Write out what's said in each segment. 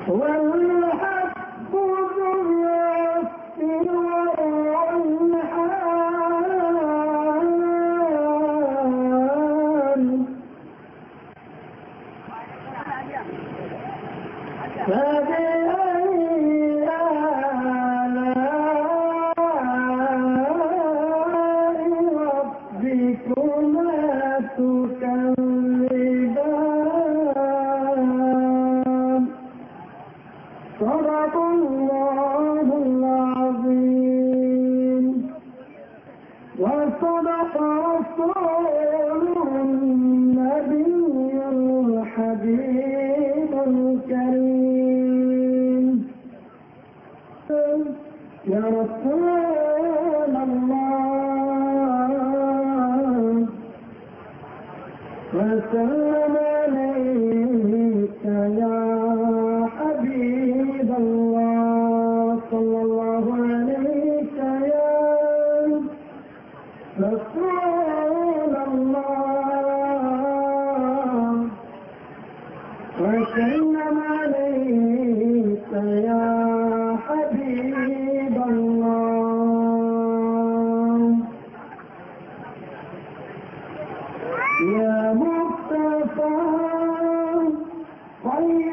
والحق ذو الرأس والريحان فبأي آلاء ربكما تكذبان صدق الله العظيم وصدق رسوله النبي الحبيب الكريم يا رسول الله وسلم عليك يا حبيب الله صلى الله عليك يا رسول الله وسلم عليك يا حبيب الله يا مصطفى خير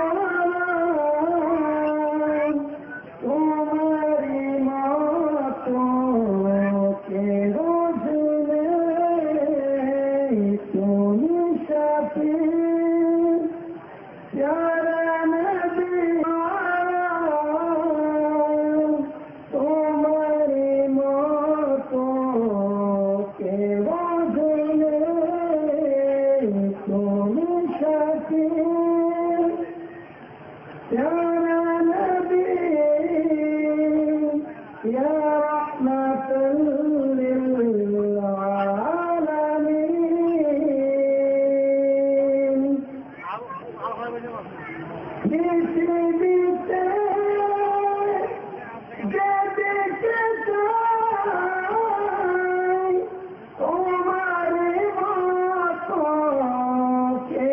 الأنام तुम्हारी मातों के रोज़ने तुम शफी प्यारा नबी तुम्हारी मातों के रोज़ने तुम शफी प्यारा नबी या रहमतल लिल आलमीन किसी भी से जद के तुम्हारी बातों के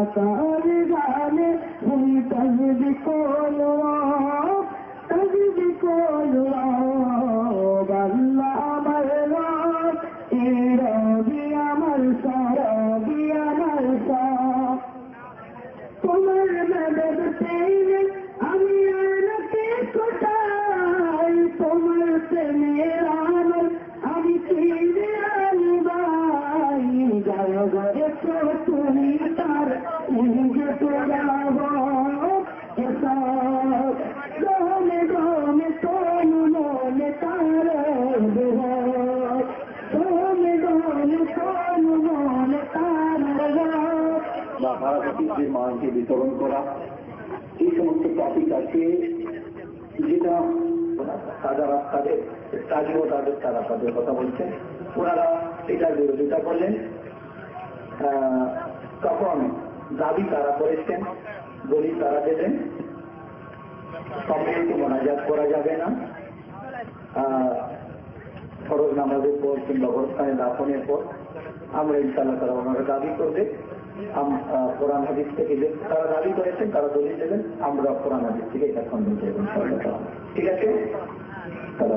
কার গানে হুম তজবি কোলো আল্লাহ আমার রব এ রবি আমার সরবি আমার সব তোমার মদদ পেয়ে আমি আর কে কোথায় তোমার প্রেমের আলো আমি ফিরে আনবাই জগরে তো তুমি তার নিজে তোরাবো এসব গমে গমে তনু মনে তার গমে গমে তনু মনে তার বা ভারতীয় মানকে বিতরণ করা, এই সমস্ত টপিক আছে যেটা তারা তাদের কাজও তারা তাদের কথা বলছেন, ওনারা এটার বিরোধিতা করলেন। তখন দাবি তারা করেছেন, দলিল তারা দেবেন, সম্মিলিত মোনাজাত করা যাবে না, ফরজ নামাজের পর কিংবা অবস্থানে দাফনের পর আমরা ইনশাআল্লাহ তারা ওনারা দাবি করবে। কোরআন হাদিস থেকে তারা দাবি করেছেন, তারা দলিল দেবেন, আমরা কোরআন হাদিস থেকে এটা খণ্ডন করবেন। ঠিক আছে, তারা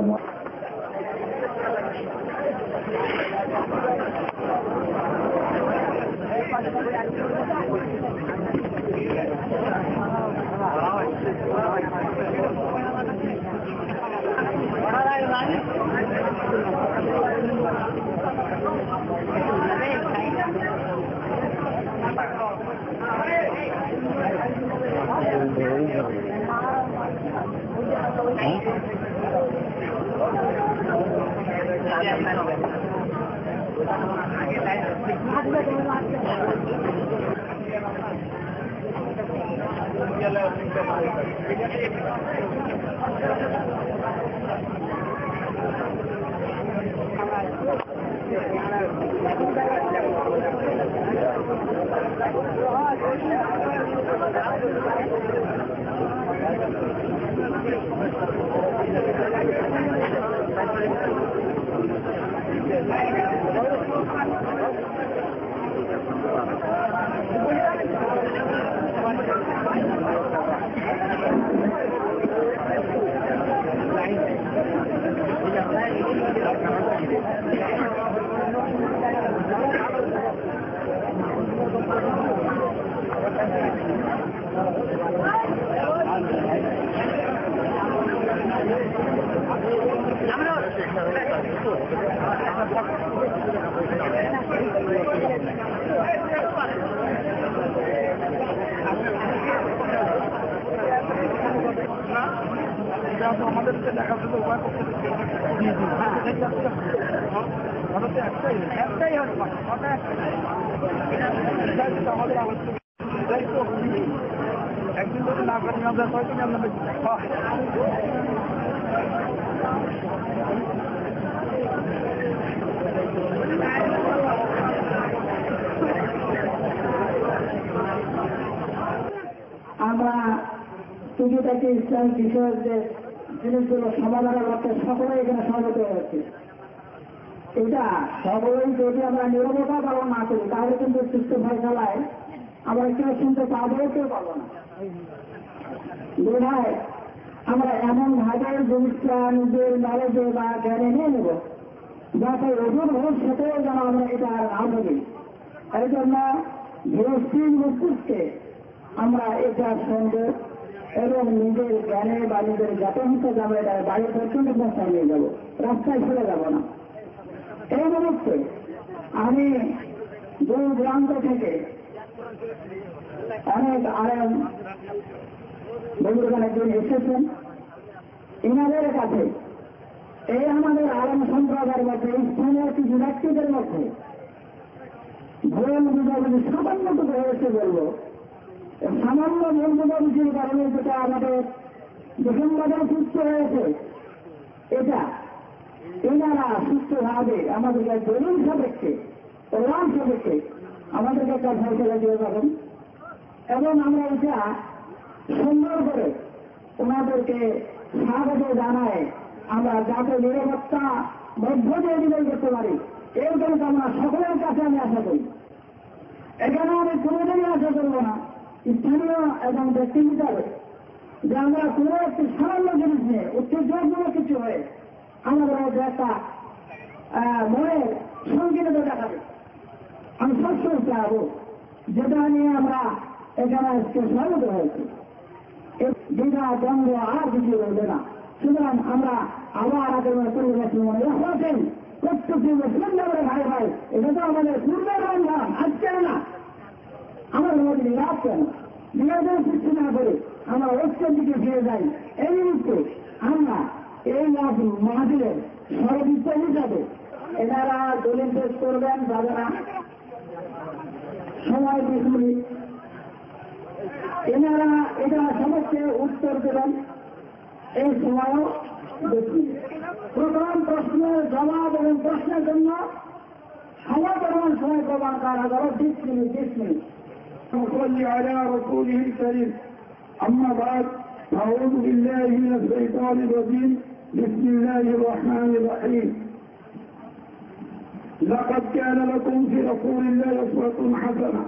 একদিন যদি না করি আমরা কয়েকদিন আমরা টুকিটাকি ইসলাম বিষয়ের যে জিনিসগুলো সমাধানের লক্ষ্যে সকলে এখানে সমবেত হয়েছে। এটা সকলেই যদি আমরা নিরবতা পালন না করি তাহলে কিন্তু সুস্থ ফয়সালায় আমরা কেউ শুনতে পাবো, কেউ পাবো না। বোধহয় আমরা এমন ভাবে জিনিসটা নিজের নলেজে বা জ্ঞানে নিয়ে নেব যাতে ওজন ভবিষ্যতেও যেন আমরা এটা না বলি। এই জন্য গৃহস্থীর মস্তিষ্কে আমরা এটা শুনবো এবং নিজের জ্ঞানে বা নিজের জ্ঞাতনকে আমরা এটা বাড়ি পর্যন্ত পৌঁছায় নিয়ে যাবো, রাস্তায় ফেলে যাব না। এই মুহূর্তে আমি দূর দূরান্ত থেকে অনেক আরাম বন্ধুগণ একজন এসেছেন, এনাদের কাছে এই আমাদের আরাম সম্প্রদায়ের মধ্যে স্থানীয় কিছু ব্যক্তিদের মধ্যে ভুল বুঝাবুঝি সামান্যটুকু হয়েছে বলবো। সামান্য ভুল বুঝাবুঝির কারণে যেটা আমাদের বিসম্বাদে সুস্থ হয়েছে, এটা এনারা সুস্থভাবে আমাদেরকে দলিল সাপেক্ষে প্রমাণ সাপেক্ষে আমাদেরকে একটা ফয়সালা দিয়ে যাবেন এবং আমরা এটা সুন্দর করে ওনাদেরকে স্বাগত জানায় আমরা যাতে নিরাপত্তা মধ্য দিয়ে বিদায় করতে পারি, এর জন্য আমরা সকলের কাছে আমি আশা করি। এখানে আমি কোনোদিনই আশা করবো না স্থানীয় এবং ব্যক্তি হিসাবে যে আমরা কোনো একটি সামান্য জিনিস নিয়ে উত্তেজনমূলক কিছু হয়ে আমাদের মধ্যে একটা মনের সংকীর্ণতা দেখাবে। আমি সবসময় চাবো যেটা নিয়ে আমরা এখানে আজকে স্বাগত হয়েছি যেটা দ্বন্দ্ব আর কিছু রয়েছে না। সুতরাং আমরা আবার আগের পরিবেশন মনে রাখেন প্রত্যেকটি মুসলিম যাবে ভাই ভাই এটা তো আমাদের পূর্বের রমজান আজকের না। আমাদের মধ্যে নিরাশ কেন বিনোদন সৃষ্টি না করে আমরা ঐক্যের দিকে ফিরে যাই। এই মুহূর্তে আমরা এই মাহফিলের সর্বোচ্চ হিসাবে এনারা দলিল পেশ করবেন যাবে না সময় 20 মিনিট এনারা এটা সমস্ত উত্তর দেবেন এই সময়ও 20 মিনিট। প্রথম প্রশ্নের জবাব এবং প্রশ্নের জন্য সময় প্রমাণ করা গেল 20 মিনিট 20 মিনিট। صل على رسوله الكريم. أما بعد أعوذ بالله من الشيطان الرجيم. بسم الله الرحمن الرحيم. لقد كان لكم في رسول الله أسوة حسنة.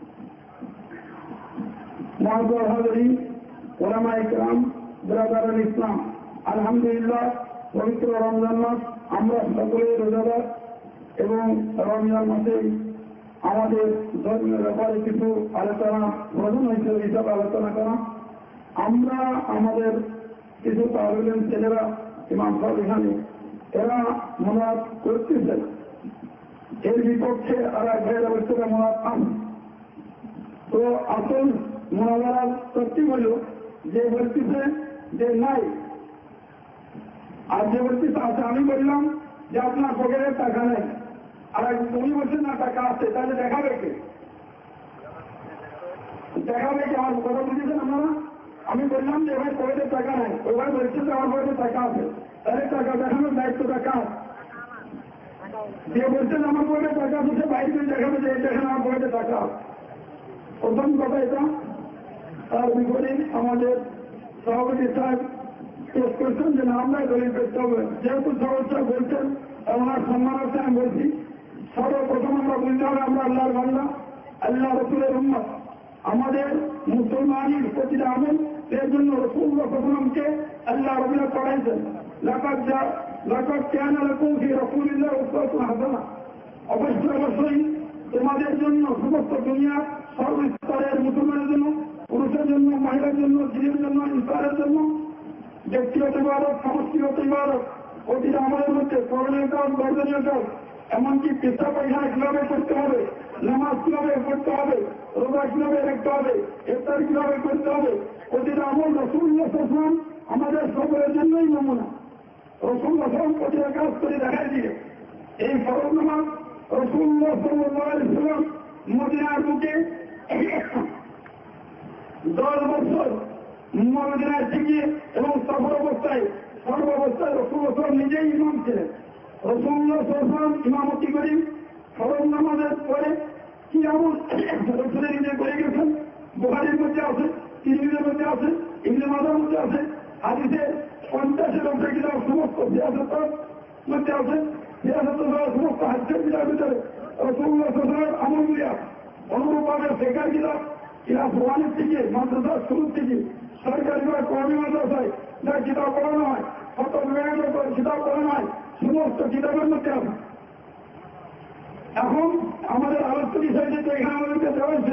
معذور حاضرين علماء الكرام برادر الإسلام আলহামদুলিল্লাহ পবিত্র রমজান মাস আমরা সকলে রোজাদার এবং রমজান মাসে আমাদের ধর্মের ব্যাপারে কিছু আলোচনা প্রয়োজন হয়েছে হিসাবে আলোচনা করা। আমরা আমাদের কিছু তালিম ছেলেরা ইমাম সাহেব এখানে এরা মনোয়াদ করতেছেন এর বিপক্ষে আর এক ভাইয়ের অবস্থা মনোয়াদ আছে। তো আসল মনোয়ার সত্যি হল যে বলতেছে যে নাই আর যে বলতেছে আছে আমি বললাম যে আপনার পকেটের টাকা নেই আর উনি বলছেন না টাকা আছে তাহলে দেখাবে কে আমার কথা বুঝেছেন আপনারা। আমি বললাম যে এবার পকেটের টাকা নেই ওই ভাই বলছে যে আমার পকেটে টাকা আছে তাহলে টাকা দেখানোর দায়িত্বটা কার? যে বলছেন আমার পকেটে টাকা আছে সে বাইরে দেখাবে যে দেখেন আমার পকেটে টাকা আছে। প্রথম কথা এটা। তার বিপরীত আমাদের সভাপতি সাহেব পেশ করছেন যে আমরা দলিল করতে হবে যেহেতু সভাপতি সাহেব বলছেন ওনার সম্মান আছে আমি বলছি। সর্বপ্রথম আমরা বুঝতে হবে আমরা আল্লাহর বান্দা আল্লাহ রসুলের উম্মত। আমাদের মুসলমানের প্রতিটা আমল এর জন্য রাসূলুল্লাহ সাল্লাল্লাহু আলাইহি ওয়াসাল্লামকে আল্লাহ রাব্বুল করাইছেন লাকাদ কানা লাকুম ফি রাসূলিল্লাহি উসওয়াতুন হাসানাহ। অবশ্যই তোমাদের জন্য সমস্ত দুনিয়া সর্বস্তরের মুসলমানের জন্য পুরুষের জন্য মহিলার জন্য স্ত্রীর জন্য ইনসানের জন্য ব্যক্তিগত ইবাদত সমষ্টিগত ইবাদত প্রতিটা আমলের মধ্যে করণীয় কাজ বর্জনীয় কাজ এমনকি পেশা পায়খানা কিভাবে করতে হবে নামাজ কিভাবে পড়তে হবে রোজা কিভাবে রাখতে হবে ইফতার কিভাবে করতে হবে প্রতিটা আমল রাসূলুল্লাহ সাল্লাল্লাহু আলাইহি ওয়াসাল্লাম আমাদের সকলের জন্যই নমুনা। রাসূলুল্লাহ সাল্লাল্লাহু আলাইহি ওয়াসাল্লাম প্রতিটা কাজ করে দেখাই দিয়ে এই ফরজ নামাজ রাসূলুল্লাহ সাল্লাল্লাহু আলাইহি ওয়াসাল্লাম মদিনার বুকে 10 বছর মদিনায় থেকে এবং সফর অবস্থায় সর্বাবস্থায় রাসূলুল্লাহ সাল্লাল্লাহু আলাইহি ওয়াসাল্লাম নিজেই ইমাম ছিলেন। রাসূলুল্লাহ সাল্লাল্লাহু আলাইহি ওয়াসাল্লাম ইমামতি করেন ফরজ নামাজের পরে কি আমল রাসূলের নিজে করে গেছেন বুখারীর মধ্যে আছে তিরমিজির মধ্যে আছে ইবনে মাজাহর মধ্যে আছে হাদিসে 50-এর উপরে কিতাব সমস্ত সিয়াসতের মধ্যে আছে সিয়াসতের সমস্ত হাদিসের কিতাবের ভিতরে রাসূলুল্লাহ সাল্লাল্লাহু আলাইহি ওয়াসাল্লাম আমলগুলি আছে। অনুরূপভাবে ফিকহের কিতাব ক্লাস 1 থেকে মাদ্রাসার শুরু থেকে সরকারি বা কওমি মাদ্রাসায় যা কিতাব পড়ানো হয় কত বিভাগের কিতাব পড়ানো হয় সমস্ত কিতাবের মধ্যে আছে। এখন আমাদের আলোচ্য বিষয় যেটা এখানে আমাদেরকে দেওয়া হয়েছে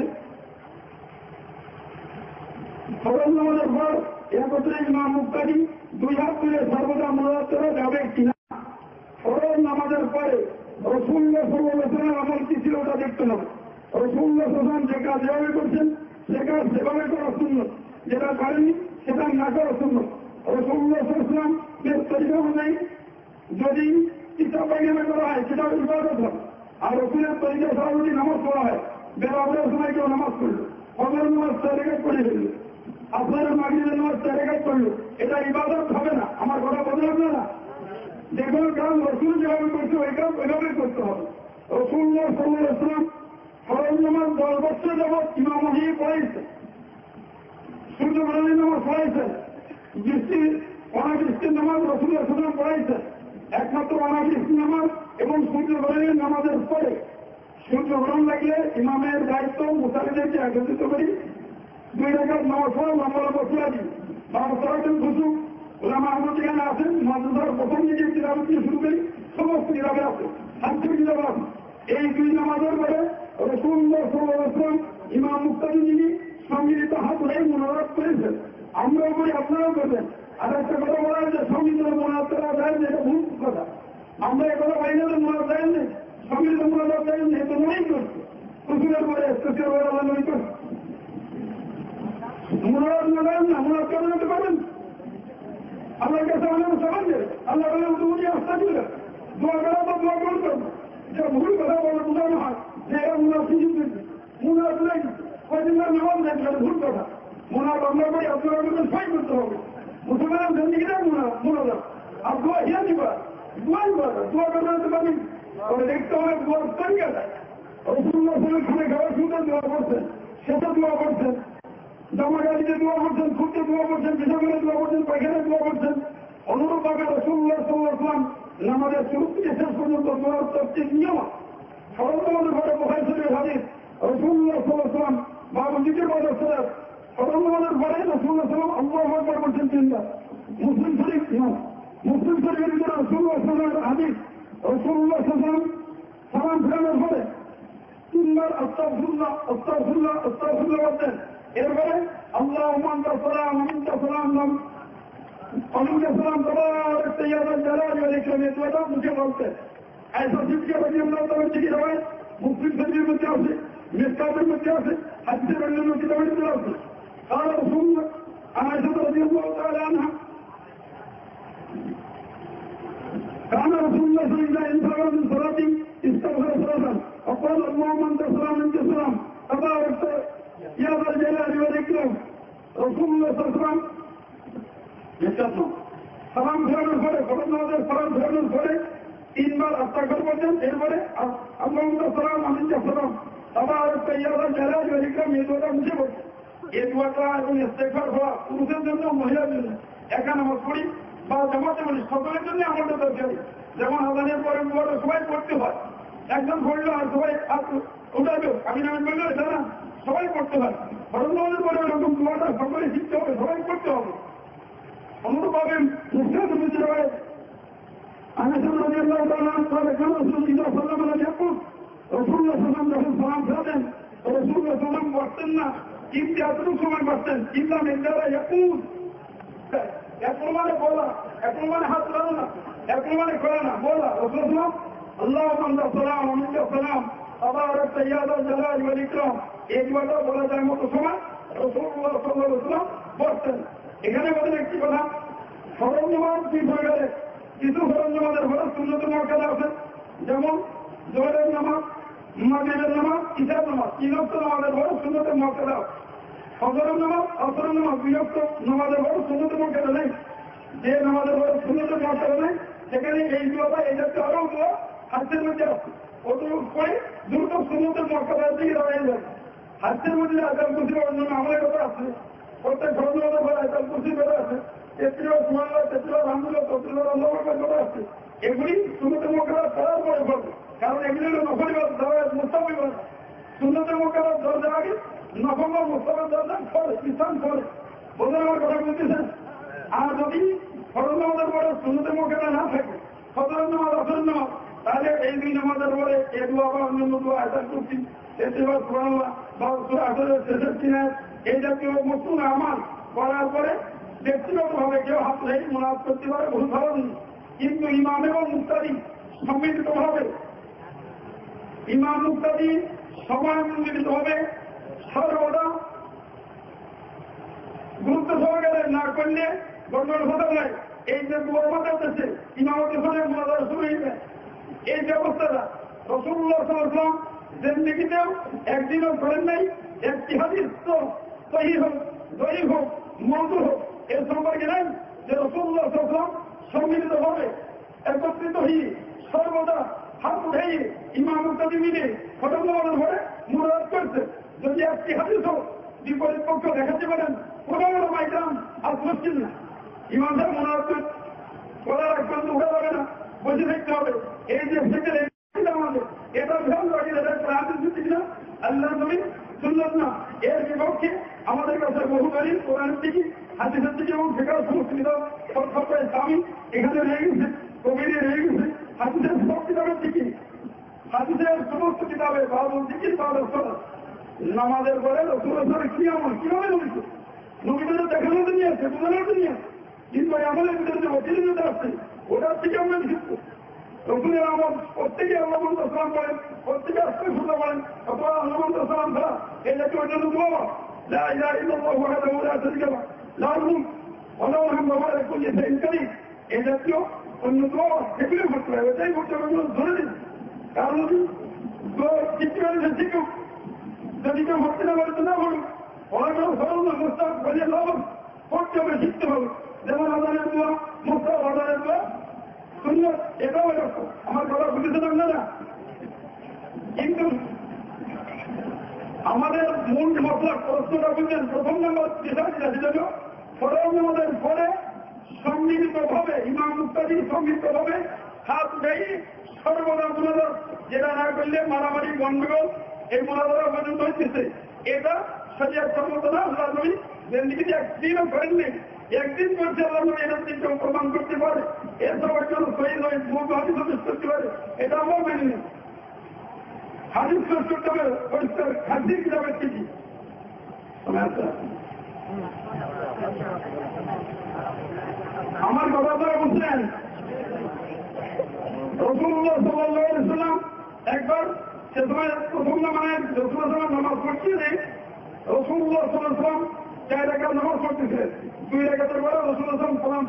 ফরজ নামাজের পর একত্রে ইমাম মুক্তাদি 2 হাত তুলে সর্বদা মুনাজাত করা যাবে কিনা। ফরজ নামাজের পরে রাসূলুল্লাহ সাল্লাল্লাহু আলাইহি ওয়াসাল্লাম আমল কি ছিল ওটা দেখতে হবে। রাসূলুল্লাহ সাল্লাল্লাহু আলাইহি ওয়াসাল্লাম যে কাজ যেভাবে করছেন সে কাজ সেভাবে করা সুন্নত, যেটা করেনি সেটা না করা সুন্নত। রাসূলুল্লাহ সাল্লাল্লাহু আলাইহি ওয়াসাল্লাম এর তরিকা অনুযায়ী যদি পেশা পায়খানা করা হয় সেটা ইবাদত হয়। আর রাসূলের তরিকা ছাড়া যদি নামাজ পড়া হয় বেরাবের সময় কেউ নামাজ পড়লো ফজরের নামাজ 4 রাকাত পড়ে ফেললো আসরের মাগরিবের নামাজ 4 রাকাত পড়লো এটা ইবাদত হবে না। আমার কথা বোঝা হবে না। যে কোনো কাজ রাসূল যেভাবে করছে ওই কাজ ওইভাবে করতে হবে। রাসূলুল্লাহ সাল্লাল্লাহু আলাইহি ওয়াসাল্লাম ফরজ নামাজ 10 বছর যাবৎ ইমামতি পড়াইছে, সূর্য গ্রহণের নামাজ পড়াইছেন, অনাবৃষ্টির নামাজ রাসূলুল্লাহ সাল্লাল্লাহু আলাইহি ওয়াসাল্লাম পড়াইছেন। একমাত্র অনাবৃষ্টি নামাজ এবং সূর্য গ্রহণের নামাজের পরে সূর্যগ্রহণ লাগলে ইমামের দায়িত্ব মুসাফিরদেরকে একত্রিত করি, 2 রাকাত নামাজ পড়া লম্বা লম্বা সূরা দিই, বারোজন খুশু ওলামা আহমদ যেখানে আছেন মাদ্রাসার প্রথম দিকে কিতাব দিয়ে শুরু করি, সমস্ত কিতাবে আছে, হাদিসের কিতাব আছে। এই 2 নামাজের পরে রাসূলুল্লাহ সাল্লাল্লাহু আলাইহি ওয়াসাল্লাম ইমাম মুক্তাদি যিনি সম্মিলিত হাত ধরে মুনাজাত করেছেন, আমরাও করি আপনারাও করবেন। আর একটা কথা বলা হয় যে সম্মিলিত মুনাজাত করা যায় না, এটা ভুল কথা। আমরা এ কথা পাই না যে মুনাজাত যায় না, সম্মিলিত মুনাজাত যায় না, এটা নয় করছে রসুলের পরে শেষের পরে আল্লাহ নবী করছে মুনাজাত না দেন না, মুনাজাত করে যেতে পারবেন আল্লাহর কাছে অনেক সমান দেবে। আল্লাহ বলে তুমি আস্থা দিলে দোয়া করা তো দোয়া করতে হবে, যে ভুল কথা বলে বোঝানো হয় যে এরা মুনাজাত সুযোগ দিচ্ছে, মুনাজাত নেই কদিন নামাজ নেই, ভুল কথা। মুনাজাত আমরা করি আপনারা সই করতে হবে, মুসলমানের জিন্দিগি না মুনাজাত। আর দোয়া হিয়া দিবা, দোয়াই করা, দোয়া করে যেতে পারবেন। তবে দেখতে হবে দোয়ার তরিকা দেয়। রাসূলুল্লাহ সাল্লাল্লাহু আলাইহি ওয়াসাল্লাম খাবার শুনতে দোয়া করছেন, সেটা দোয়া করছেন, জামা গাড়িতে দোয়া করছেন, খুঁজতে দোয়া করছেন, পেশাবের দোয়া করছেন, পায়খানায় দোয়া করছেন। অনুরূপভাবে রাসূলুল্লাহ সাল্লাল্লাহু আলাইহি ওয়াসাল্লাম নামাজের শুরু থেকে শেষ পর্যন্ত দোয়ার তরতিব নিয়ম সরলভাবে ঘরে বুখারী শরীফের হাদিস। রাসূলুল্লাহ সাল্লাল্লাহু আলাইহি ওয়াসাল্লাম বাবু জিকির করার সালাত সরলভাবে ঘরে রাসূলুল্লাহ সাল্লাল্লাহু আলাইহি ওয়াসাল্লাম আল্লাহু আকবার বলছেন 3 বার। মুসলিম শরীফের ভিতরে রাসূলুল্লাহ সাল্লাল্লাহু আলাইহি ওয়াসাল্লামের হাদিস, রাসূলুল্লাহ সাল্লাল্লাহু আলাইহি ওয়াসাল্লাম সালাম ফেরানোর পরে 3 বার আস্তাগফিরুল্লাহ আস্তাগফিরুল্লাহ আস্তাগফিরুল্লাহ বলতেন। এরপরে আল্লাহুম্মা আনতা সালাম ওয়া মিনকা সালাম ওয়ালাইকুম সালাম তাবারাক ইয়া যাল জালালি ওয়াল ইকরাম, এই দোয়াটা মুখে বলতেন। আয়েশা সিদ্দিকা রাদিয়াল্লাহু তাআলা থেকে রওয়ায়াত মুসলিম শরীফের মধ্যে আছে, মিসকাতের মধ্যে আছে, হাদিসের অন্যান্য কিতাবের মধ্যে আছে। قال رسول الله عائشة رضي الله تعالى عنها كان رسول الله صلى الله عليه وسلم من صلاة استغفر ثلاثا وقال اللهم انت السلام انت السلام تبارك يا ذا الجلال والاكرام। رسول الله صلى الله عليه وسلم সালাম ফেরানোর পরে ফরজ সালাম ফেরানোর পরে 3 বার আস্তাগফির বলতেন। এরপরে আল্লাহুম্মা সালাম আলাইকা সালাম তাবারাক ইয়া যাল জালালি ওয়াল ইকরাম, এই দোয়াটা মুখে বলতেন। এই দোয়াটা এবং ইস্তেগফার করা পুরুষের জন্য মহিলার জন্য একা নামাজ পড়ি বা জামাতে বলি সকলের জন্য আমাদের দরকারি। যেমন আযানের পরে দোয়াটা সবাই পড়তে হয়, একজন পড়লো আর সবাই উঠাবে, আমি নাম বললো এটা না, সবাই পড়তে হয়। ফরজ নামাজের পরে এরকম দোয়াটা সকলে শিখতে হবে, সবাই করতে হবে। অনুরূপভাবে মুসলিমের ভিতরে আয়েশা রাদিয়াল্লাহু তাআলা আনহা কেন রাসূলুল্লাহ সাল্লাল্লাহু আলাইহি ওয়াসাল্লাম রাসূলুল্লাহ সাল্লাল্লাহু আলাইহি ওয়াসাল্লাম সালাম ফেরাতেন, রাসূলুল্লাহ সাল্লাম পড়তেন না, কিন্তু এতটুকু সময় পড়তেন। ইল্লা মিন দারা ইয়াকুল, এখন মানে বলা, এখন মানে হাত ধরো না, এখন মানে করে না, বলা রাসূলুল্লাহ আল্লাহুম্মা আনতা সালাম ওয়া মিনকা সালাম তাবারাক ইয়া যাল জালালি ওয়াল ইকরাম, এই দোয়াটা বলা যায় মতো সময় রাসূলুল্লাহ সাল্লাল্লাহু আলাইহি ওয়াসাল্লাম পড়তেন। এখানে আমাদের একটি কথা, ফরজ নামাজ ঠিক হয়ে গেলে কিছু ফরজ নামাজের ফরজ সুন্নত মুআক্কাদা আছে, যেমন জোহরের নামাজ, মাগরিবের নামাজ, ইশার নামাজ, বিরক্ত নামাজের ফরজ সুন্নত মুআক্কাদা। ফজরের নামাজ, আসরের নামাজ, বিরক্ত নামাজের ফরজ সুন্নত মুআক্কাদা নেই। যে নামাজের ফরজ সুন্নত মুআক্কাদা নেই সেখানে এই দোয়াটা এই জাতীয় আরো দোয়া হাতের মধ্যে আছে, ওটুকু করে দ্রুত সুন্নত মুআক্কাদার দিকে দাঁড়িয়ে যাবে। হাতের মধ্যে আযান কুরসির অন্যান্য আমলের কথা আছে, প্রত্যেক ফরজ নামাজের পরে আযান কুরসির কথা আছে, তেত্রিশ সুবহানাল্লাহ, তেত্রিশ আলহামদুলিল্লাহ, তেত্রিশ আল্লাহু আকবার কথা আছে। এগুলি সুন্নত মুআক্কাদা করার পরে করবে, কারণ এগুলি হলো নফল ইবাদত, মুস্তাহাব ইবাদত। সুন্নত মুআক্কাদা দরজা আগে, নফল বা মুস্তাহাব দরজা পরে, ইসলাম পরে। বোঝার আমার কথা বলতেছেন। আর যদি ফরজ নামাজের পরে সুন্নত মুআক্কাদা না থাকে, ফজরের নামাজ, আসরের নামাজ, তাহলে এই 2 নামাজের পরে এ দোয়া বা অন্যান্য দোয়া, আয়াতুল কুরসি, তেত্রিশ সুবহানাল্লাহ বা সূরা আসরের শেষের কিনার, এই জাতীয় মসনুন আমাল করার পরে ব্যক্তিগতভাবে কেউ হাত রেখে মুনাজাত করতে পারে, ভুল ভালো নেই। কিন্তু ইমাম এবং মুক্তাদি সম্মিলিতভাবে, ইমাম মুক্তাদি সবাই মিলিতভাবে সর্বদা গুরুত্ব সহকারে না করলে গন্ডগোল হতে পারে। এই যে দোয়া করতেছে ইমামতের ফলে মুনাজাত শুরু হয়েছে, এই ব্যবস্থাটা রাসূলুল্লাহ সাল্লাল্লাহু আলাইহি ওয়াসাল্লাম জিন্দেগিতেও একদিনও করেন নাই। একটি হাদিস তো সহিহ হোক, দঈফ হোক, মওযূ হোক, এর সম্পর্কে নেই যে রাসূলুল্লাহ সাল্লাল্লাহু আলাইহি ওয়াসাল্লাম সম্মিলিতভাবে একত্রিত হয়ে সর্বদা হাত উঠেই ইমাম মুক্তাদি মিলে ফরজ নামাজের পরে মুনাজাত করছে। যদি একটি হাদিস হোক বিপরীত পক্ষ দেখাতে পারেন, কোনো মাইদান আর মুশকিল না, ইমাম সাহেব মুনাজাত করার আগ পর্যন্ত উঠে যাবে না, বসে থাকতে হবে। এই যে সেখানে আমাদের এটা ভ্রান্ত এটা প্রাণ আল্লাহ নবী সুন্নাত না, এর বিপক্ষে আমাদের কাছে বহু দলিল কোরআনের দিকে হাদিসের দিকে এবং ফিকহ সংস্কৃত ইসলামী এখানে রয়ে গেছে, কবিরে রয়ে গেছে হাদিসের সব কিতাবের দিকে, হাদিসের সমস্ত কিতাবে বাবুল দিকে নামাজের পরে রসুলের কি আমল কিভাবে নবীছে নবীদের দেখানোর জন্য আছে, বোঝানোর জন্য আছে, কিন্তু আমলের ভিতরে যে অতিরিক্ত আসছে ওটার থেকে আমরা শিখব। রসুলের আমল প্রত্যেকে আল্লাহ সালাম করেন, প্রত্যেকে আস্তে শুনতে পারেন, অথবা আল্লাহ সালাম ছাড়া এই জাতীয় অন্যান্য দোয়া এই জাতীয় অন্য দোয়া সেগুলো করতে হবে, এটাই করতে হবে ধরে দিন। কারণ শিখতে পারে শিখুক, যদি কেউ ভক্তি না পারে তো না বলুক, পড়াশোনা সরল না মোস্তাক বলিয়ে লাভ করতে হবে, শিখতে হবে। যেমন আদানের দোয়া মোস্তাক আদানের দোয়া সুন্দর, এটাও এরকম আমার কথা বুঝতে পারবে না। কিন্তু আমাদের মূল মশলা প্রশ্নটা বুঝলেন, প্রথম নম্বর বিষয়টা ছিল ফরজ নামাজের পরে সম্মিলিত ভাবে ইমাম মুক্তাদি সম্মিলিত ভাবে হাত উঠেই সর্বদা মোনাজাত, যেটা না করলে মারামারি গন্ডগোল এই মোনাজারা পর্যন্ত হচ্ছে, এটা শরিয়াত সম্মত না। আল্লাহ নবী জিন্দেগিতে একদিনও করেননি, একদিন করছে আল্লাহ নবী এটা তিনটা প্রমাণ করতে পারে, এর সবার জন্য শহীদ হয়ে বহু হাদিস পেশ করতে পারে, এটা আমরা মেনে নিই। হাদিস পেশ করতে হবে পরিষ্কার হাদিস কিতাবের থেকে। আমার কথা তারা বুঝলেন, রাসূলুল্লাহ সাল্লাল্লাহু আলাইহি ওয়াসাল্লাম একবার সে সময় প্রথম নামাজ রাসূলুল্লাহ নামাজ পড়ছিলেন, রাসূলুল্লাহ সাল্লাল্লাহু আলাইহি ওয়াসাল্লাম 4 রাকাত নামাজ পড়তেছিলেন, 2 রাকাতের পরে রাসূলুল্লাহ সালাম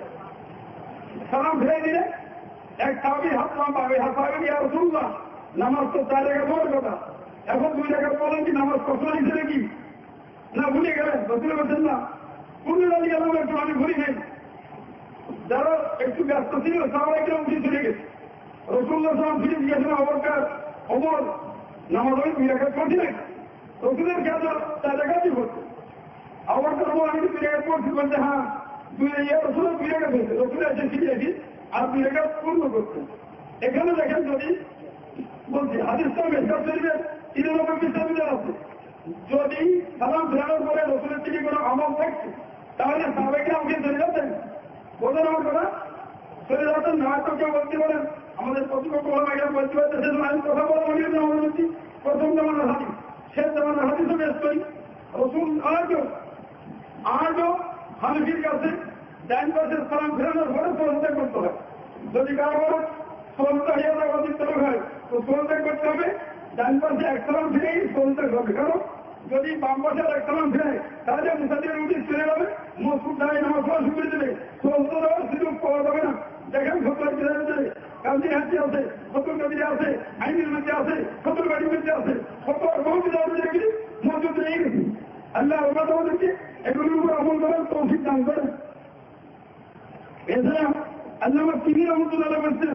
ফিরাই দিলে এক সাহাবী হাত পাবে, হাত পাবে ইয়া রাসূলুল্লাহ নামাজ তো 4 রাকাত হওয়ার কথা, এখন 2 রাকাত বলেন কি নামাজ কখন হিসেবে কি না ভুলে গেলেন? রাসূল বলছেন না কোন দাঁড়িয়ে গেলাম একটু আমি ভুলি নেই। যারা একটু ব্যস্ত ছিল সাহাবায়ে কেরাম উঠে চলে গেছে, রাসূলুল্লাহ সাল্লাল্লাহু আলাইহি ওয়াসাল্লাম ফিরে গিয়েছেন অবকার ওমর নামাজ ওই 2 রাকাত পড়ছিলেন, রাসূলের কাছে 4 রাকাতই পড়ছে। অবকার ওমর আমি 2 রাকাত পড়ছি বলছে হ্যাঁ 2 রাসূলের 2 রাকাত হয়েছে, রাসূল এসে ফিরে এসে আর 2 রাকাত পূর্ণ করছেন। এখানে দেখেন যদি বলছি হাদিসটা মেশকাত শরীফের 93 পৃষ্ঠা আছে, যদি সালাম ফেরানোর পরে রাসূলের থেকে কোনো আমল থাকছে তাহলে সাহাবায়ে কেরাম উঠে চলে যেতেন, বোঝেন আমার কথা? চলে যেতেন না। তো কেউ বলতে পারেন আমাদের প্রতিপক্ষ ওলামায়ে বলতে পারতেছে আমি কথা বলা মনে আমরা বলছি প্রথম জামানার হাদিস, শেষ জামানার হাদিসও বেশ করি। রাসূল আজও হানফির কাছে ডান পাশের সালাম ফেরানোর পরে সজদা করতে হয়। যদি কারো সজদা হয়ে যায় অধিকতর হয় তো সজদা করতে হবে, ডান পাশে এক সালাম ফিরেই সজদা করবে। কারণ যদি বাম পাশে এক সালাম ফিরে তাহলে মুসাফিরের উঠে চলে যাবে, মসজিদ দাঁড়িয়ে নামাজ পড়া শুরু করে দেবে, সজদা দেওয়ার সুযোগ পাওয়া যাবে না। দেখেন সত্তর কিলোমিটারে কালচির হাঁচি আছে, সত্তর কাদিরে আছে, আইনের মধ্যে আছে, সত্তর বাড়ির মধ্যে আছে, কত বহু কিলোমিটার দেখি মসজিদ রয়ে গেছে। আল্লাহ আমাদেরকে এগুলোর উপর আমল করার তৌফিক দান করেন। এছাড়া আল্লামা তিনি রহমতুল্লাহ বলছেন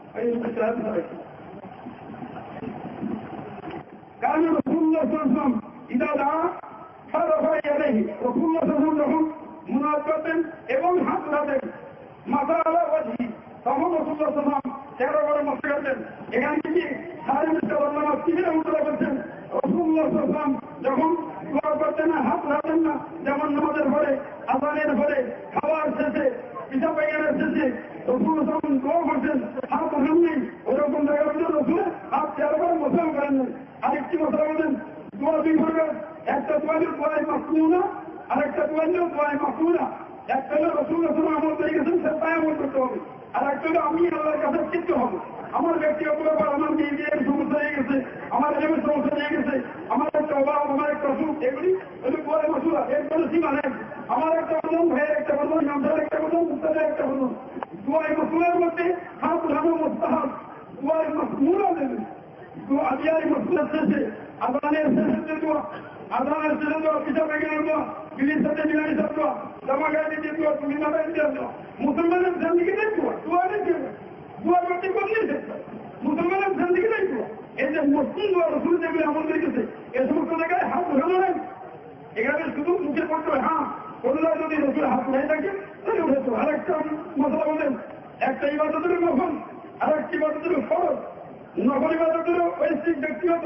কারণ রাসূলুল্লাহ সাল্লাল্লাহু আলাইহি ওয়াসাল্লাম ইদা দাআ ফারাফা ইয়াদাইহি, রাসূলুল্লাহ সাল্লাল্লাহু আলাইহি ওয়াসাল্লাম যখন মুনাজাত করতেন এবং হাত উঠাতেন মাথা আলা ওয়াজহি, তখন রাসূলুল্লাহ সাল্লাল্লাহু আলাইহি ওয়াসাল্লাম 13 বার মস্ত করতেন। এখান থেকে সাড়ে আল্লামা তিনি রহমতুল্লাহ বলছেন রাসূলুল্লাহ সাল্লাল্লাহু আলাইহি ওয়াসাল্লাম যখন দোয়া করতেন না, হাত উঠাতেন না, যেমন নামাজের পরে, আযানের পরে, খাওয়ার শেষে, পিঠা পায়খানার শেষে রাসূলুল্লাহ সাল্লাল্লাহু আলাইহি ওয়াসাল্লাম দোয়া করতেন, হাত উঠান নেই ওরকম জায়গার মধ্যে রাসূল হাত 13 বার মশাও করেন নাই। আরেকটি মশলা বলেন দোয়া 2 প্রকার, একটা দোয়া হল দোয়ায়ে মাসনুনা, আরেকটা দোয়া হল দোয়ায়ে মাসনুনা। একটা হলো রাসূলুল্লাহ সাল্লাল্লাহু আলাইহি ওয়াসাল্লাম আমল করে গেছেন সেটা আমল করতে হবে, আর একটা হলো আমি আল্লাহর কাছে শিখতে হবে। আমার ব্যক্তিগত ব্যাপার, আমার নিজের সমস্যা হয়ে গেছে, আমার জমির সমস্যা হয়ে গেছে, আমার একটা অভাব, আমার একটা অসুখ, এগুলি হলো দোয়ায়ে মাসনুনা, এর কোনো সীমা নেই। আমার একটা বন্ধন, ভাইয়ের একটা বন্ধন, নামদার একটা বন্ধন, মুক্তাদের একটা বন্ধন। দোয়ায়ে মাসনুনার মধ্যে হাত উঠানো মুস্তাহাব, দোয়ায়ে মাসনুনা দেবেন। আদিয়ারি মাসনুনার শেষে আযানের শেষে দোয়া, আযানের শেষে দোয়া, পিঠা পায়খানার দোয়া, বিলির সাথে বিরিয়ানির সাথে দোয়া, জামা গায়ে দিয়ে দোয়া, তুমি না গায়ে দিয়ে দোয়া, মুসলমানের জিন্দেগিতে দোয়া, দোয়া নেই কেন? দোয়া করতে করলেই মুসলমানের জিন্দেগিতে দোয়া। এই যে মুসলিম দোয়া রাসূল যেগুলো আমল করে গেছে এ সমস্ত জায়গায় হাত উঠানো নেই, এখানে শুধু মুখে পড়তে হয়। হ্যাঁ কোনটা যদি রাসূল হাত উঠাই থাকে তাহলে উঠেছে। আরেকটা মশলা বলেন, একটা ইবাদতের নফল, আরেকটি ইবাদতের ফরজ। নফল ইবাদতের ঐচ্ছিক ব্যক্তিগত,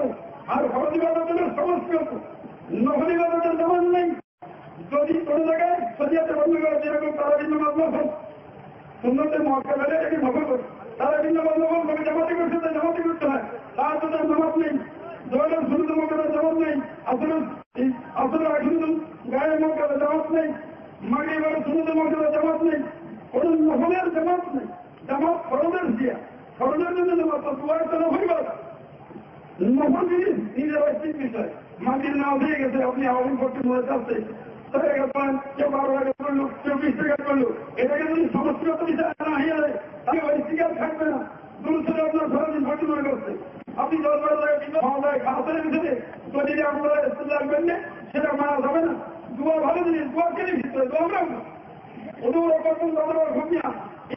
আর ফরজিবাদের সমস্ত নফলিবাদের নামাজ নেই। যদি কোনো জায়গায় সরিয়াতে বন্ধ করে যেরকম তারাবির নামাজ নফল, সুন্নতে মহাক্কাল হলে এটি নফল, তারাবির নামাজ নফল তবে জামাতি করতে হয়, জামাতি করতে হয়। তার তো তার নামাজ নেই। জয়ের সুন্নত মক্কালের জামাত নেই, আসলে আসলে গায়ের মক্কালের জামাত নেই, মাগরিবের সুন্নত মক্কালের জামাত নেই, কোনো নফলের জামাত নেই। জামাত ফরজের দিয়া, ফরজের জন্য জামাত, তোমার তো নফল নফল জিনিস নিজের ঐচ্ছিক বিষয়। মাটির নাও হয়ে গেছে, আপনি আহ্বান করতে মনে চাচ্ছে, কেউ 12 টাকা করলো, কেউ 20 টাকা করলো, এটাকে যদি সমষ্টিগত বিষয় না হয়ে যায় তাহলে ওই শিকার থাকবে না। দুরুস্তরে আপনার সারাদিন ভর্তি মনে করছে, আপনি 10-12 টাকা কিলো খাওয়া যায়, খাওয়াতে ভিতরে যদি আপনারা লাগবেন না সেটা মারা যাবে না। দুয়া ভালো জিনিস, দুয়া কেটে ভিতরে দোয়া অনুরোধ করবেন তাদের ভূমিয়া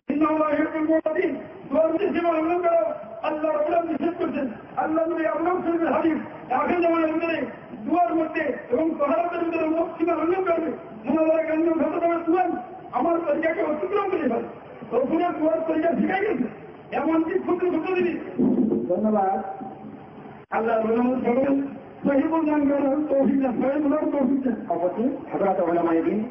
আল্লাহ রবুল্লাহ নিষেধ করছেন। আল্লাহ নবী আল্লাহ শরীফের হাদিস আখের জামানের ভিতরে দুয়ার মধ্যে এবং তহারাতের ভিতরে মুখ সীমা লঙ্ঘন করবে, মোনাজারা কেন্দ্র ঘটনা দুয়ান আমার তরিকাকে অতিক্রম করে ফেলে। ওখানে দুয়ার তরিকা শিখাই গেছে, এমনকি ক্ষুদ্র ক্ষুদ্র জিনিস। ধন্যবাদ। আল্লাহ সহিবুল জানবেন তৌফিক অবশ্যই হাজরাত ওলামায়ে দ্বীন।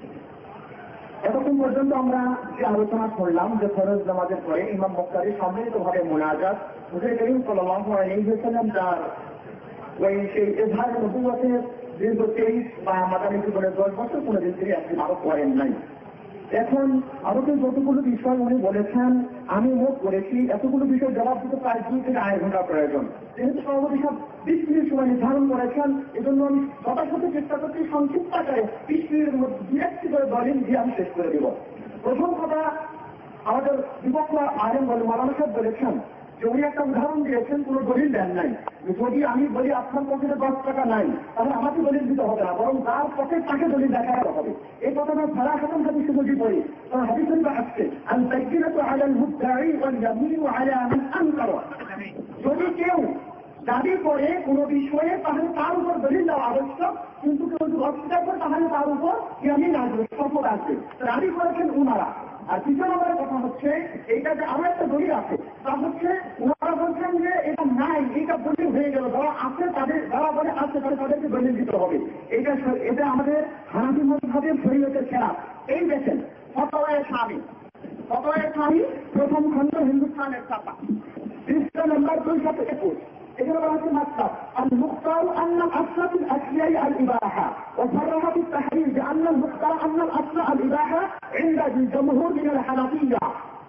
এতক্ষণ পর্যন্ত আমরা যে আলোচনা করলাম যে ফরজ নামাজের পরে ইমাম মুক্তারি সম্মিলিতভাবে মুনাজাত হুজুর করিম সাল্লাল্লাহু আলাইহি ওয়াসাল্লাম তার ওই সেই ইজহার নবুওয়াতের দীর্ঘ 23 বা মাদানী জীবনের 10 বছর কোনোদিন তিনি একবারও করেন নাই। এখন আমাকে যতগুলো বিষয় উনি বলেছেন আমি নোট করেছি, এতগুলো বিষয় জবাব দিতে প্রায় 2 থেকে 2.5 ঘন্টা প্রয়োজন। যেহেতু সভাপতি সব 20 মিনিট সময় নির্ধারণ করেছেন, এজন্য আমি যথাযথ চেষ্টা করছি সংক্ষিপ্ত আকারে 20 মিনিটের মধ্যে 2-1টি করে দলিল দিয়ে আমি শেষ করে দেব। প্রথম কথা, আমাদের বিপক্ষ আলেম বলে মাওলানা সাহেব বলেছেন যে উনি একটা উদাহরণ দিয়েছেন, কোনো দলিল দেন নাই। যদি আমি বলি আপনার পকেটে 10 টাকা নাই তাহলে আমাকে দলিল দিতে হবে না, বরং যার পকেট তাকে দলিল দেখাতে হবে। এই কথাটা সারা হাসান হাদিসে যদি পড়ি তখন হাদিস শরীফে আসছে আল তাইকিনাতু আলাল মুদ্দাঈ ওয়াল ইয়ামিনু আলা মান আনকার। যদি কেউ দাবি করে কোনো বিষয়ে তাহলে তার উপর দলিল দেওয়া আবশ্যক, কিন্তু কেউ যদি অস্বীকার করে তাহলে তার উপর ইয়ামিন আসবে, শপথ আসবে। দাবি করেছেন উনারা। আর দ্বিতীয় নম্বরের কথা হচ্ছে এইটা যে আরো একটা দলিল আছে, তা হচ্ছে ওনারা বলছেন যে এটা নাই, এটা দলিল হয়ে গেল, যারা আছে তাদের, যারা বলে আছে তাদেরকে দলিল দিতে হবে। এটা আমাদের হানাফি মাযহাবের শরীয়তের খেলাফ। এই দেখেন ফতোয়ায়ে শামী, ফতোয়ায়ে শামী প্রথম খণ্ড হিন্দুস্তানের ছাপা, পৃষ্ঠা নম্বর 221। এখানে বলা হচ্ছে মাসলাক المختار أن الأصل في الأشياء الإباحة وصرح بالتحريم بأن المختار أن الأصل الإباحة عند الجمهور من الحنفية।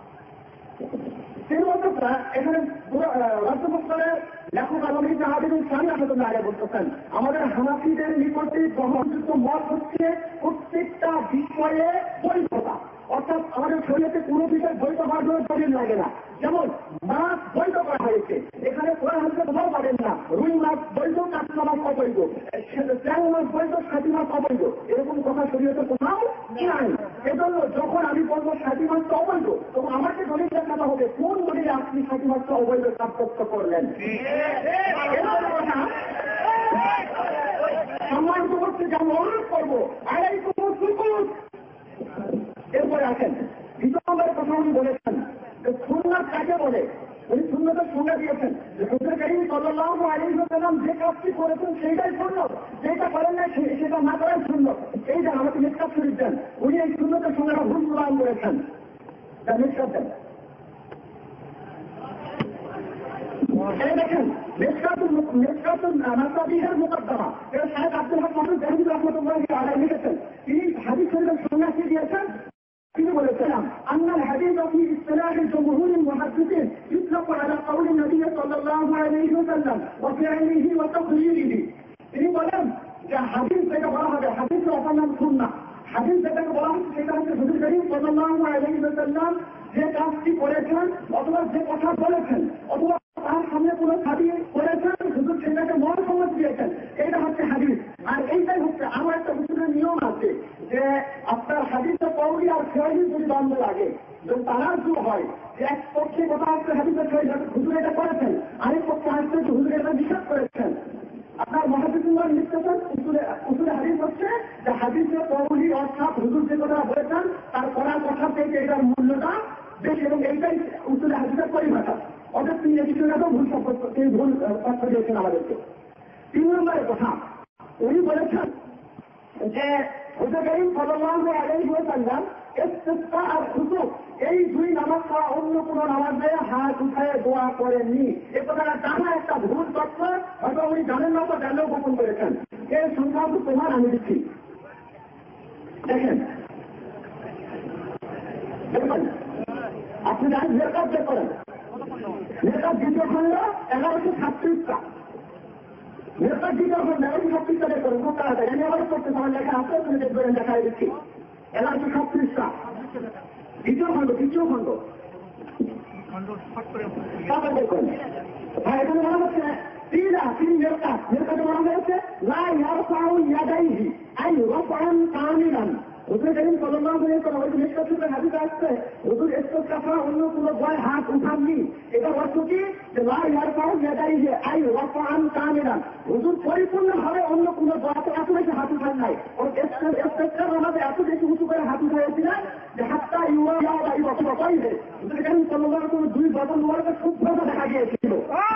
এখানে রাজ্যমস্তারের লেখক আলমী জাহাবির স্বামী আহমদুল্লাহ আলী বলতেছেন আমাদের হানাফিদের নিকটে গ্রহণযোগ্য মত হচ্ছে প্রত্যেকটা বিষয়ে বৈধতা, অর্থাৎ আমাদের শরীয়তে কোনো বিষয় বৈধ হওয়ার জন্য দলিল লাগে না। যেমন মাছ বৈধ করা হয়েছে, এখানে কোরআন হাদিসে কোথাও পাবেন না রুই মাছ বৈধ, কাতলা মাছ অবৈধ, চ্যাং মাছ বৈধ, সাথী মাছ অবৈধ, এরকম কথা শরীয়তে কোথাও নাই। এজন্য যখন আমি বলবো সাথী মাছটা অবৈধ, তখন আমাকে দলিল দেখাতে হবে কোন দলিলে আপনি সাথী মাছটা অবৈধ সাব্যস্ত করলেন। সম্মানিত করতে যা অনুরোধ করবো আলাইকুম সুকুত। এরপরে আসেন দ্বিতীয় নম্বরের কথা উনি বলেছেন যে সুন্নাত কাকে বলে, উনি সুন্নাতের সংজ্ঞা দিয়েছেন যে হুজুর কারীম সাল্লাল্লাহু আলাইহি ওয়াসাল্লাম যে কাজটি করেছেন সেইটাই সুন্নাত, যেটা করেন না সেটা না করাই সুন্নাত। এই যে আমাকে মিশকাত শরীফ দেন, উনি এই সুন্নাতের সংজ্ঞাটা ভুল প্রদান করেছেন। তার মিশকাত দেন, এই দেখেন মিশকাতুল মাসাবিহের মুকদ্দমা, এটা শাহেখ আব্দুল হক মাহমুদ জাহিদ রাহমাতুল্লাহি আলাইহি লিখেছেন। তিনি হাদিস শরীফের সংজ্ঞা কি দিয়েছেন, তিনি বলেছিলাম আন্নাল হাদিস ফি ইসতিলাহি জমহুরিল মুহাদ্দিসিন ইতলাকু আলা কাউলি নবী সাল্লাল্লাহু আলাইহি ওয়াসাল্লাম ওয়া ফি'লিহি ওয়া তাকরিরিহি। তিনি বলেন যে হাদিস যেটা বলা হবে, হাদিসের অপর নাম সুন্নাহ। হাদিস যেটাকে বলা হচ্ছে সেটা হচ্ছে হুজুর কারীম সাল্লাল্লাহু আলাইহি ওয়াসাল্লাম যে কাজটি করেছেন অথবা যে কথা বলেছেন অথবা তার সামনে কোনো সাথী করেছেন, হুজুর সেটাকে মন সমাজ দিয়েছেন, এটা হচ্ছে হাদিস। আর এইটাই হচ্ছে আমার একটা হুজুরের নিয়ম আছে যে আপনার হাদিসে কওলি আর ফি'লি যদি দ্বন্দ্ব লাগে, যদি তানাজুর হয় যে এক পক্ষে কথা হচ্ছে হাদিসে হুজুর এটা করেছেন, আরেক পক্ষে আসছে হুজুর এটা নিষেধ করেছেন। আপনার মহাদিসুল্লাহ লিখতেছেন উসুলে হাদিস হচ্ছে যে হাদিসে কওলি অর্থাৎ হুজুর যে কথা বলেছেন তার করার কথা থেকে এটার মূল্যটা বেশি, এবং এইটাই উসুলে হাদিসের পরিভাষা। অর্থাৎ তিনি এই বিষয়টাকেও ভুল সম্পর্ক ভুল তথ্য দিয়েছেন আমাদেরকে। 3 নম্বরের কথা, উনি বলেছেন যে হুজুর করিম সাল্লাল্লাহু আলাইহি ওয়াসাল্লাম ইস্তিসকা আর খুসুফ এই 2 নামাজ ছাড়া অন্য কোন নামাজে হাত উঠায় দোয়া করেননি। এ কথাটা টানা একটা ভুল তথ্য, হয়তো উনি জানেন না, তো জানলেও গোপন করেছেন। এর সংক্রান্ত প্রমাণ আমি দিচ্ছি। দেখেন আপনি জানেন মেরকাত চেক করেন, মেরকাত 2য় খণ্ড 1136টা, মেরকাত 2য় খণ্ড 1136টা বের করেন। খুব তাড়াতাড়ি আমি আবার করতে আমার লেখা আছে, আপনি দেখবেন দেখাই দিচ্ছি। 1136টা 2য় খণ্ড, 3য় খণ্ড। হ্যাঁ, এখানে বলা হচ্ছে তিন মেরকাত, মেরকাতে বলা হয়েছে লা ইয়ারফাউ ইয়াদাইহি আই রাফআন কামিলান। হুজুর করিম সাল্লাল্লাহু আলাইহি ওয়াসাল্লাম ওই মেশকাত থেকে হাদিস আসছে, হুজুর ইস্তিসকা ছাড়া অন্য কোন দোয়ায় হাত উঠাননি। এটা অর্থ কি? যে লা ইয়ারফাউ ইয়াদাইহি আই রাফআন কামিলান, হুজুর পরিপূর্ণভাবে অন্য কোন দোয়াতে এত বেশি হাত উঠান নাই। ওর ইস্তিসকার নামাজে এত বেশি উঁচু করে হাত উঠাইছিলেন যে হাত্তা ইউয়া বাইরে হুজুর করিম সাল্লাল্লাহু আলাইহি ওয়াসাল্লাম 2 বছর মোবারকের শুভ্রতা দেখা গিয়েছিল।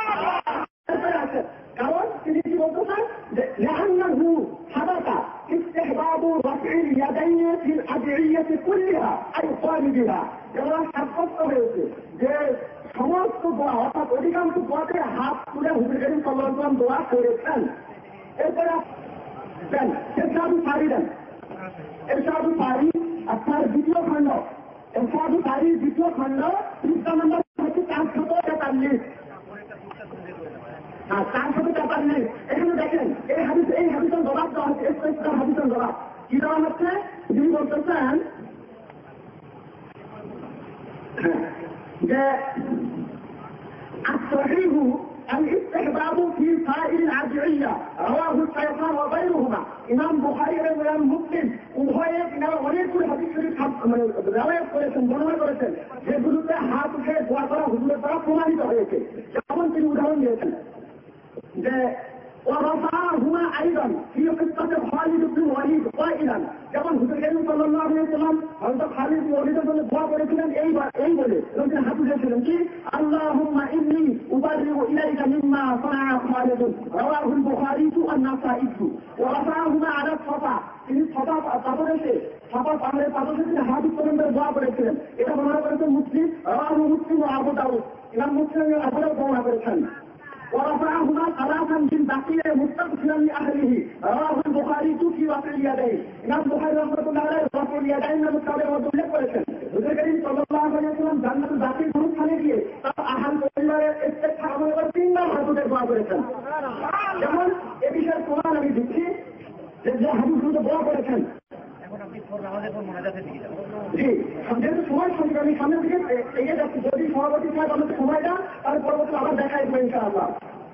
কারণ তিনি কি বলতেছেন যে লিআন্নাহু সাবাতা ইস্তিহবাবু রাফইল ইয়াদাইনি ফিল আদিইয়াতি কুল্লিহা আই ওয়ালিবিহা। এরা সাব্যস্ত হয়েছে যে সমস্ত দোয়া অর্থাৎ অধিকাংশ দোয়াতে হাত তুলে হুজুর করিম সাল্লাল্লাহু আলাইহি ওয়াসাল্লাম দোয়া করেছেন। এরপরে দেন এরশাদুল পারি, দেন এরশাদুল পারি আপনার 2য় খণ্ড, এরশাদুল পারি 2য় খণ্ড 3 নম্বর হচ্ছে 443। হ্যাঁ, 443। এখানে দেখেন এই হাদিসের জবাব দেওয়া হচ্ছে, ইস্তিসকার হাদিসের জবাব কি দেওয়া হচ্ছে? তিনি বলতেছেন যে الصحيح الاستحباب في سائر الأدعية رواه الشيخان وغيرهما। ইমাম বুখারী এবং ইমাম মুসলিম উভয়ে তিনারা অনেকগুলো হাদিস শরীফ রিওয়ায়াত করেছেন, বর্ণনা করেছেন, যেগুলোতে হাত উঠে দোয়া করা হুজুরের দ্বারা প্রমাণিত হয়েছে। যেমন তিনি উদাহরণ দিয়েছেন যে ورفعهما ايضا في قصه خالد بن الوليد قائلا, যেমন হুজুর করিম সাল্লাল্লাহু আলাইহি ওয়াসাল্লাম হযরত খালিদ বিন ওয়ালিদের জন্য দোয়া করেছিলেন এই বলে, এবং তিনি হাত উঠিয়েছিলেন কি আল্লাহুম্মা ইন্নী উবাররিউ ইলাইকা মিম্মা সানাআ খালিদ রাওয়াহুল বুখারী ওয়া নাসাঈ। ورفعهما على الصفا, তিনি সাফা পাথরেতে তিনি হাত উত্তোলন করে দোয়া করেছিলেন। এটা বর্ণনা করেছেন মুসলিম, রাওয়াহু মুসলিম ও আবু দাউদ। ইমাম মুসলিম এবং আবু দাউদ বর্ণনা করেছেন। ورفعهما ثلاثا بالبقيع مستغفرا لاهله رواه البخاري في رفع اليدين। ইমাম বুখারী রাহমাতুল্লাহ আলাইহি রফউল ইয়াদাইন নামক কিতাবের মধ্যে উল্লেখ করেছেন হুজুর করিম সাল্লাল্লাহু আলাইহি ওয়াসাল্লাম জান্নাতুল বাকির স্থানে গিয়ে তার আহল পরিবারের ইস্তেগফার আমল করে 3 বার হাত উঠে দোয়া করেছেন। যেমন এ বিষয়ে প্রমাণ আমি দিচ্ছি যে হাদিসগুলো দোয়া করেছেন। জি, যেহেতু সময় সঙ্গে আমি সামনের দিকে এগিয়ে যাচ্ছি, যদি সভাপতি সাহেব আমাদের সময় দেন তাহলে পরবর্তী আবার দেখা আসবে ইনশাআল্লাহ।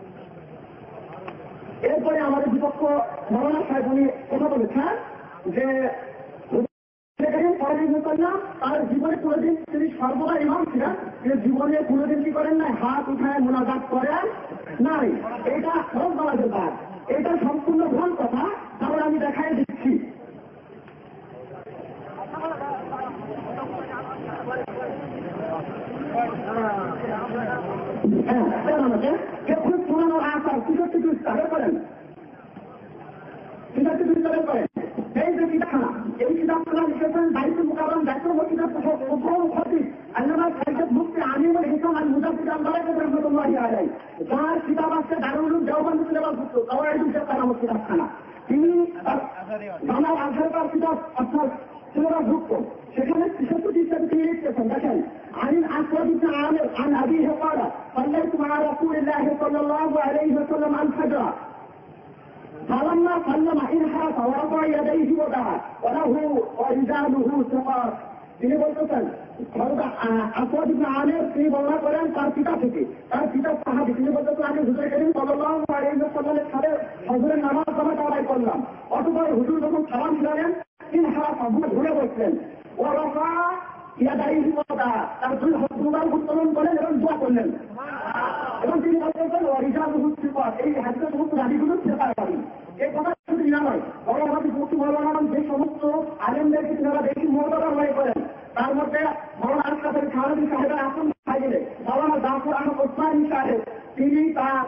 এরপরে আমাদের বিপক্ষ মৌলানা সাহেব উনি কথা বলেছেন যে তার জীবনে কোনোদিন তিনি সর্বদা ইমাম ছিলেন, তিনি জীবনে কোনোদিন কি করেন নাই, হাত উঠায় মোনাজাত করেন নাই। এটা সব বলাদের কাজ, এটা সম্পূর্ণ ভুল কথা। তাহলে আমি দেখাই দিচ্ছি। খুব পুরানো আসার 63 স্টারে করেন, 63 স্টারে করেন। এই যে কিতাবখানা, এই কিতাবখানা লিখেছেন দায়িত্ব মুকাররম দায়িত্ব কিতাব প্রথম খতিব আল্লামা সাইয়্যিদ মুফতি আমিনুল হিসাম আল মুজাদ্দিদ আল-বারাকাত রাহমাতুল্লাহি আলাইহি, যার কিতাব আছে দারুল উলুম দেওবন্দ সিলেবাসভুক্ত কাওয়াইদুল ফিকহ নামক কিতাবখানা। তিনি জামাল আজহার কিতাব অর্থাৎ সিলেবাসভুক্ত, সেখানে 63 স্টারে তিনি লিখেছেন। দেখেন عن الأسود بن عامر عن أبيه قال صليت مع رسول الله صلى الله عليه وسلم الفجر فلما سلم انحرف ورفع يديه ودعا وله ورجاله ثقات। তিনি বলতেছেন আসওয়াদ ইবনে আমির তিনি বর্ণনা করেন তার পিতা থেকে, তার পিতা সাহাবী। তিনি বলতেছেন আমি হুজুর করিম সাল্লাল্লাহু আলাইহি ওয়াসাল্লামের সাথে ফজরের নামাজ আদায় করলাম। অতঃপর হুজুর যখন সালাম ফিরালেন ইনহারাফ ঘুরে বসলেন, ওয়ারাফা ইয়াদাইহি ওয়াদা, তার 2 হাত উত্তোলন করেন এবং দোয়া করলেন। এবং তিনি বলতেছেন ওয়ারিজালুহু সিফাত, এই হাদিসের সমস্ত রাবীগুলো সিফাত পাবেন। এই কথা শুধু না নয়, বড় হাদিস মুফতি মাওলানা যে সমস্ত আলেমদেরকে তিনারা বেশি মর্যাদা মনে করেন, তার মধ্যে মাওলানা আশরাফুল থানভী সাহেবের আসন সাহেব, মাওলানা জাফর আহমদ ওসমানী সাহেব, তিনি তার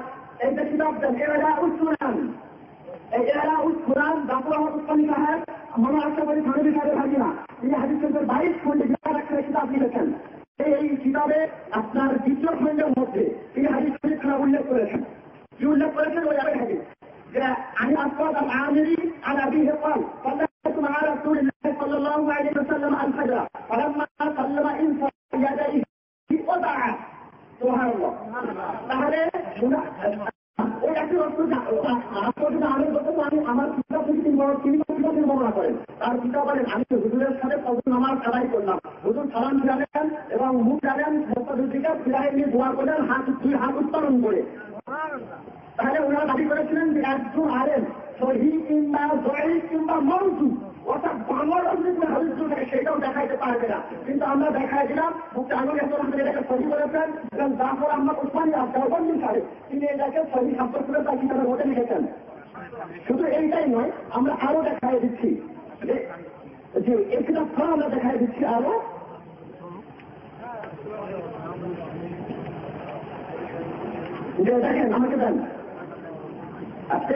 এই যে কিতাব দেন এরা উচ্চুরান, এই এরা উচ্চুরান জাফর আহমদ উসমানী সাহেব মনে আশা করি থানবী সাহেবের ভাগিনা, তিনি হাদিস শরীফের 22 খণ্ডে বিশাল একটা কিতাব লিখেছেন। এই কিতাবে আপনার দ্বিতীয় খণ্ডের মধ্যে তিনি হাদিস শরীফ খানা উল্লেখ করেছেন। কি উল্লেখ করেছেন? ওই আগে হাদিস যে আমি আসওয়াদ আল আমিরি আন আবিহি قال صليت مع رسول الله صلى الله عليه وسلم الفجر فلما سلم انصب يديه وضع سبحان الله। তাহলে ওই একটি আমি আমার পিতা তিনি বর্ণনা করেন, তার পিতা বলেন আমি হুজুরের সাথে ফজর নামাজ আদায় করলাম, হুজুর সালাম ফিরালেন এবং মুখ ফিরালেন, দিকে ফিরাই নিয়ে দোয়া করলেন দুই হাত উত্তোলন করে। তাহলে ওনারা দাবি করেছিলেন যে একজন আলেম সহি কিংবা জয়ী কিংবা মৌজু অর্থাৎ বাংলার হাদিস থাকে সেটাও দেখাইতে পারবে না, কিন্তু আমরা দেখাই দিলাম মুক্তি আলম এটাকে সহি করেছেন এবং জাফর আহমদ উসমানী দেওবন্দি সাহেব তিনি এটাকে সহি সাব্যস্ত করে তার কিতাবের মধ্যে লিখেছেন। শুধু এইটাই নয়, আমরা আরো দেখাই দিচ্ছি যে এই কিতাব ছাড়া আমরা দেখাই দিচ্ছি আরো যে দেখেন আমাকে দেন আপনি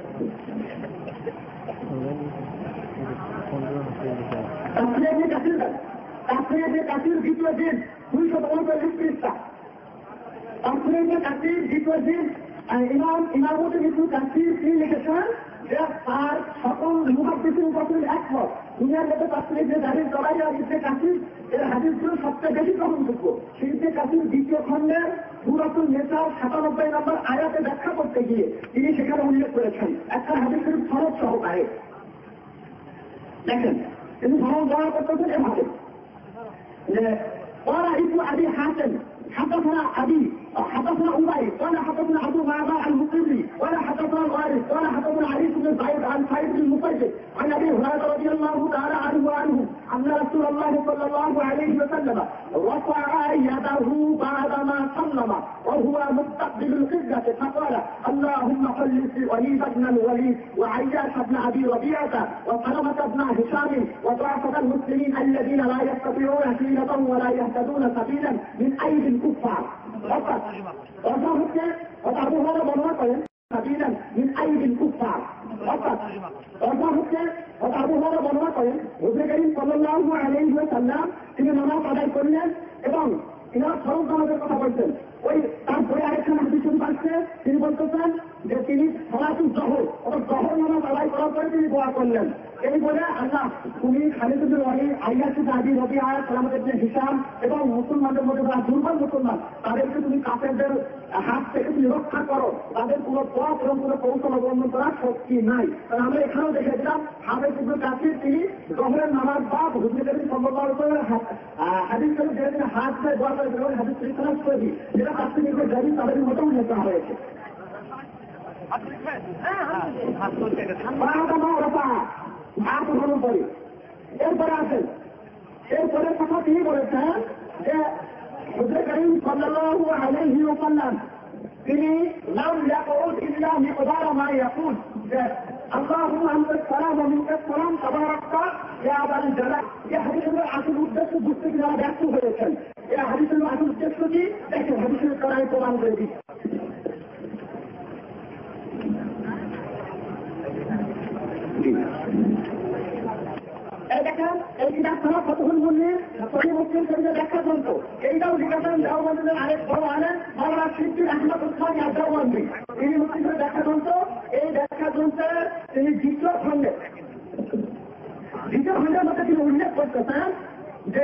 কাশির দ্বিতীয় দিন 239 পৃষ্ঠা, কাশির দ্বিতীয় দিন ইমামতি কিন্তু কাশির তিনি লিখেছেন যে তার সকল মুহাদ্দিসিন উপস্থিত একমত দুনিয়ার মধ্যে তাফসীরে যে হাদিস চলাই আর ইবনে কাসির এর হাদিসগুলো সবচেয়ে বেশি গ্রহণযোগ্য। ইবনে কাসির দ্বিতীয় খণ্ডের সূরাতুন নিসা 97 নম্বর আয়াতে ব্যাখ্যা করতে গিয়ে তিনি সেখানে উল্লেখ করেছেন একটা হাদিসের সনদ সহকারে। দেখেন তিনি সনদ বর্ণনা করতেছেন এভাবে যে قال ابن ابي حاتم حدثنا ابي حدثنا ابي قال حدثنا ابو معبد المقري ولا حدثنا الوارث ولا حدثنا علي بن زيد عن سعيد بن المسيب عن ابي هريره رضي الله تعالى عنه ان رسول الله صلى الله عليه وسلم رفع يده بعدما سلم وهو مستقبل القبلة فقال اللهم صل في وليد بن الوليد وعياش بن ابي ربيعه وسلمة بن هشام وضعفة المسلمين الذين لا يستطيعون حيلة ولا يهتدون سبيلا من ايدي الكفار। অর্থাৎ হচ্ছে আবু হুরায়রা বর্ণনা করেন সাবিলান মিন আইদিল কুফার, অর্থাৎ হচ্ছে আবু হুরায়রা বর্ণনা করেন হুজুর করিম সাল্লাল্লাহু আলাইহি ওয়াসাল্লাম তিনি নামাজ আদায় করলেন এবং ইনার ফরজ নামাজের কথা বলছেন। ওই তারপরে আরেকটা হাদিস আসছে তিনি বলতেছেন যে তিনি সালাতুল জোহর অর্থাৎ জোহর নামাজ আদায় করার পরে তিনি দোয়া করলেন, এই বলে আল্লাহ তুমি খালিদ বিন ওয়ালিদ আইয়াশ বিন আবি রবিআ সালামত ইবনে হিশাম এবং মুসলমানদের মধ্যে যারা দুর্বল মুসলমান তাদেরকে তুমি কাফেরদের হাত থেকে তুমি রক্ষা করো, তাদের কোনো পথ এবং কোনো কৌশল অবলম্বন করার শক্তি নাই। কারণ আমরা এখানেও দেখে দিলাম হাফেজ ইবনে কাসির তিনি জোহরের নামাজ বা হুজুর করিম সাল্লাল্লাহু আলাইহি ওয়াসাল্লামের হাদিস থেকে যেটা তিনি হাত দিয়ে দোয়া করে হাদিস শরীফ খালাস করে দিই যেটা তার থেকে জানি তাদের মতো উল্লেখ করা হয়েছে। হাত উঠানোর পরে এরপরে আসেন, এরপরে কথা তিনি বলেছেন যে হুজুর করিম সাল্লাল্লাহু আলাইহি ওয়াসাল্লাম তিনি লাম ইয়াকুল ইল্লা মিকদার মা ইয়াকুল যে আল্লাহুম্মা আনতাস সালাম ওয়া মিনকাস সালাম তাবারাকতা ইয়া আবাল জালাল। এই হাদিসের আসল উদ্দেশ্য বুঝতে যারা ব্যর্থ হয়েছেন, এই হাদিসের আসল উদ্দেশ্য কি দেখেন হাদিসের কারণে প্রমাণ করে দিই। এই দেখেন এই কিতাব ছাড়া ফতহুল মুনির সহিহ মুসলিম শরীফের ব্যাখ্যা গ্রন্থ এইটাও লিখেছেন দেওবন্দের আরেক বড় আলেম মাওলানা সিদ্দিক আহমদ উসমানী দেওবন্দি, তিনি মুসলিমের ব্যাখ্যা গ্রন্থ এই ব্যাখ্যা গ্রন্থের তিনি দ্বিতীয় খণ্ডের মধ্যে তিনি উল্লেখ করতেছেন যে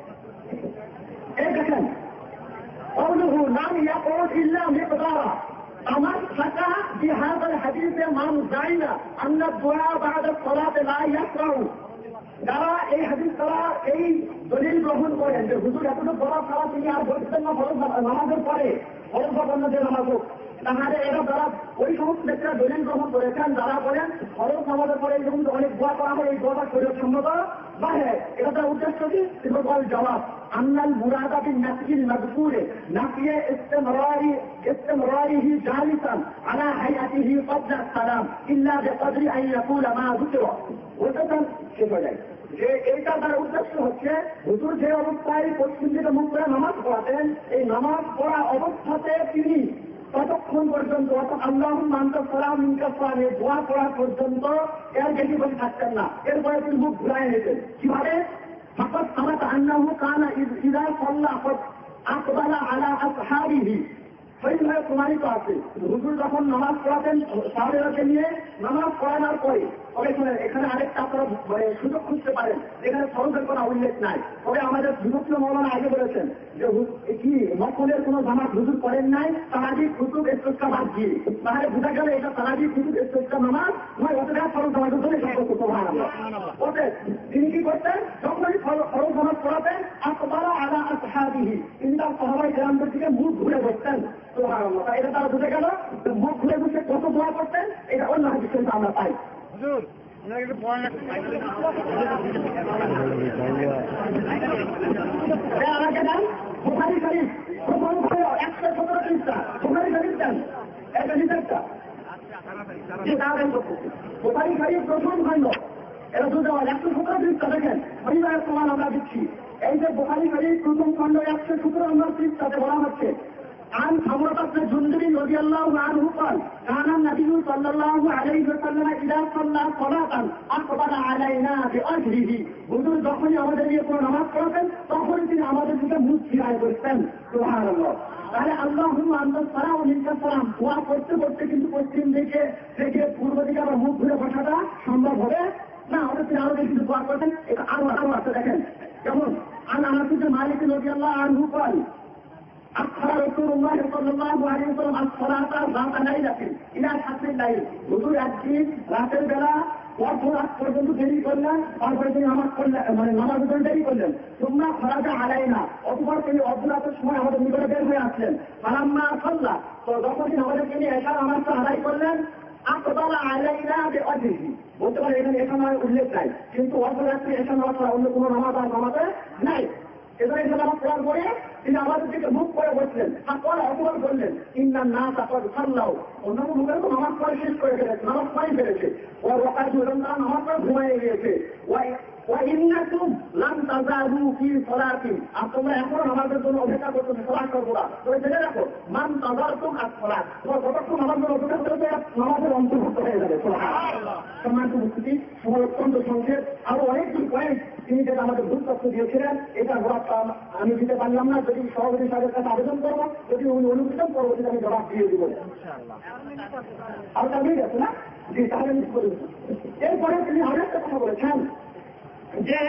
এই দেখেন قوله لم يقل إلا مقدارا আমার থাকা بهذا الحديث من زعم أن الدعاء بعد الصلاة لا يشرع। যারা এই হাদিস তারা এই দলিল গ্রহণ করেন যে হুজুর এতটুকু বড় খাওয়া তিনি আর বলছেন না ফরজ নামাজের পরে ফরজ বা অন্যদের নামাজ হোক, তাহলে এরা তারা ওই সমস্ত ব্যক্তিরা দলিল গ্রহণ করেছেন যারা বলেন ফরজ নামাজের পরে এরকম অনেক দোয়া করা হয়, এই দোয়াটা শরীর সম্মত বা হ্যাঁ এটা তার উদ্দেশ্য কি কিন্তু বল জবাব আন্নাল মুরাদা বিন নাফিল মাযকুরে নাফিয়ে ইসতিমরারিহি জালিসান আলা হায়াতিহি ক্বাবলা সালাম ইল্লা বিকদরি আন ইয়াকুলা মা যুকিরা। ওটাই শেষ হয়ে যায় যে এইটা তার উদ্দেশ্য হচ্ছে হুজুর যে অবস্থায় পশ্চিম দিকে মুখ করে নামাজ পড়াতেন এই নামাজ পড়া অবস্থাতে তিনি ততক্ষণ পর্যন্ত অর্থাৎ আল্লাহ মানতে সালাম ইনকা সালাম এই দোয়া করা পর্যন্ত এর বেশি বসে থাকতেন না। এরপরে তিনি মুখ ঘুরাই নিতেন। কিভাবে? ফাকাত সামাত আন্নাহু কানা ইযা সাল্লা আকবালা আলা আসহাবিহি। সেইভাবে প্রমাণিত আছে হুজুর যখন নামাজ পড়াতেন সাহাবাদেরকে নিয়ে, নামাজ পড়ানোর পরে তবে এখানে আরেকটা আপনারা সুযোগ খুঁজতে পারেন, এখানে ফরজের কোনো উল্লেখ নাই। তবে আমাদের বিভক্ত মৌলানা আগে বলেছেন যে কি নকলের কোনো জামাত হুজুর করেন নাই, তারাবি খুতুব ইস্তেসকা বাদ দিয়ে। তাহলে বোঝা গেল এটা তারাবি খুতুব ইস্তেসকা নামাজ নয়, ওটা ফরজ নামাজের জন্য সম্পর্ক সুবহানাল্লাহ। ওতে তিনি কি করতেন? যখনই ফরজ নামাজ পড়াতেন আকবালা আলা আসহাবিহি, তিনি তার সাহাবায়ে কেরামদের দিকে মুখ ঘুরে বসতেন। সুবহানাল্লাহ। এটা তারা বুঝে গেল মুখ ঘুরে বসে কত দোয়া করতেন, এটা অন্য হাদিসে আমরা পাই। আমাকে দেন বুখারী শরীফ প্রথম খণ্ড 117 পৃষ্ঠা, বুখারী শরীফ দেন একটা হিসাবটা যে দাঁড়ান বুখারী শরীফ প্রথম খণ্ড, এটা বুঝতে পারেন 117 পৃষ্ঠা দেখেন পরিবারের প্রমাণ আমরা দিচ্ছি। এই যে বুখারী শরীফ প্রথম খণ্ড 117 নম্বর পৃষ্ঠাতে বলা হচ্ছে عن حمرة بن جندب رضي الله عنه قال كان النبي صلى الله عليه وسلم إذا صلى صلاة أقبل علينا بأجره। হুজুর যখনই আমাদের নিয়ে কোনো নামাজ পড়াতেন তখনই তিনি আমাদের দিকে মুখ ফিরায় করতেন। সুবহানাল্লাহ। তাহলে আল্লাহুম্মা আনতা সালাম ওয়া মিনকা সালাম দোয়া করতে করতে কিন্তু পশ্চিম দিকে থেকে পূর্ব দিকে আবার মুখ ঘুরে বসাটা সম্ভব হবে না। আমাদের তিনি আরো কিছু দোয়া করতেন, এটা আরো আছে দেখেন যেমন আন আনাস বিন মালিক রাদিয়াল্লাহু আনহু قال أخر رسول الله صلى الله عليه وسلم الصلاة ذات ليلة إلى شطر الليل। হুজুর একদিন রাতের বেলা রাত পর্যন্ত দেরি করলেন, তারপরে তিনি নামাজ পড়লেন, নামাজ পড়তে দেরি করলেন। তোমরা খরাজা আলাইনা, অথবা তিনি অর্ধরাতের সময় আমাদের নিকটে বের হয়ে আসলেন। ফালাম্মা সাল্লা, তো যখন তিনি আমাদেরকে নিয়ে এশার নামাজটা আদায় করলেন আকবালা আলাইনা বিওয়াজহিহি। বলতে পারে এখানে এশার নামাজ উল্লেখ নাই, কিন্তু অর্ধরাত্রি এশার নামাজ ছাড়া অন্য কোনো নামাজ আর নামাজে নাই। এবারে নামাজ পড়ার পরে তিনি আমাদের দিকে মুখ করে বসলেন, তারপর অপমান করলেন ইন্নান নাস আকাদ সাল্লাও। অন্যান্য লোকেরা তো নামাজ পড়ে শেষ করে ফেলেছে, নামাজ পড়েই ফেলেছে। ওর ওকাজ তারা নামাজ পড়ে ঘুমাইয়ে গিয়েছে। وإنكم لم تزالوا في صلاة, আর তোমরা এখনো নামাজের জন্য অপেক্ষা করতেছো, সালাত করবো না। তবে জেনে রাখো মান তাজারতুম আস-সালাত, তোমরা যতক্ষণ নামাজের অপেক্ষা করবে নামাজের অন্তর্ভুক্ত হয়ে যাবে। সুবহানাল্লাহ। সম্মানিত উপস্থিতি, সময় অত্যন্ত সংক্ষেপ, আরো অনেকগুলি পয়েন্ট তিনি যেটা আমাদের গুরুত্ব দিয়েছিলেন, এটা আমি দিতে পারলাম না। যদি সভাপতি সাহেবের কাছে আবেদন করবো, যদি উনি অনুমোদন পরবর্তীতে আমি জবাব দিয়ে দিব। আর তা ঠিক আছে না? জি, তাহলে এরপরে তিনি আরো একটা কথা বলেছেন যে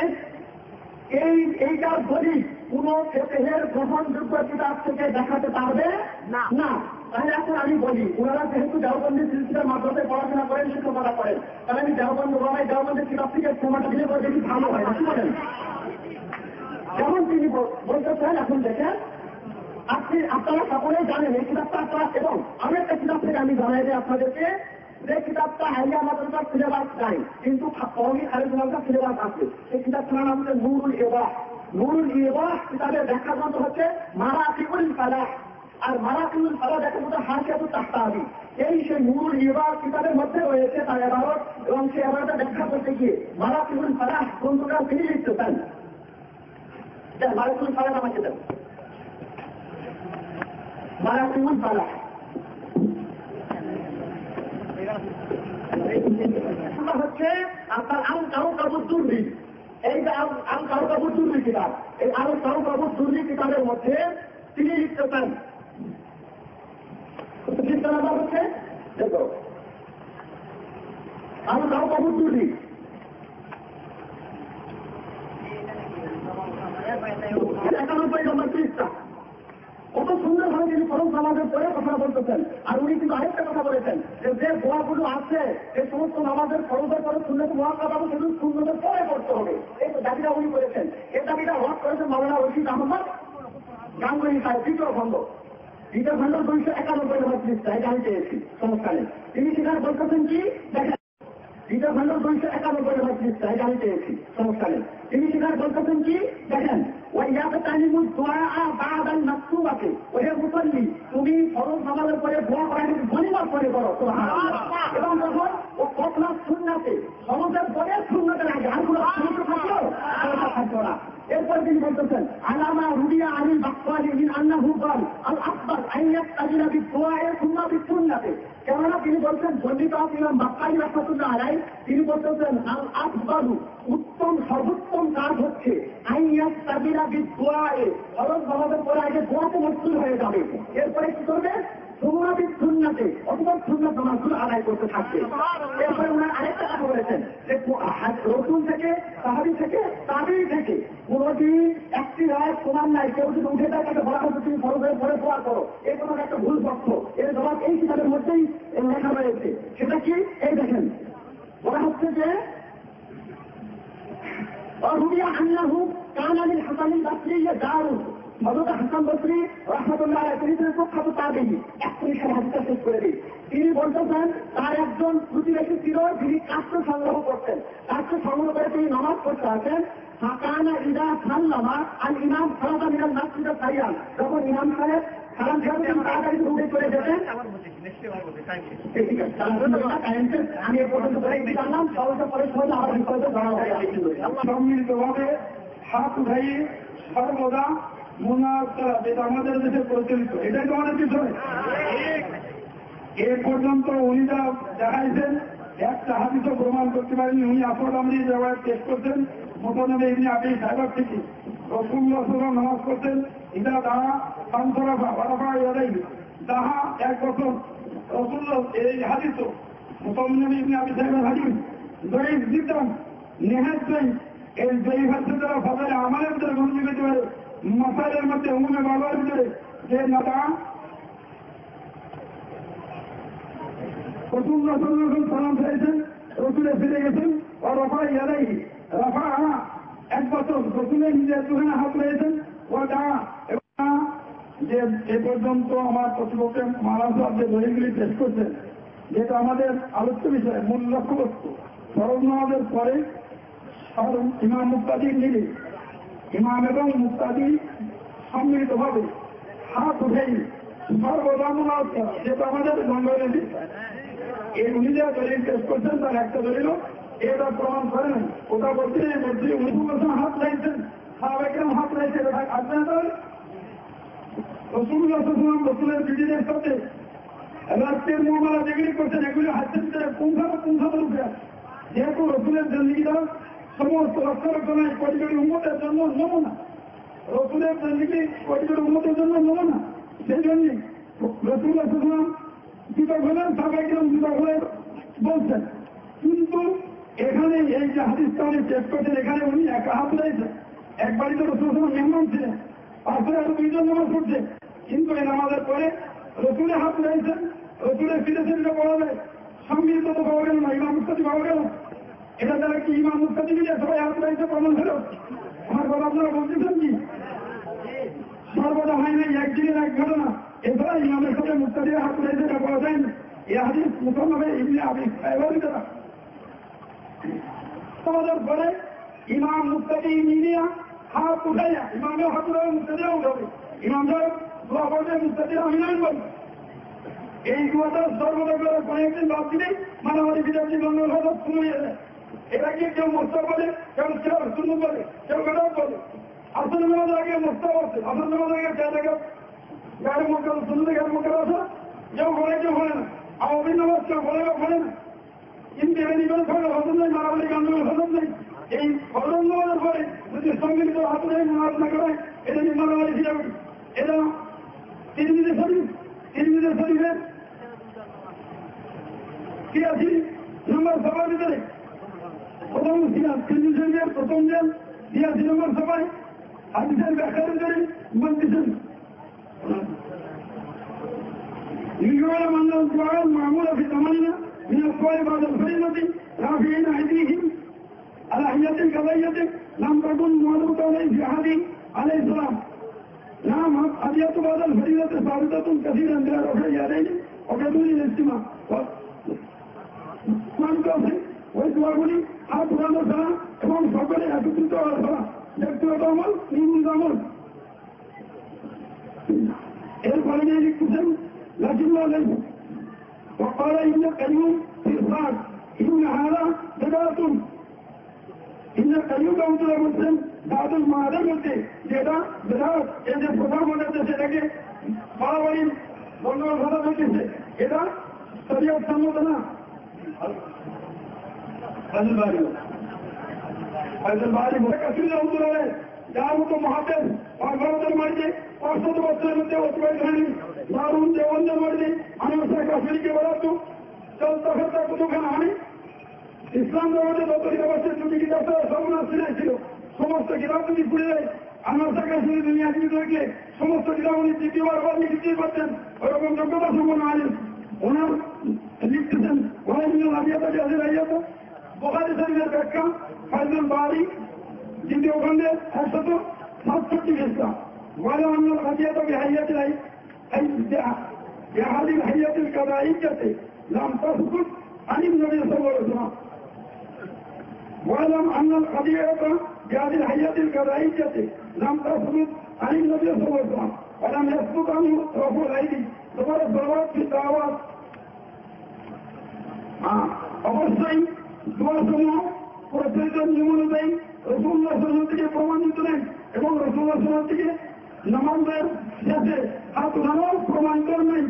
এইটার দলিল কোন ফিকহের গ্রহণযোগ্য কিতাব থেকে দেখাতে পারবে না। তাহলে এখন আমি বলি, ওনারা যেহেতু দেওবন্দি সিলসিলার মাধ্যমে পড়াশোনা করেন, শিক্ষকতা করেন, তাহলে আমি দেওবন্দের কিতাব থেকে প্রমাণটা দিলে পরে দেখি ভালো হয় না, কি বলেন? যেমন তিনি বলতেছেন, এখন দেখেন আপনারা সকলেই জানেন এই কিতাবটা আপনারা, এবং আমি একটা কিতাব থেকে আমি জানাই যে আপনাদেরকে যে কিতাবটা আলিয়া মাদ্রাসার সিলেবাস নাই, কিন্তু কওমি খালিদ মাদ্রাসার সিলেবাস আছে। এই কিতাবটার নাম হচ্ছে নুরুল ইবাহ। নুরুল ইবাহ কিতাবের ব্যাখ্যা গ্রন্থ হচ্ছে মারাকিবুল ফালাহ, আর মারাকিবুল ফালাহ ব্যাখ্যা গ্রন্থ হাসিয়াতুত তাহতাবি। এই সেই নুরুল ইবাহ কিতাবের মধ্যে রয়েছে তার ইবারত, এবং সেই ইবারতটা ব্যাখ্যা করতে গিয়ে মারাকিবুল ফালাহ গ্রন্থটা তিনি লিখতেছেন। মারাকিবুল ফালাহ আমাকে দেন, মারাকিবুল ফালাহ হচ্ছে আপনার আল কাউকাবুদ দুররি। এই যে আল কাউকাবুদ দুররি কিতাব, এই আল কাউকাবুদ দুররি কিতাবের মধ্যে তিনি লিখতেছেন হচ্ছে দেখো আল কাউকাবুদ দুররি 91 নম্বর পৃষ্ঠা। কত সুন্দরভাবে তিনি ফরজ নামাজের পরে কথা বলতেছেন। আর উনি কিন্তু আরেকটা কথা বলেছেন যে দোয়াগুলো আছে এই সমস্ত নামাজের ফরজের পরে সুন্নত মুআক্কাদা শুধু সুন্নতের পরে করতে হবে, এই দাবিটা উনি করেছেন। এই দাবিটা হক করেছেন মাওলানা রশিদ আহমদ গাঙ্গুহি সাহেব, দ্বিতীয় খণ্ড 291 নম্বর পৃষ্ঠা। এটা আমি পেয়েছি, সমস্যা নেই। তিনি সেখানে বলতেছেন কি দেখেন, 291 নম্বর পৃষ্ঠা। এটা আমি পেয়েছি, সমস্যা নেই। তিনি সেখানে বলতেছেন কি দেখেন, তুমি ফরজ নামাজের পরে দোয়া করা কিন্তু ধন্যবাদ করে করো, এবং যখন ও কখনো সুন্নাতে ফরজের পরে সুন্নতের আগে আর কোনো সুন্নত থাকলো না। এরপরে তিনি বলতেছেন আলামা রুবিয়া আলী বাক্কালি মিন আন্নাহু ক্বাল আল আকবার আইয়াত তাজিলা বিদুআয়ে সুন্নাহ বিসুন্নাতে, কেননা তিনি বলছেন পণ্ডিত ইমাম বাক্কাই রাহমাতুল্লাহ আলাইহি তিনি বলতেছেন আল আফদালু উত্তম সর্বোত্তম কাজ হচ্ছে আইয়াত তাজিলা বিদুআয়ে, ফরজ নামাজের পরে আগে দোয়াতে মশগুল হয়ে যাবে, এরপরে কি করবে সুন্নাহ বিসুন্নাতে অথবা সুন্নাত নামাজগুলো আদায় করতে থাকবে। এরপরে ওনার আরেকটা কথা বলেছেন যে রাসূল থেকে সাহাবী থেকে তাবেঈ থেকে কোনদিন একটি রায় প্রমাণ নাই, কেউ যদি উঠে যায় তাকে বলা হচ্ছে তুমি ফরজের পরে দোয়া করো, এই কোনো একটা ভুল তথ্য, এর জবাব এই কিতাবের মধ্যেই লেখা রয়েছে। সেটা কি এই দেখেন বলা হচ্ছে যে রুবিয়া আন্নাহু কানা লিল হাসান আল বসরি দারু, হযরত হাসান বসরি রাহমাতুল্লাহ আলাইহি তিনি ছিলেন প্রখ্যাত তাবেঈ। এক্ষুনি সব হাদিসটা শেষ করে দিই। তিনি বলতেছেন তার একজন প্রতিবেশী ছিল যিনি কাষ্ঠ সংগ্রহ করতেন, কাষ্ঠ সংগ্রহ করে তিনি নামাজ পড়তে আসেন। ফাকানা ইদা সাল্লামা আল ইমাম ফারাদা মিনাল মাসজিদ সাইয়ান, যখন ইমাম সাহেব সালাম ফেরাতে তিনি তাড়াতাড়ি উঠে চলে যেতেন। আমি এ পর্যন্ত বলে জানলাম, সহজে পরে সহজে আমার বিপদে জানা হয়। সম্মিলিতভাবে হাত উঠাইয়ে সর্বদা মুনাজাত করা, যেটা আমাদের দেশে প্রচলিত, এটাই তো আমাদের পিছনে। এ পর্যন্ত উনি যা দেখাইছেন একটা হাদিসও প্রমাণ করতে পারেনি। উনি আসল আমরি জায়গায় চেক করছেন মোটামুটি এমনি আপনি সাইবার থেকে রাসূলুল্লাহ সাল্লাল্লাহু আলাইহি ওয়াসাল্লাম নামাজ করতেন, এটা দাহা পান্তরাফা ওয়ারাফা ইয়াদাইহি, দাহা 1 বছর রাসূলুল্লাহ এই হাদিসও মোটামুটি এমনি আপনি সাইবার হাদিস জয়ীফ জিদ্দান নেহাত জয়ীফ। এই জয়ীফ হাদিসের দ্বারা ফজলে আমালের ভিতরে গণনা করতে পারে, মাসাইলের মধ্যে উমুমে বাবার ভিতরে যে নাদা রাসূলুল্লাহ সাল্লাল্লাহু আলাইহি ওয়াসাল্লাম সালাম ফেরেছেন, রাসূলে ফিরে গেছেন, আর রাফা ইয়াদাইহি রাফা 1 বছর রাসূলের নিজের দুখানে হাত রয়েছেন, ওটা যে এ পর্যন্ত আমার প্রতিপক্ষে মারাজ যে দলিলগুলি পেশ করছেন, যেটা আমাদের আলোচ্য বিষয় মূল লক্ষ্যবস্তু। ফরজ নামাজের পরে ইমাম মুক্তাদি মিলে ইমাম এবং মুক্তাদি সম্মিলিতভাবে হাত উঠেই সর্বদা মুনাজাত করা, যেটা আমাদের জঙ্গলের বিষয়। এই উনি যা দলিল পেশ করছেন তার একটা দলিল এটা প্রমাণ করে নাই, ওটা বলছে উনি হাত লাইছেন, সাহাবায়ে হাত লাইছে, এটা আসবে না। তাহলে রাসূলুল্লাহ সাল্লাল্লাহু আলাইহি ওয়াসাল্লাম রাসূলের বিধিদের সাথে রাষ্ট্রের মুআমালা যেগুলি করছেন এগুলি হাদিসের ভিতরে পুঙ্খানুপুঙ্খভাবে উঠে আসে। যেহেতু রাসূলের জিন্দেগিটা সমস্ত লক্ষ লক্ষ নয় কোটি কোটি উম্মতের জন্য নমুনা, রাসূলের জিন্দেগি কোটি কোটি উম্মতের জন্য নমুনা, সেই জন্যই রাসূলুল্লাহ সাল্লাল্লাহু আলাইহি ওয়াসাল্লাম বিতর্ক হলেন, সাহাবায়ে কেরাম বিতর্ক হলে বলছেন। কিন্তু এখানে এই যে হাদিসটা উনি চেক করছেন, এখানে উনি একা হাত রয়েছেন। একবারই তো রাসূলুল্লাহ মেহমান ছিলেন, পাশে আরো 2 জন নামাজ পড়ছে, কিন্তু এই নামাজের পরে রসুলের হাত রয়েছেন, রসুলের ফিরেছেন, এটা বলা যায় সম্মিলিত তো পাওয়া গেল না, ইমাম মুফতি পাওয়া গেল। এটা দ্বারা কি ইমাম মুফতি মিলে সবাই হাত রয়েছে প্রমাণ হল? আমার কথা আপনারা বলতেছেন কি সর্বদা হয় নাই, একদিনের এক ঘটনা। এছাড়া ইমামের সাথে মুফতির হাত রয়েছে এটা বলা যায় না। এই হাদিস মুসলমানে ইবনে আবি শাইবার দ্বারা আমাদের পরে ইমাম মুফতি মিলিয়া হাত উঠাইয়া ইমামের হাত উঠাবে, মুফতিরাও উঠাবে, ইমাম সাহেব দোয়া করবে, মুফতিরা আমিন বলবে। এই দুয়াটা সর্বদা করে কয়েকদিন বাদ দিলে মানামারি বিরাটি গঙ্গল হঠাৎ শুরু হয়ে যায়। এটাকে কেউ মোস্তা বলে, কেউ শুরু বলে, কেউ গেটাও বলে। আসল নামাজ আগে মোস্তা বলছে, আসল নামাজ আগে গাড়ি মোকাল শুনলে গাড়ি মোকাল আসা কেউ বলে, কেউ বলে না। আওয়ামী নামাজ কেউ বলে বা বলে না, কিন্তু এই নিবেদন করে হজম নেই, মারামারি গন্ডগোল হজম নেই। এই হজম নামাজের পরে যদি সম্মিলিত হাত নেই নামাজ না করে এটা নিয়ে মারামারি ফিরে উঠে। এটা তিরমিজি শরীফ, তিরমিজি শরীফের 83 নম্বর সভার ভিতরে প্রথম তিরমিজি শরীফের প্রথম দিন 83 নম্বর সভায় হাদিসের ব্যাখ্যার ভিতরে বলতেছেন معمولة في ثمانية من الصور بعد الفريضة رافعين أيديهم على حية كبية لم تكن موجودة عليه في عهد عليه السلام. نعم حية بعد الفريضة ثابتة كثيرا بلا رفع يدين وبدون الاجتماع. ويتواجد হাত উঠানো ছাড়া এবং সকলে একত্রিত হওয়া ছাড়া ব্যক্তিগত আমল নির্মূল আমল। এরপরে নিয়ে লিখতেছেন লাকিল্লাহ وقال ابن القيوم في الصاد إن هذا بدعة ابن القيوم রহমতুল্লাহ বলছেন দাদুল মাহাদের মধ্যে যেটা বেদাত, এই যে প্রথম মনে হচ্ছে সেটাকে বাড়াবাড়ি গন্ডগোল ভাষা চলতেছে, এটা শরীয়ত সম্মত না। ফাইজুল বাড়ি কাশ্মীর রহমতুল্লাহ যার মতো মহাদেশ ভারতের মাটিতে 500 বছরের মধ্যে অতিবাহিত হয়নি, দারুণ দেবন্ধের মাটিতে মানুষের কাশ্মীরকে বেড়াতো চলতা ফেরতা কতখানে হানি। ইসলাম জগতে যত কিতাবের দুটি কিতাব সর্বনাশ ছিল, সমস্ত কিতাব যদি খুলে যায় আমার কাশ্মীর দুনিয়া জীবিত রেখে সমস্ত কিতাব উনি দ্বিতীয়বার লিখতে পারতেন। ওরকম যোগ্যতা সম্পন্ন আছেন। ওনার লিখতেছেন বোখারি শরীফের ব্যাখ্যা ফাইজুল বাড়ি দ্বিতীয় খণ্ডের 167 পৃষ্ঠা। বলে অন্য হাজিয়াত হাইয়াতে হাজির হাইয়াতের কাদা ইজ্জাতে লাম তাসকুত আনিম নবী সাল্লাল্লাহু আলাইহি ওয়াসাল্লাম। ওয়ালাম আন্নাল কাদিয়াতা বিহাদিল হাইয়াতিল কাদাইয়াতি লাম তাসবুত আনিন নবী সাল্লাল্লাহু আলাইহি ওয়াসাল্লাম ওয়ালাম ইয়াসবুত আনহু রাফুল আইদি তোমার দাওয়াত কি দাওয়াত। অবশ্যই দোয়াসমূহ প্রচলিত নিয়ম অনুযায়ী রাসূলুল্লাহ সাল্লাল্লাহু আলাইহি ওয়াসাল্লাম থেকে প্রমাণিত নেই এবং রাসূলুল্লাহ সাল্লাল্লাহু আলাইহি ওয়াসাল্লাম থেকে নামাজের শেষে হাত উঠানোর প্রমাণিত নেই।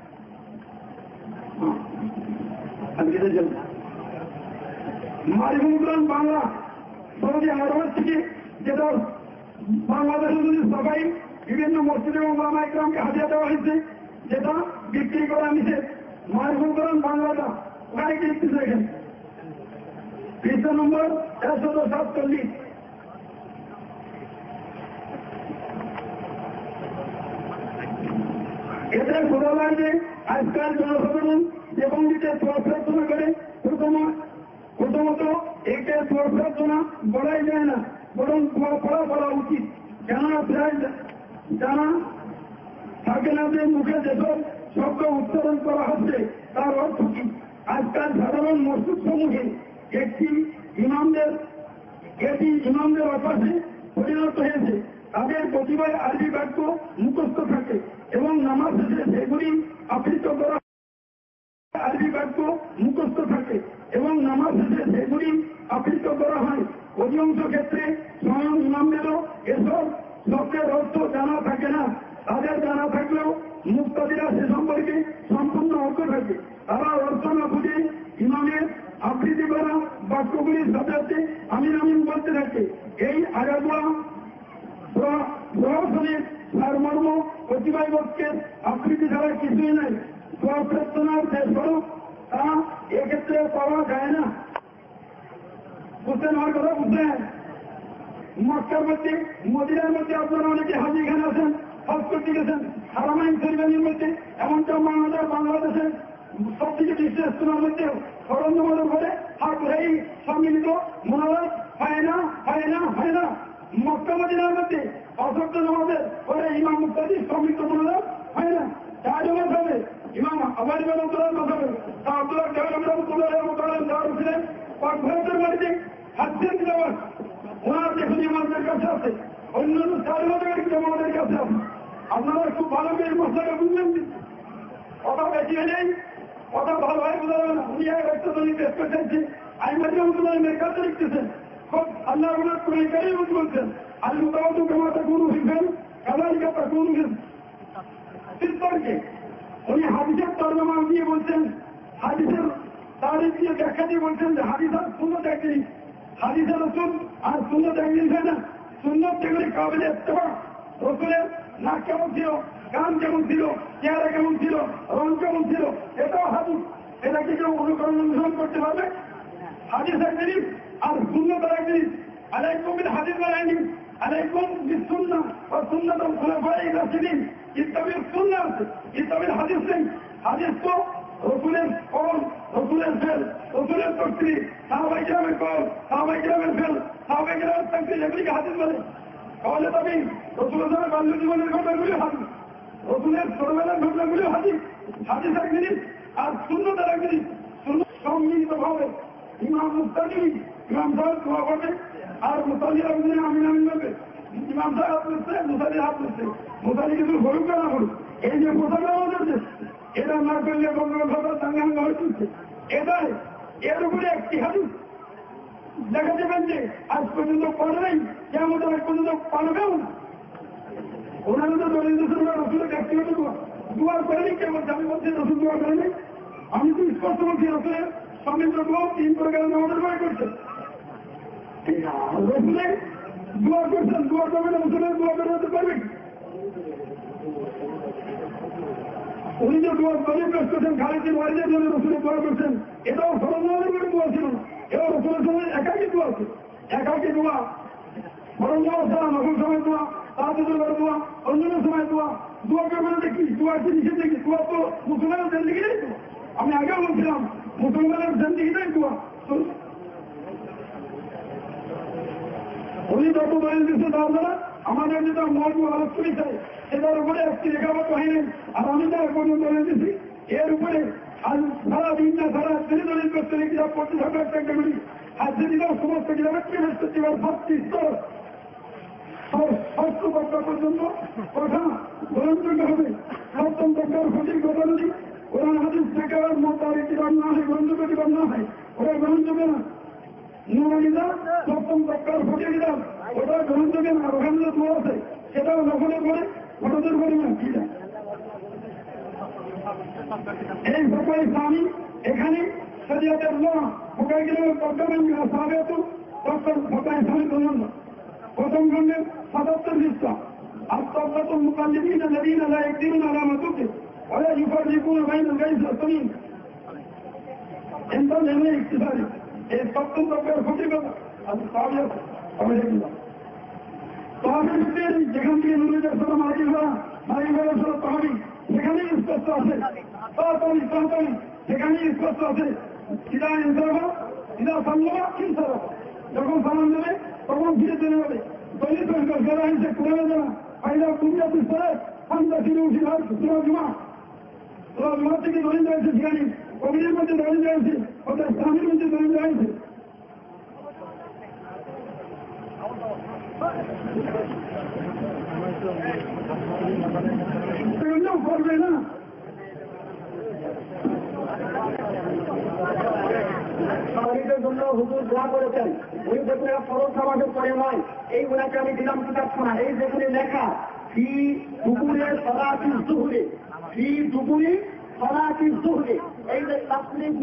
মারিফুল বাংলা সৌদি আরব থেকে যেটা বাংলাদেশের যদি সবাই বিভিন্ন মসজিদ এবং ওলামা ইকরামকে হাজিয়া দেওয়া হয়েছে, যেটা বিক্রি করা নিষেধ। মারিফুল কোরআন বাংলাটা ওখানে লিখতেছে এখানে পৃষ্ঠা নম্বর 147। এতে বোঝা যায় যে আজকাল জনসাধারণ যে বঙ্গিতে প্রার্থনা করে প্রথমত এটা প্রার্থনা বলাই যায় না, বরং পড়া উচিত। কেননা প্রায় জানা থাকে না যে মুখে যেসব শব্দ উচ্চারণ করা হচ্ছে তার অর্থ কি। আজকাল সাধারণ মসজিদ সমূহে এটি ইমামদের অভ্যাসে পরিণত হয়েছে। তাদের প্রতিভায় আরবি বাক্য মুখস্থ থাকে এবং নামাজ শেষে সেগুলি আবৃত্ত করা হয়। অধিকাংশ ক্ষেত্রে স্বয়ং ইমামদেরও এসব শব্দের অর্থ জানা থাকে না। তাদের জানা থাকলেও মুক্তাদিরা সে সম্পর্কে সম্পূর্ণ অর্থ থাকে। তারা অর্থ না বুঝে ইমামের আবৃত্তি করা বাক্যগুলির সাথে সাথে আমিন আমিন বলতে থাকে। এই আগাগোড়া প্রহসনের সারমর্ম প্রতিবাহী বাক্যের আবৃত্তি ছাড়া কিছুই নাই। প্রার্থনার যে স্বরূপ তা এক্ষেত্রে পাওয়া যায় না। বুঝতেন আমার কথা? বুঝলেন? মক্কার মধ্যে মদিনার মধ্যে আপনারা অনেকে হাজি খান আছেন, হজ করতে গেছেন। হারামাইন শরীফের মধ্যে এমনটা বাংলাদেশের সব থেকে বিশ্লেষণের মধ্যে সরঞ্জামের ঘরে হাত ধরেই সম্মিলিত মনোরম হয় না। মক্কা মদিনার মধ্যে অসত্য নামাজের ওরা ইমাম মুক্তাদি সম্মিলিত মনোরম হয় না। চার জমাত হবে ইমাম আবার তোলার কথা হবে তা আব্দুল্লাহ যারা ছিলেন ভারতের বাড়িতে হাতের দেওয়ার ওনার দেখুন ইমামদের কাছে আছে, অন্যান্য চার জমাতের কিন্তু আমাদের কাছে আছে। আপনারা খুব ভালো করে মশলাটা বুঝলেন, কথা বেশি হয়ে নেই, কথা ভালো হয় বোঝা যাবে না। উনি একটা দলিল পেশ করতেছে, আইমাজি রহমতুল্লাহের কাছে লিখতেছেন, খুব আল্লাহ ওনার পরিকারই বলছেন আলু তাওয়াতু কামা তাকুনু ফিল কাযালিকা তাকুনু ফিল তরকে। উনি হাদিসের তর্জমা দিয়ে বলছেন, হাদিসের তারিখ দিয়ে ব্যাখ্যা দিয়ে বলছেন যে হাদিস আর সুন্নত এক জিনিস, হাদিসের রসুল আর সুন্নত এক জিনিস হয় না। সুন্নত যেগুলি কাবিলে ইত্তেবা, রসুলের নাক কেমন ছিল, কান কেমন ছিল, চেহারা কেমন ছিল, রং কেমন ছিল, এটাও হাদিস। এটাকে কেউ অনুসরণ করতে পারবে? হাদিস এক জিনিস আর সুন্নত এক জিনিস। আলাইকুম বিল হাদিস ওয়াল ইলম, আলাইকুম বিস সুন্নাহ ওয়া সুন্নাতুল খুলাফায়ে রাশিদিন। ইত্তাবিউ সুন্নাহ, ইত্তাবিউ হাদিস নেই। হাদিস তো রসুলের কল, রসুলের ফেল, রসুলের তকরির, সাহাবায়ে কেরামের কল, সাহাবায়ে কেরামের ফেল, সাহাবায়ে কেরামের তকরির, এগুলিকে হাদিস বলে। তাহলে তবে রসুলের বাল্য জীবনের ঘটনাগুলি হাদিস, রসুলের ছোটবেলার ঘটনাগুলি হাদিস। হাদিস এক জিনিস আর সুন্নত এক জিনিস। সম্মিলিত ভাবে ইমাম মুক্তাদি, ইমাম সাহেব দোয়া করবে আর মুসাল্লি আমিন আমিন বলবে। ইমাম সাহেব হাত দিচ্ছে, মুসাল্লি হাত দিচ্ছে, মুসাল্লি কিছু করুক না করুক, এই যে পোশাকটা আমাদের এটা না করলে গঙ্গা দাঙ্গা হয়ে তুলছে। এটাই এর উপরে একটি হাদিস দেখা যাবেন যে আজ পর্যন্ত পড়ে নাই, কেমন আজ পর্যন্ত পারবেও না। ওনারা তো দলিল দিয়েছেন ওরা রসুলের ব্যক্তিগত দোয়া করেনি কে বলছে? আমি বলছি রসুল দোয়া করেনি। আমি তো স্পষ্ট বলছি রসুলের স্বামীর দোয়া 3 প্রকার আমাদের দোয়া করছে। রসুলে দোয়া করছেন, দোয়া করবে না রসুলের দোয়া করে হতে পারবে? উনি যে দোয়া দলিল পেশ করছেন খালিদের ওয়াইদের জন্য রসুলের দোয়া করছেন, এটাও সরঞ্জামের করে দোয়া ছিল না, এটাও রসুলের সময় একাকি দোয়া আছে। একাকি দোয়া সরঞ্জাম ছাড়া নকল সময় দোয়া, তাহাজুদের ঘরে দোয়া, অন্যান্য সময় দোয়া। দোয়া করবে না দেখি, দোয়া কি নিষেধ দেখি? দোয়া তো মুসলমানের জিন্দিগিটাই দোয়া। আমি আগেও বলছিলাম মুসলমানের জিন্দিগিটাই দোয়া। উনি যত দলিল দিচ্ছে তার দ্বারা আমাদের যেটা মর্ম আলোচনা চাই সেটার উপরে একটি রেখাবত হয়নি। আর আমি যা কোনো দলিল দিচ্ছি এর উপরে আজ সারা দিন না সারা দিনে দলিল করতে কিতাব পড়তে থাকবে একটা করি। আর যেদিনও সমস্ত কিতাবের বৃহস্পতিবার 7টি স্তর ষষ্ঠ কক্ষা পর্যন্ত কথা গ্রহণযোগ্য হবে। সপ্তম কক্ষার সঠিক কথা যদি কোরআন হাদিস থেকে মোতাবেক কিতাব না হয়, গ্রহণযোগ্য কিতাব না হয়, ওরা গ্রহণযোগ্য না। নুরানিদা সপ্তম কক্ষার সঠিক কিতাব, ওটা গ্রহণযোগ্য না। ওখানে যে দোয়া আছে সেটাও নকলের করে ওটাদের করে না। ঠিক আছে, এই সকল ইসলামী এখানে শরীয়তের ল ফোকায় গেলে তর্জমান সাহাবেতু তখন ফোকায় ইসলামী গ্রহণ প্রথম খণ্ডের 77 পৃষ্ঠা। আত্মাতুল মুকাল্লিদিন আল্লাযীনা লা ইয়াকদিরুনা আলা মা তুকির ওয়া লা ইউফাররিকুনা বাইনাল গায়সি ওয়াস সামিম। এন্ড নেমে ইখতিসারি এই সপ্তম প্রকার ফকিরতা আমি সাহাবিয়ত আমি দেখলাম। তাহাবিদের যেখান থেকে নবীর সালাম আলাইহি ওয়া সাল্লাম সেখানেই স্পষ্ট আছে। তাহলে সেখানেই স্পষ্ট আছে ইদা ইনসারা ইদা সাল্লামা ইনসারা, যখন সালাম দেবে তখন ফিরে চলে যাবে। দলিল পেশ করে যারা হিসেবে করে দেবে আইদা দুনিয়া পিছনে হামদা ফিরে উঠি আর জুমা জুমা থেকে দলিল রয়েছে, সেখানে কবিরের মধ্যে দলিল রয়েছে, ওদের স্বামীর মধ্যে দলিল রয়েছে। করবে না সাহাবীদের জন্য হুজুর দোয়া করেছেন। উনি দেখলেন ফরজ নামাজের পরে নয়, এই ওনাকে আমি দিলাম কিতাবখানা, এই যেখানে লেখা ফি দুপুরে সলাতি যুহরে, ফি দুপুরে সলাতি যুহরে, এই যে তাফসীর ইবনে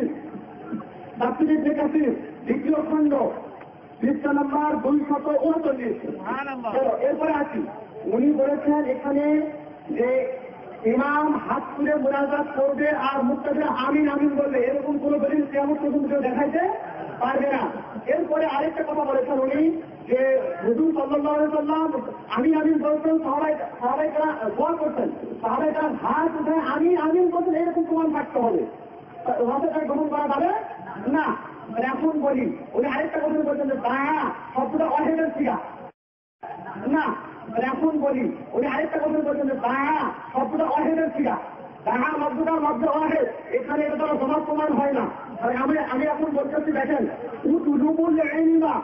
কাসির দ্বিতীয় খণ্ড পৃষ্ঠা নাম্বার 239। এরপরে আছি, উনি বলেছেন এখানে যে ইমাম হাত তুলে মুনাজাত করবে আর মুক্তাদের আমিন আমিন বলবে, এরকম কোন দলিল কিয়ামত পর্যন্ত কেউ দেখাইতে পারবে না। এরপরে আরেকটা কথা বলেছেন উনি যে হুজুর সাল্লাল্লাহু আলাইহি ওয়াসাল্লাম আমিন আমিন বলতেন, সাহাবাইরা দোয়া করতেন, সাহাবাইরা হাত উঠে আমিন আমিন বলতেন, এরকম প্রমাণ থাকতে হবে, ওয়াদাটা গ্রহণ করা যাবে না। এখন বলি উনি আরেকটা কথা বলছেন যে তাহা শব্দটা অহেদের সিগা না। এখন বলি উনি আরেকটা কথা বলছেন যে তাহা শব্দটা অহেদের সিগা, তাহা শব্দটা মধ্যে অহেদ, এখানে এটা তো সমাজ প্রমাণ হয় না। আমি এখন বলতেছি দেখেন উতুলুবুল ইলমা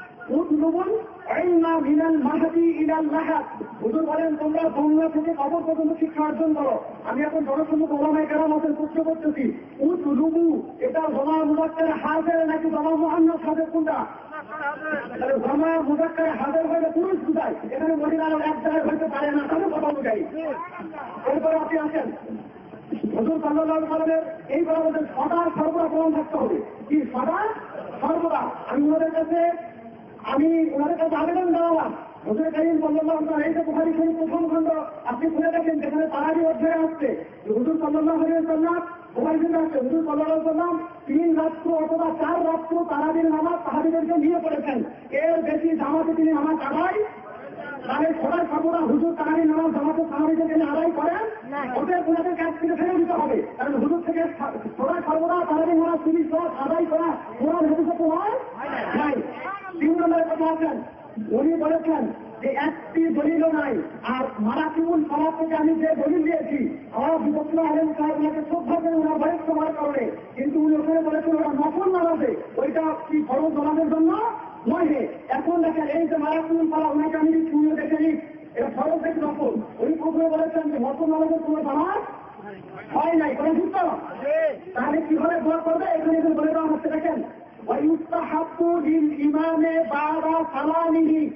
মিনাল মাহদি ইলাল লাহাদ, হুজুর বলেন তোমরা দুনিয়া থেকে কবর পর্যন্ত শিক্ষা অর্জন করো। আমি এখন জনসম্মুখ ওলামায়ে কেরামের প্রশ্ন করতেছি, উতুলুবু এটা জমা মুযাক্কার হাজির নাকি জমা মুআন্নাস হাজির কোনটা? জমা মুযাক্কার হাজির হলে পুরুষ বুঝায়, এখানে মহিলারা এক জায়গায় হইতে পারে না, তাহলে কথা অনুযায়ী। এরপরে আপনি আসেন হুজুর সাল্লাল্লাহু আলাইহি ওয়াসাল্লামের এই কথা বলতে সদা সর্বদা প্রমাণ থাকতে হবে। কি সদা সর্বদা? আমি ওনাদের কাছে আবেদন জানালাম, হুজুর কারীম সাল্লাল্লাহু আলাইহি ওয়াসাল্লাম এই যে বুখারী শরীফ প্রথম খণ্ড আপনি খুলে দেখেন, যেখানে তারাবি অধ্যায়ে আসছে হুজুর সাল্লাল্লাহু আলাইহি ওয়াসাল্লাম বুখারী শরীফে আসছে হুজুর সাল্লাল্লাহু আলাইহি ওয়াসাল্লাম 3 রাত্র অথবা 4 রাত্র তারাবির নামাজ সাহাবীদেরকে নিয়ে পড়েছেন। এর বেশি জামাতে তিনি নামাজ আদায় তাহলে সবাই সর্বদা হুজুর তারাবির নামাজ জামাতে সাহাবীদেরকে নিয়ে আদায় করেন, ওদের ওনাদের কাছ থেকে ফেলে দিতে হবে। কারণ হুজুর থেকে সবাই সর্বদা তারাবির নামাজ 30 রাত আদায় করা কোরআন হাদিসে তো হয় নাই। 3 নম্বরে কথা আছেন, উনি বলেছেন যে একটি দলিলও নাই। আর মারাকিবুল সালাত থেকে আমি যে দলিল দিয়েছি আমার বিপক্ষ আলেম সাহেব ওনাকে শ্রদ্ধা করে ওনার বয়স্ক হওয়ার কারণে, কিন্তু উনি ওখানে বলেছেন ওরা নফল নামাজে, ওইটা কি ফরজ নামাজের জন্য নয়। এখন দেখেন এই যে মারাকিবুল সালাত ওনাকে আমি শুনে দেখেনি এটা ফরজ থেকে নফল, উনি প্রথমে বলেছেন যে নফল নামাজের কোনো নামাজ হয় নাই, কোনো যুক্ত। তাহলে কিভাবে দোয়া করবে এখানে বলে দেওয়া হচ্ছে। দেখেন ويستحب للإمام بعد سلامه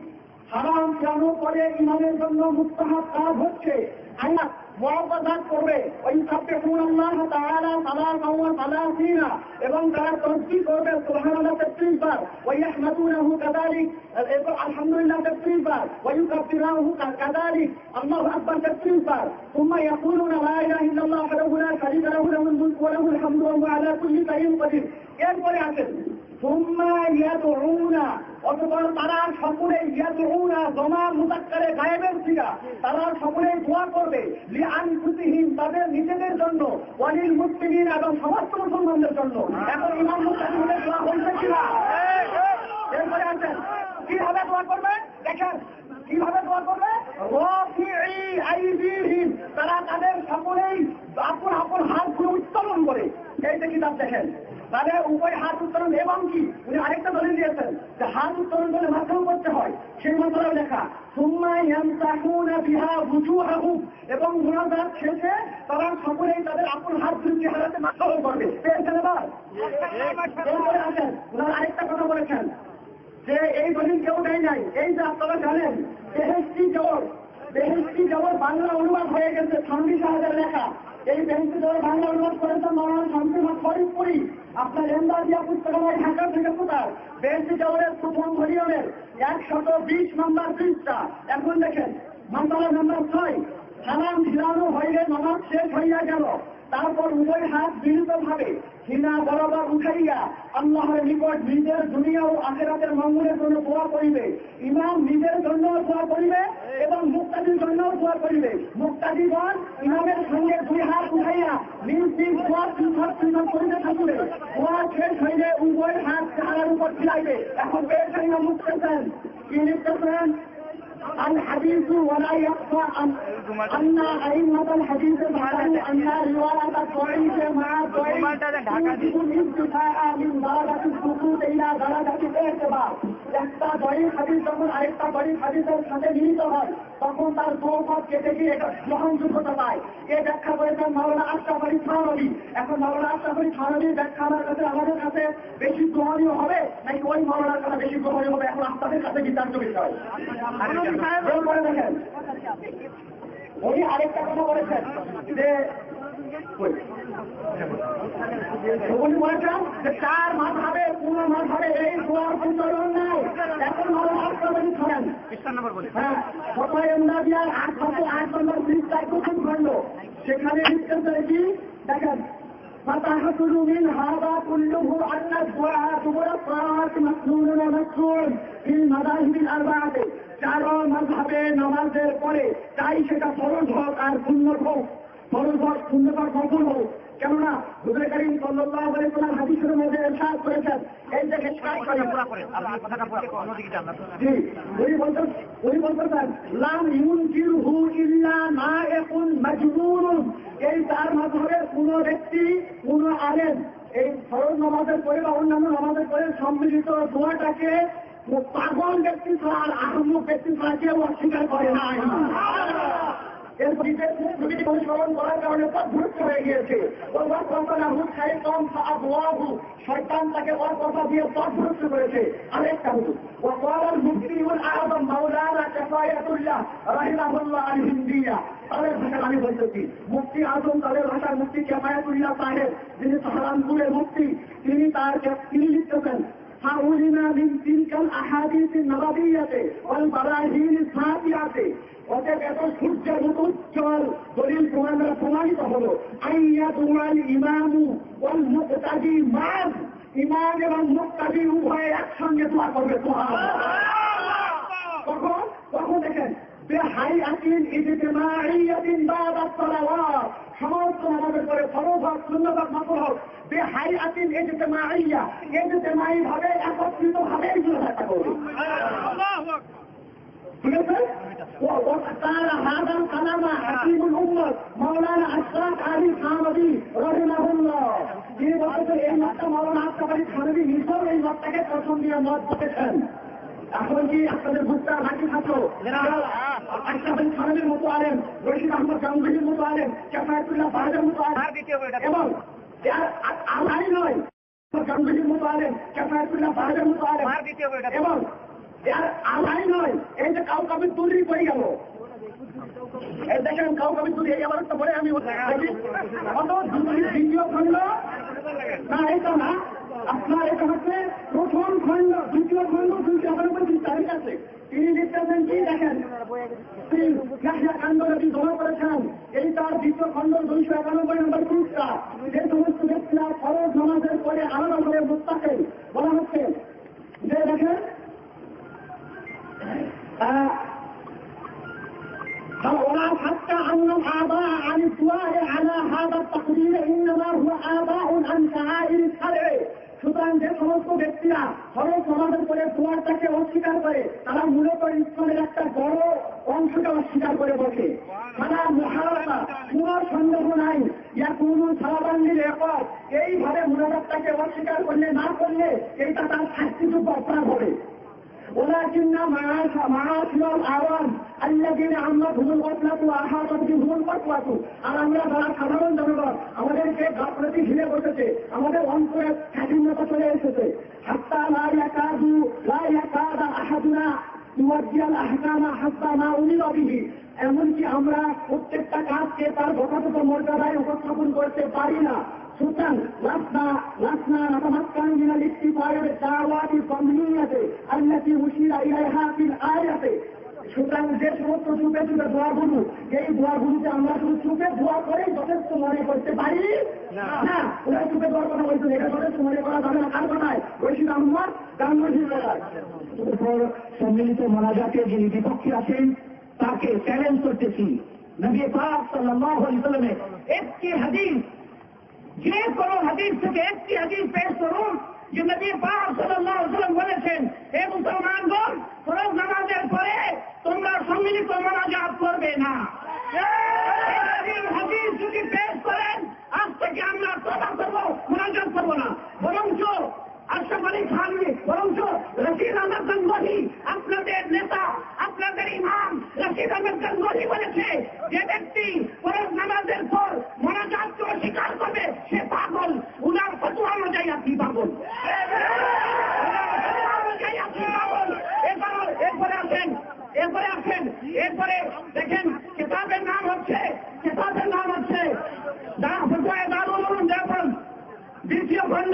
হারাম কেন করে ইমানের জন্য মুস্তাহাব কাজ হচ্ছে। আল্লাহ মুআওয়াযাত করবে ওই সাব্বিহুনাল্লাহ তাআলা সালাতাও ওয়া সালাসিনা, এবং তারা তাসবিহ করবে সুবহানাল্লাহ 33 বার, ওয়া ইয়াহমাদুনাহু কাযালিক, এরপর আলহামদুলিল্লাহ 33 বার, ওয়া ইউকাব্বিরুনাহু কাযালিক, আল্লাহু আকবার 33 বার, ثم يقولون لا اله الا الله وحده لا شريك له له الملك وله الحمد وهو على كل شيء قدير। এরপরে আছেন সুম্মা ইয়াদউনা, অতঃপর তারা সকলে ইয়াদউনা জমা মুযাক্কারে গায়েবের সিগা, তারা সকলে দোয়া করবে লিআনফুসিহিম, তাদের নিজেদের জন্য, ওয়ালিল মুসলিমিন, এবং সমস্ত মুসলমানদের জন্য। এখন ইমাম মুসলিমের দোয়া হয়েছে কিনা? এরপরে আছেন কিভাবে দোয়া করবে, দেখেন কিভাবে দোয়া করবে। রাফিঈ আইদিহিম, তারা তাদের সকলেই আপন আপন হাতগুলো উত্তোলন করে, এই যে কিতাব দেখেন তাদের উভয় হাত উত্তোলন, এবং কি উনি আরেকটা দলিল দিয়েছেন যে হাত উত্তোলন করে মাথাও করতে হয়, সেই মাথাও লেখা সুম্মা ইয়ামসাহুনা বিহা ওয়ুজুহাহুম, এবং মুনাজাত শেষে তারা সকলেই তাদের আপন হাতগুলো চেহারাতে মাথাও করবে। পেয়েছেন এবার? এরপরে আছেন উনারা আরেকটা কথা বলেছেন যে এই দলিল কেউ দেয় নাই, এই যে আপনারা জানেন বেহেশতি জবর বাংলা অনুবাদ হয়ে গেছে শামসী সাহেবের লেখা। এই বেহেশতি জবর বাংলা অনুবাদ করেছেন মাওলানা শামসী ফরিদপুরি, আপনার এমদাদিয়া পুস্তকালয় ঢাকা থেকে কোথায়। বেহেশতি জবরের প্রথম ভলিউমের 120 নম্বর পৃষ্ঠা। এখন দেখেন মাসালা নম্বর 6, সালাম ফিরানো হইলে নামাজ শেষ হইয়া গেল, তারপর উভয় হাত মিলিতভাবে সিনা বরাবর উঠাইয়া আল্লাহর নিকট নিজের দুনিয়া ও আখিরাতের মঙ্গলের জন্য দোয়া করিবে। ইমাম নিজের জন্য দোয়া করিবে এবং মুক্তাদির জন্য দোয়া করিবে। মুক্তাদিগণ ইমামের সঙ্গে দুই হাত উঠাইয়া নিজ নিজ দোয়া পৃথক করিতে থাকিবে। দোয়া শেষ হইলে উভয় হাত চেহারার উপর ফিরাইবে। এখন পেয়েছেন ইমাম মুক্তেছেন কি লিখতেছেন? الحديث ولا يخفى أن أئمة الحديث ذكروا أن رواية الضعيف مع الضعيف يجب الانتفاع من درجة السقوط إلى درجة الاعتبار। একটা দলিল হাদিস যখন আরেকটা দলিল হাদিসের সাথে মিলিত হয় তখন তার প্রভাব কেটে গিয়ে এটা গ্রহণযোগ্যতা পায়। এ ব্যাখ্যা করেছেন মাওলানা আশরাফ আলী থানভী। এখন মাওলানা আশরাফ আলী থানভীর ব্যাখ্যা আমাদের কাছে বেশি গ্রহণীয় হবে নাকি ওই মাওলানার কাছে বেশি গ্রহণীয় হবে, এখন আপনাদের কাছে বিচার্য বিষয়। দেখেন উনি আরেকটা কথা বলেছেন যে উনি বলেছেন যে 4 মাযহাবে কোন মাযহাবে এই দোয়ার প্রচলন নাই। এখন মাওলানা আশরাফ আলী থানভী হ্যাঁ ফতোয়া এমদাদিয়ার 808 নম্বর পৃষ্ঠায় প্রথম খণ্ড, সেখানে লিখতেছে কি দেখেন فتحصل من هذا كله أن الدعاء دبر الصلاة مسنون ومشروع في المذاهب الأربعة। 4 মাযহাবে নামাজের পরে চাই সেটা ফরজ হোক আর সুন্নত হোক, ফরজ হোক সুন্নত হোক নফল হোক। কেননা হুজুর কারীম সাল্লাল্লাহু আলাইহি ওয়াসাল্লাম হাদিসের মধ্যে ইরশাদ করেছেন, এই যে জি উনি বলতেছেন লাম ইউনকিরহু ইল্লা নাইকুন মাজনুন। এই 4 মাযহাবের কোন ব্যক্তি কোন আলেম এই ফরজ নামাজের পরে বা অন্যান্য নামাজের পরে সম্মিলিত দোয়াটাকে পাগল ব্যক্তি ছাড়া আর আহম্মক ব্যক্তি ছাড়া কেউ অস্বীকার করে নাই। এর অনুসরণ করার কারণে ভ্রষ্ট হয়ে গিয়েছে। শয়তান তাকে কথা দিয়ে পথভ্রষ্ট করেছে। আরেকটা হুজুর মুফতিউল আযম মাওলানা কিফায়াতুল্লাহ রাহিমাহুল্লাহ আল হিন্দিয়া, তাদের ভাষায় আমি বলতেছি মুফতি আযম, তাদের ভাষায় মুফতি কিফায়াতুল্লাহ সাহেব, যিনি সাহারানপুরের মুফতি, তিনি লিখতেছেন হাউলিনা মিন তিলকাল আহাদিস নববিয়্যাতে ওয়াল বারাহিন সাফিয়াতে। অতএব এত সূর্যের মতো উজ্জ্বল দলিল প্রমাণিত হলো আইয়াতুল ইমামু ওয়াল মুক্তাদি মা'আ, ইমাম এবং মুক্তাদি উভয়ে একসঙ্গে দোয়া করবে সুবহানাল্লাহ। তখন দেখেন বেহাইয়াতিন ইজতিমাইয়াতিন বা'দা সালাওয়াত, সমস্ত নামাজের পরে ফরজ হোক সুন্নাত হোক নফল হোক বেহাইয়াতিন ইজতিমাইয়া, ইজতিমাই ভাবে একত্রিত ভাবে এগুলো দেখা করবে। ঠিক আছে? وقال هذا الكلام حكيم الأمة مولانا أشرف علي থানভী রাহিমাহুল্লাহ। তিনি বলতেছেন এই মতটা মাওলানা আশরাফ আলী থানভী নিজেও এই মতটাকে প্রথম দিয়ে মত বলেছেন। এখন কি আপনাদের ভুট্টা বাকি থাকলো? আশরাফ আলী থানভীর মতো আলেম, রশিদ আহমদ গাঙ্গুহির মতো আলেম, কিফায়াতুল্লাহ সাহেবের মতো আলেম এবং আলাই নয় গাঙ্গুহির মতো আলেম, কিফায়াতুল্লাহ সাহেবের মতো আলেম এবং এর আলাই নয়, এই যে কাউকাবি তুলি পড়ে গেল, এই দেখেন কাউকাবি তুলি, এই আবার একটা বলে আমি দ্বিতীয় খণ্ড না, এটা না আপনার, এটা হচ্ছে প্রথম খণ্ড, দ্বিতীয় খণ্ড 299 তারিখ আছে। তিনি লিখতেছেন কি দেখেন, কাণ্ডটি জমা করেছেন, এই তার দ্বিতীয় খণ্ড 291 নম্বর পৃষ্ঠা। যে সমস্ত ব্যক্তিরা ফরজ নামাজের পরে আলাদা করে মুত্তাকিন বলা হচ্ছে, যে দেখেন ولا حتى أن الآباء عن الدعاء على هذا التقدير إنما هو آباء عن شعائر الشرع। সুতরাং যে সমস্ত ব্যক্তিরা ফরজ নামাজের পরে দোয়াটাকে অস্বীকার করে, তারা মূলত ইসলামের একটা বড় অংশকে অস্বীকার করে বসে। সারা মহারাজা কোন সন্দেহ নাই, ইয়া কোন সারাবান্দির রেকর্ড, এইভাবে মুনাজাতটাকে অস্বীকার করলে না করলে এটা তার শাস্তিযোগ্য অপরাধ হবে। ولكن معاشر العوام الذين عمتهم الغفلة وأحاطت بهم الفتوى, আর আমরা যারা সাধারণ জনগণ, আমাদেরকে গাফলতি ঘিরে বসেছে, আমাদের অন্তরে স্বাধীনতা চলে এসেছে। হাত্তা লা ইয়াকাদু আহাদুনা ইউআদ্দিয়াল আহকামা হাত্তা মা উমিরা বিহি, এমনকি আমরা প্রত্যেকটা কাজকে তার যথাযথ মর্যাদায় উপস্থাপন করতে পারি না। সুতরাং লাসনা নাতামাক্কানু মিনাল ইত্তিফা'i বিদ-দাওয়াতি সামনিয়াতি আল্লাতী উশিরা ইলাইহা ফিল আয়াতি। সুতরাং যে সমস্ত চুপে চুপে দোয়াগুলো, এই দোয়াগুলোতে আমরা শুধু চুপে দোয়া করেই যথেষ্ট মনে করতে পারি না। ওরা চুপে দোয়ার কথা বলছেন, এটা যথেষ্ট মনে করা যাবে না। কার কথায়? রশিদ আহমদ গাঙ্গুহির কথায়। উপর সম্মিলিত মোনাজাতের যিনি বিপক্ষে আছেন তাকে চ্যালেঞ্জ করতেছি, নবী পাক সাল্লাল্লাহু আলাইহি ওয়াসাল্লামের একটি হাদিস, যে কোনো হাদিস থেকে একটি হাদিস পেশ করুন যে নবী পাক সাল্লাল্লাহু আলাইহি ওয়াসাল্লাম বলেছেন, হে মুসলমানগণ, ফরজ নামাজের পরে তোমরা সম্মিলিত মোনাজাত করবে না। হাদিস যদি পেশ করেন, আজ থেকে আমরা তওবা করব, মোনাজাত করব না। বরঞ্চ আশরাফ আলী থানভী, বরঞ্চ রশিদ আহমদ গঙ্গোহী, আপনাদের নেতা, আপনাদের ইমাম রশিদ আহমদ গঙ্গোহী বলেছে, যে ব্যক্তি ফরজ নামাজের পর মোনাজাতকে অস্বীকার করবে সে পাগল। উনার ফতোয়া অনুযায়ী আপনি পাগল। এরপরে দেখেন কিতাবের নাম হচ্ছে দারুল উলুম দেওবন্দ, দ্বিতীয় খণ্ড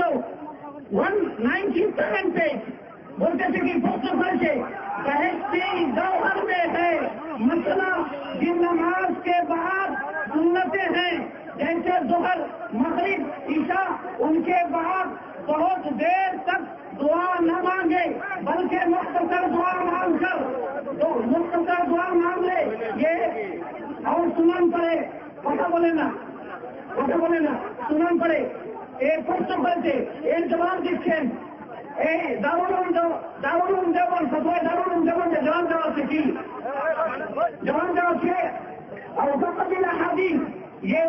197 पेज। बोलते कि प्रश्न करेছে बहश्ती जौहर में है मसला, जिन नमाज के बाद सुन्नतें हैं जैसे जोहर मगरिब ईशा, उनके बाद बहुत देर तक दुआ न मांगे बल्कि मुख्तसर दुआ मांगकर मुख्तसर दुआ मांग ले। ये और सुनन पड़े, কথা বলে না, সুনাম পড়ে। এই প্রশ্ন করেছে, এর জবাব দিচ্ছেন এই দারুল উলুম দেওবন্দ, ফতোয়া দারুল উলুম দেওবন্দের জবাব দেওয়া আছে কি? जवाब है और हादीस, ये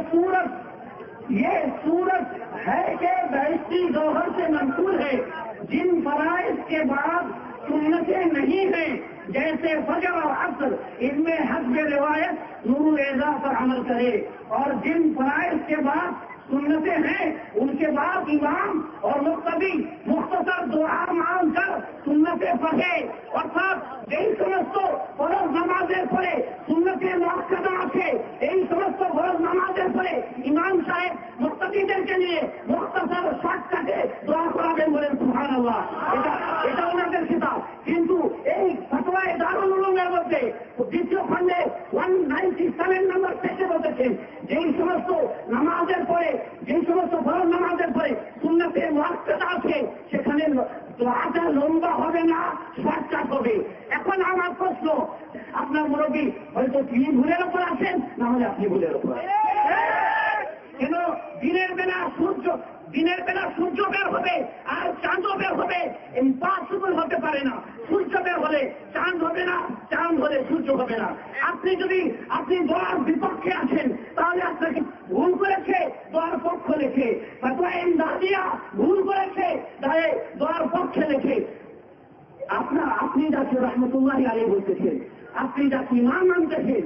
सूरत है कि बहश्ती जौहर से मंसूर है, जिन फराइज के बाद सुन्नतें नहीं हैं जैसे फजर और असर, इनमें हस्ब रिवायत नूरुल एज़ा पर अमल करे। और जिन फराइज के बाद सुन्नतें हैं उनके बाद इमाम और मुक्तदी मुख्तसर दुआ मांगकर सुन्नतें पढ़े। अर्थात यही समस्त फरज नामाजेर परे सुन्नतें मुअक्कदा আছে, এই সমস্ত ফরজ নামাজের পরে ইমাম সাহেব মুক্তাদিদেরকে নিয়ে মুখতাসার শর্টকাটে দোয়া করাবেন বলেন সুবহানাল্লাহ। এটা ওনাদের কিতাব। কিন্তু এই ফতোয়ায়ে দারুল উলুমের মধ্যে দ্বিতীয় খণ্ডে 197 নম্বর পেজে বলেছেন, যেই সমস্ত নামাজের পরে, যেই সমস্ত ফরজ নামাজের পরে সুন্নতে মুআক্কাদা আছে সেখানে দোয়াটা লম্বা হবে না, শর্টকাট হবে। এখন আমার প্রশ্ন, আপনার মুরব্বী হয়তো তিনি ভুলের ওপর আছেন, না হলে আপনি ভুলের ওপর আছেন। কেন দিনের বেলা সূর্য বের হবে আর চাঁদও বের হবে, ইম্পসিবল হতে পারে না। সূর্য বের হলে চাঁদ হবে না, চাঁদ হলে সূর্য হবে না। আপনি দোয়ার বিপক্ষে আছেন, তাহলে আপনাকে ভুল করেছে দোয়ার পক্ষ লেখে, ফতোয়া ইমদাদিয়া ভুল করেছে তাহলে দোয়ার পক্ষে লেখে। আপনি যাকে রহমতুল্লাহি আলাইহি বলতেছেন, আপনি যাকে ইমাম মানতেছেন,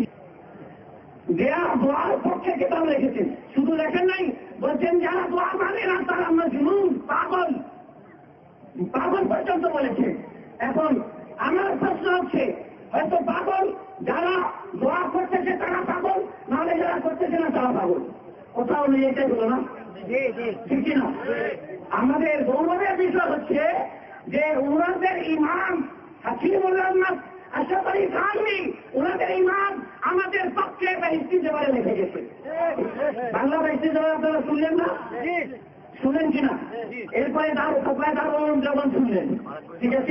যারা দোয়ার পক্ষে কিতাব লিখেছেন, শুধু লেখেন নাই, বলছেন যারা দোয়া মানে না তারা মজনুন, পাগল পর্যন্ত বলেছেন। এখন আমার প্রশ্ন হচ্ছে হয়তো পাগল যারা দোয়া করতেছে তারা পাগল, নাহলে যারা করতেছে না তারা পাগল। কোথাও নেই, এটাই হলো না, ঠিক না? আমাদের গৌরবের বিষয় হচ্ছে যে ওনাদের ইমাম হাকিমুল্লাহ আশরাফ আলী থানভী, ওনাদের ইমাম আমাদের পক্ষে একটা ইস্তিগফারে লিখে গেছে। বাংলা ইস্তিগফার আপনারা শুনলেন না? শুনেন কিনা? এরপরে তার কোপায় তার যখন শুনলেন, ঠিক আছে,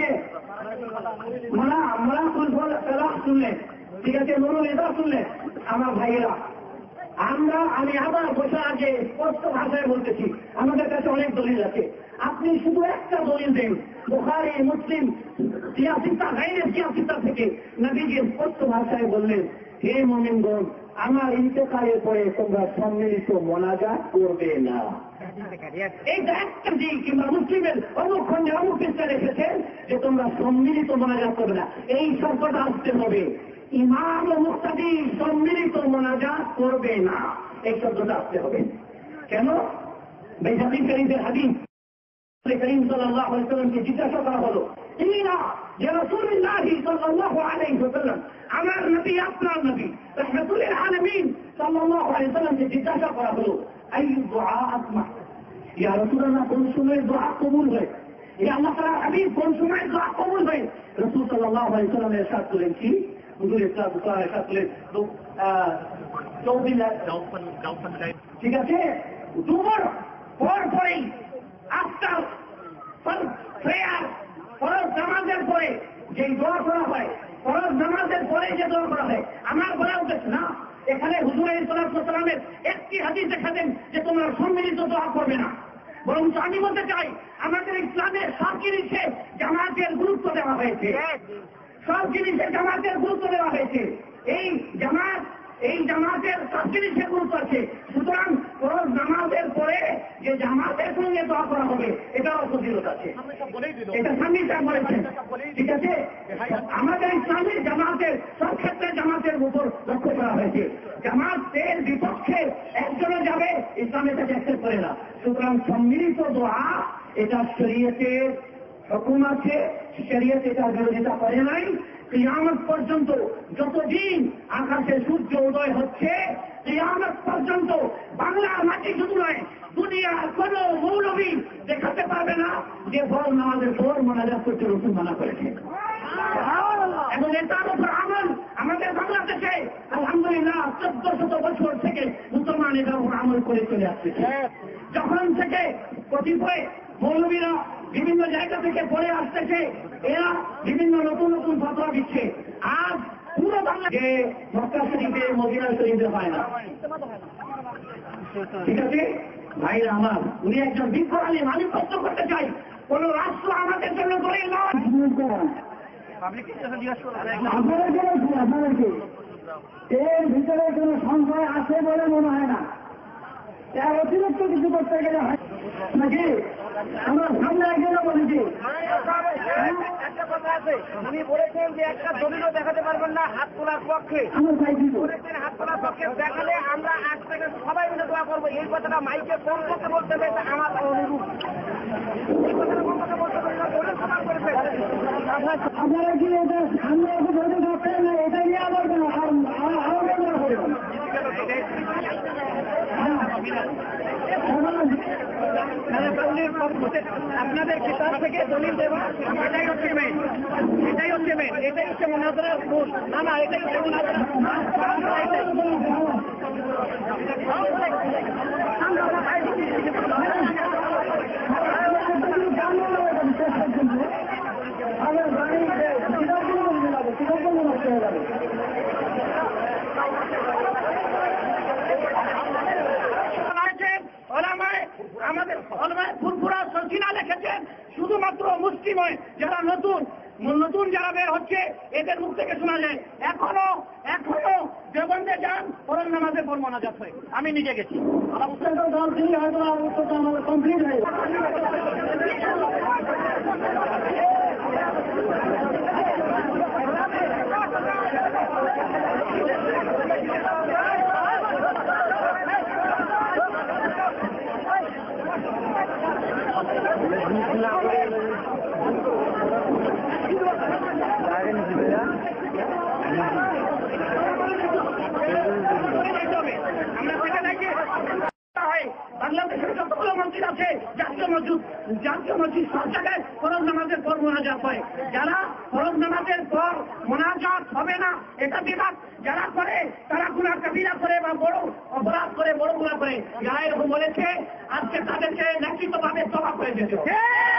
আমরা শুনলেন, ঠিক আছে, নুরুল ইসলাম শুনলেন। আমার ভাইয়েরা, আমি আবার বছর আগে স্পষ্ট ভাষায় বলতেছি, আমাদের কাছে অনেক দলিল আছে। আপনি শুধু একটা দলিল দেন, বুখারী মুসলিম সিয়াসিতা গায়রে সিয়াসিতা থেকে নবীজি স্পষ্ট ভাষায় বললেন, হে মুমিনগণ, আমার ইন্তেকালের পরে তোমরা সম্মিলিত মোনাজাত করবে না। এইটা একটা দিক, কিংবা মুসলিমের অমুক খন্ডে অমুক পৃষ্ঠা রেখেছেন যে তোমরা সম্মিলিত মোনাজাত করবে না। এই শব্দটা আসতে হবে, ইমাম ও মুক্তাদি সম্মিলিত মোনাজাত করবে না, এই শব্দটা আসতে হবে। কেন? বাইহাকী শরীফের হাদিস, করিম সাল্লাল্লাহু আলাইহি ওয়াসাল্লামকে জিজ্ঞাসা করা হলো, ইনা ইয়া রাসূলুল্লাহ সাল্লাল্লাহু আলাইহি ওয়াসাল্লাম, আমার নবী আপনার নবী রাহমাতুল লিল আলামিন সাল্লাল্লাহু আলাইহি ওয়াসাল্লামকে জিজ্ঞাসা করা হলো, আইয়ু দুআ আসমা, ইয়া রাসূলুল্লাহ কোন সময় দোয়া কবুল হয়? ইয়া আল্লাহ তাআলা হাবিব কোন সময় দোয়া কবুল হয়? রাসূল সাল্লাল্লাহু আলাইহি ওয়াসাল্লাম ইরশাদ করেন কি? হুজুর ইসলাম ইরশাদ করেন, ঠিক আছে, দুবার পরেই আফটার প্রেয়ার, ফরজ নামাজের পরে যে দোয়া করা হয়, ফরজ নামাজের পরে যে দোয়া করা হয়, আমার বলা উচিত না। এখানে হুজুর সাল্লামের একটি হাদিস দেখাতেন যে তোমরা সম্মিলিত দোয়া করবে না, বরং আমি বলতে চাই আমাদের ইসলামের সব জিনিসে জামাতের গুরুত্ব দেওয়া হয়েছে, সব জিনিসে জামাতের গুরুত্ব দেওয়া হয়েছে। এই জামাতের সব জিনিসের গুরুত্ব আছে। সুতরাং ফরজ নামাজের পরে যে জামাতের সঙ্গে দোয়া করা হবে, এটাও ফজিলত আছে, এটা স্বামী সাহেব বলেছেন, ঠিক আছে। আমাদের ইসলামের জামাতের সব ক্ষেত্রে জামাতের উপর লক্ষ্য করা হয়েছে। জামাতের বিপক্ষে একজনে যাবে, ইসলাম এটাকে অ্যাকসেপ্ট করে না। সুতরাং সম্মিলিত দোয়া এটা শরীয়তের হুকুম আছে, শরীয়ত এটা বিরোধিতা করে নাই। কিয়ামত পর্যন্ত যতদিন আকাশে সূর্য উদয় হচ্ছে, কিয়ামত পর্যন্ত বাংলার মাটি শুধু নয়, দুনিয়ার কোন মৌলবী দেখাতে পারবে না যে ফরজ নামাজের পর মোনাজাত করতে রাসূল মানা করেছে। এবং এটার উপর আমল আমাদের বাংলাদেশে আলহামদুলিল্লাহ 1400 বছর থেকে মুসলমান এটার উপর আমল করে চলে আসতেছে। যখন থেকে কতিপয় মৌলবীরা বিভিন্ন জায়গা থেকে পড়ে আসতেছে, এরা বিভিন্ন নতুন নতুন ফতোয়া দিচ্ছে। আজ পুরো বাংলা যে মক্কা শরীফে মদিনা শরীফে হয় না, ঠিক আছে ভাইরা আমার, উনি একজন বিজ্ঞ আলিম। আমি প্রশ্ন করতে চাই, কোন রাষ্ট্র আমাদের জন্য দলিল নয়। এর ভিতরে কোন সংশয় আছে বলে মনে হয় না। এর অতিরিক্ত কিছু করতে গেলে হয় নাকি? আমরা সামনে একজনও বলেছি, একটা কথা আছে, উনি বলেছেন যে একটা দলিলও দেখাতে পারবেন না হাত তোলার পক্ষে। আমরা চাইছি বলেছেন হাত তোলার পক্ষে দেখালে আমরা আজ থেকে সবাই মিলে দোয়া করবো। এই কথাটা মাইকে কম করতে বলতে হবে, এটা আমার অনুরোধ। এই কথাটা কম করতে বলতে হবে, দলিল সমান করেছে। আপনারা কি এটা সামনে এসে ধরে যাচ্ছেন না? এটা নিয়ে আবার আরো বেদনা করবেন। আপনাদের কিতাব থেকে দলিল দেওয়া, এটাই হচ্ছে মেন, এটাই হচ্ছে মেন, এটাই হচ্ছে মুনাজারার মূল। না এটাই হচ্ছে মুনাজারা। আমাদের ফুরফুরা সচিনা লিখেছেন, শুধুমাত্র মুসলিম হয় যারা নতুন যারা বের হচ্ছে এদের মুখ থেকে শোনা যায়। এখনো দেবন্দে যান, ফরজ নামাজের পর মোনাজাত হয়। আমি নিজে গেছি, হয়তো কমপ্লিট হয়ে না। আছে জাতীয় মসজিদ সব জায়গায় ফরজ নামাজের পর মোনাজাত হয়। যারা ফরজ নামাজের পর মোনাজাত হবে না এটা বিভাগ, যারা করে তারা গুনাহ কাবিরা করে বা বড় অপরাধ করে, বড় গুনাহ করে। যারা এরকম বলেছে আজকে তাদেরকে নেতৃত্বভাবে তওবা করে দিতে হবে,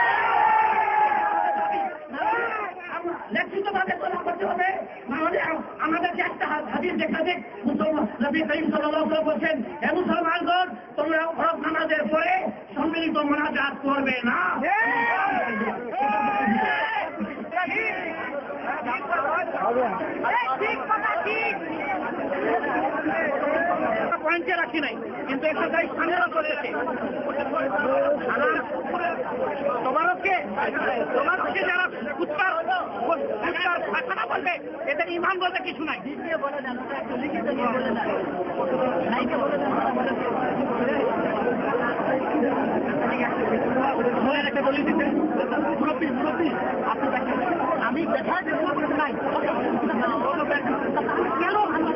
নেতৃত্বভাবে তওবা করতে হবে। নাহলে আমাদেরকে একটা হাদিস দেখা দেখ, নবী করিম সাল্লাল্লাহু আলাইহি ওয়াসাল্লাম বলেছেন, হে মুসলমানগণ তোমরা ফরজ নামাজের পরে সম্মিলিত মোনাজাত করবে না। পয়েন্টে রাখি নাই, কিন্তু একটা দায়িত্ব স্থানীয় করেছে। তোমারকে যারা উচ্চার ভাষা বলবে এদের ইমান বলতে কিছু নাই। একটা দলিল দিতে মুরব্বী আপনি দেখেন, আমি দেখাই নাই কেন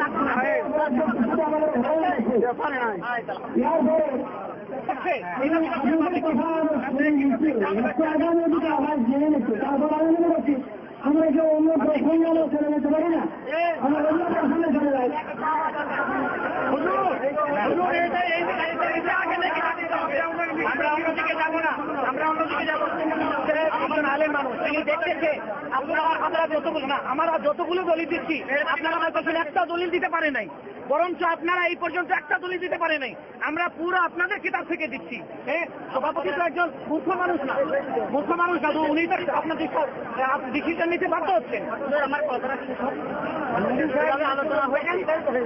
আমরা যে অন্য প্রসঙ্গে চলে যেতে পারি না, আমরা অন্য প্রসঙ্গে চলে যাই। আমরা অন্যদিকে যাবো না, আমরা অন্যদিকে যাবো। আলেম মানুষ দেখতেছে আপনারা যতগুলো না, আমরা যতগুলো দলিল দিচ্ছি আপনারা হয়তো একটা দলিল দিতে পারে নাই, বরঞ্চ আপনারা এই পর্যন্ত একটা দলিল দিতে পারে নাই। আমরা পুরো আপনাদের কিতাব থেকে দিচ্ছি। সভাপতি তো একজন মূর্খ মানুষ না, উনি তো আপনার ডিসিশন নিতে বাধ্য হচ্ছেন। আমার কথাটা আলোচনা হয়ে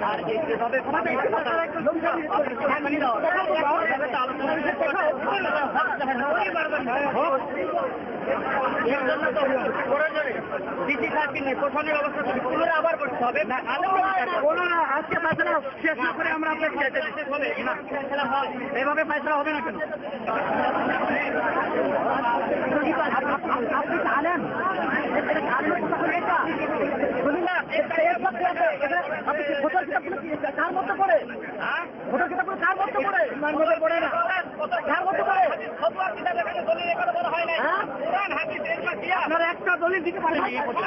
আবার করতে হবে না, আজকে ফাইসলা শেষ না করে আমরা আপনার এভাবে ফাইসলা হবে না কেন? আপনি জানেন কার মতো করে ভোটার কিতাবগুলো কার মতো করে পড়ে না, কার মতো করে আপনারা একটা দলিল দিতে পারেন।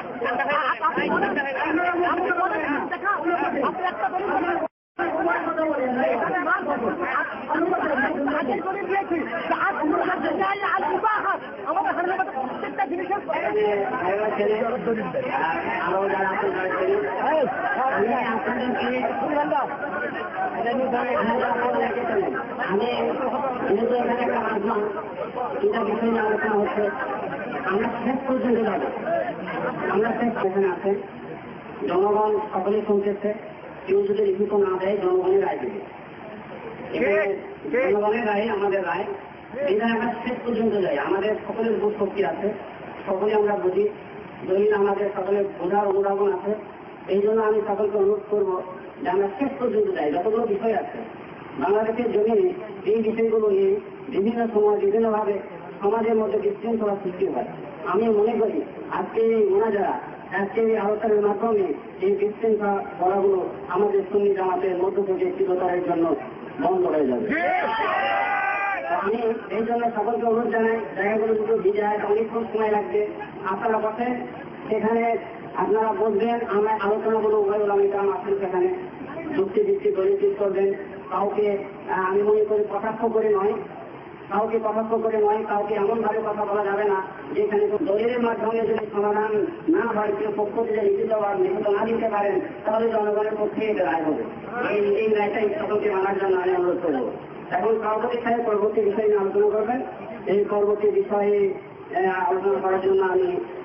প্রত্যেকটা জিনিসের আলোচনা হচ্ছে, আমরা শেষ পর্যন্ত যাবো। আমরা শেষ সেখানে আছে, জনগণ সকলেই শুনতেছে, কেউ যদি লিখিত না দেয় জনগণের রায় দেবে, জনগণের রায় আমাদের রায়। এই জন্য আমরা শেষ পর্যন্ত যাই। আমাদের সকলের বোধ শক্তি আছে, সকলে আমরা বুঝি, দলিল আমাদের সকলের বোঝার অনুধাবন আছে। এই জন্য আমি সকলকে অনুরোধ করবো যে আমরা শেষ পর্যন্ত যাই। যতগুলো বিষয় আছে বাংলাদেশের জমিনে, এই বিষয়গুলো নিয়ে বিভিন্ন সময় বিভিন্নভাবে সমাজের মধ্যে বিশৃঙ্খলা সৃষ্টি হয়। আমি মনে করি আজকে এই মোনাজারা, আজকে এই আলোচনার মাধ্যমে এই বিশৃঙ্খলা করাগুলো আমাদের সুন্নি জামাতের মধ্য থেকে চিরতরের জন্য বন্ধ হয়ে যাবে। আমি এই জন্য সকলকে অনুরোধ জানাই, জায়গাগুলো দুটো ভিজায়, অনেকক্ষণ সময় লাগবে, আপনারা বসেন সেখানে, আপনারা বসবেন, আমরা আলোচনাগুলো উভয় ওলামায়ে আসেন সেখানে যুক্তি ভিত্তিক দলিল করবেন। কাউকে আমি মনে করি কটাক্ষ করে নয়, কাউকে এমন ভাবে কথা বলা যাবে না যেখানে দলিলের মাধ্যমে যদি সমাধান না হয়, কেউ পক্ষ থেকে লিখিত বা লিখিত না দিতে পারেন, তাহলে জনগণের পক্ষে এটা রায় হবে। এই রায়টাই সকলকে মানার জন্য আমি অনুরোধ করবো। এখন সভাপতি সাহেব পরবর্তী বিষয় নিয়ে আলোচনা করবেন। এই পরবর্তী বিষয়ে আলোচনা করার জন্য আমি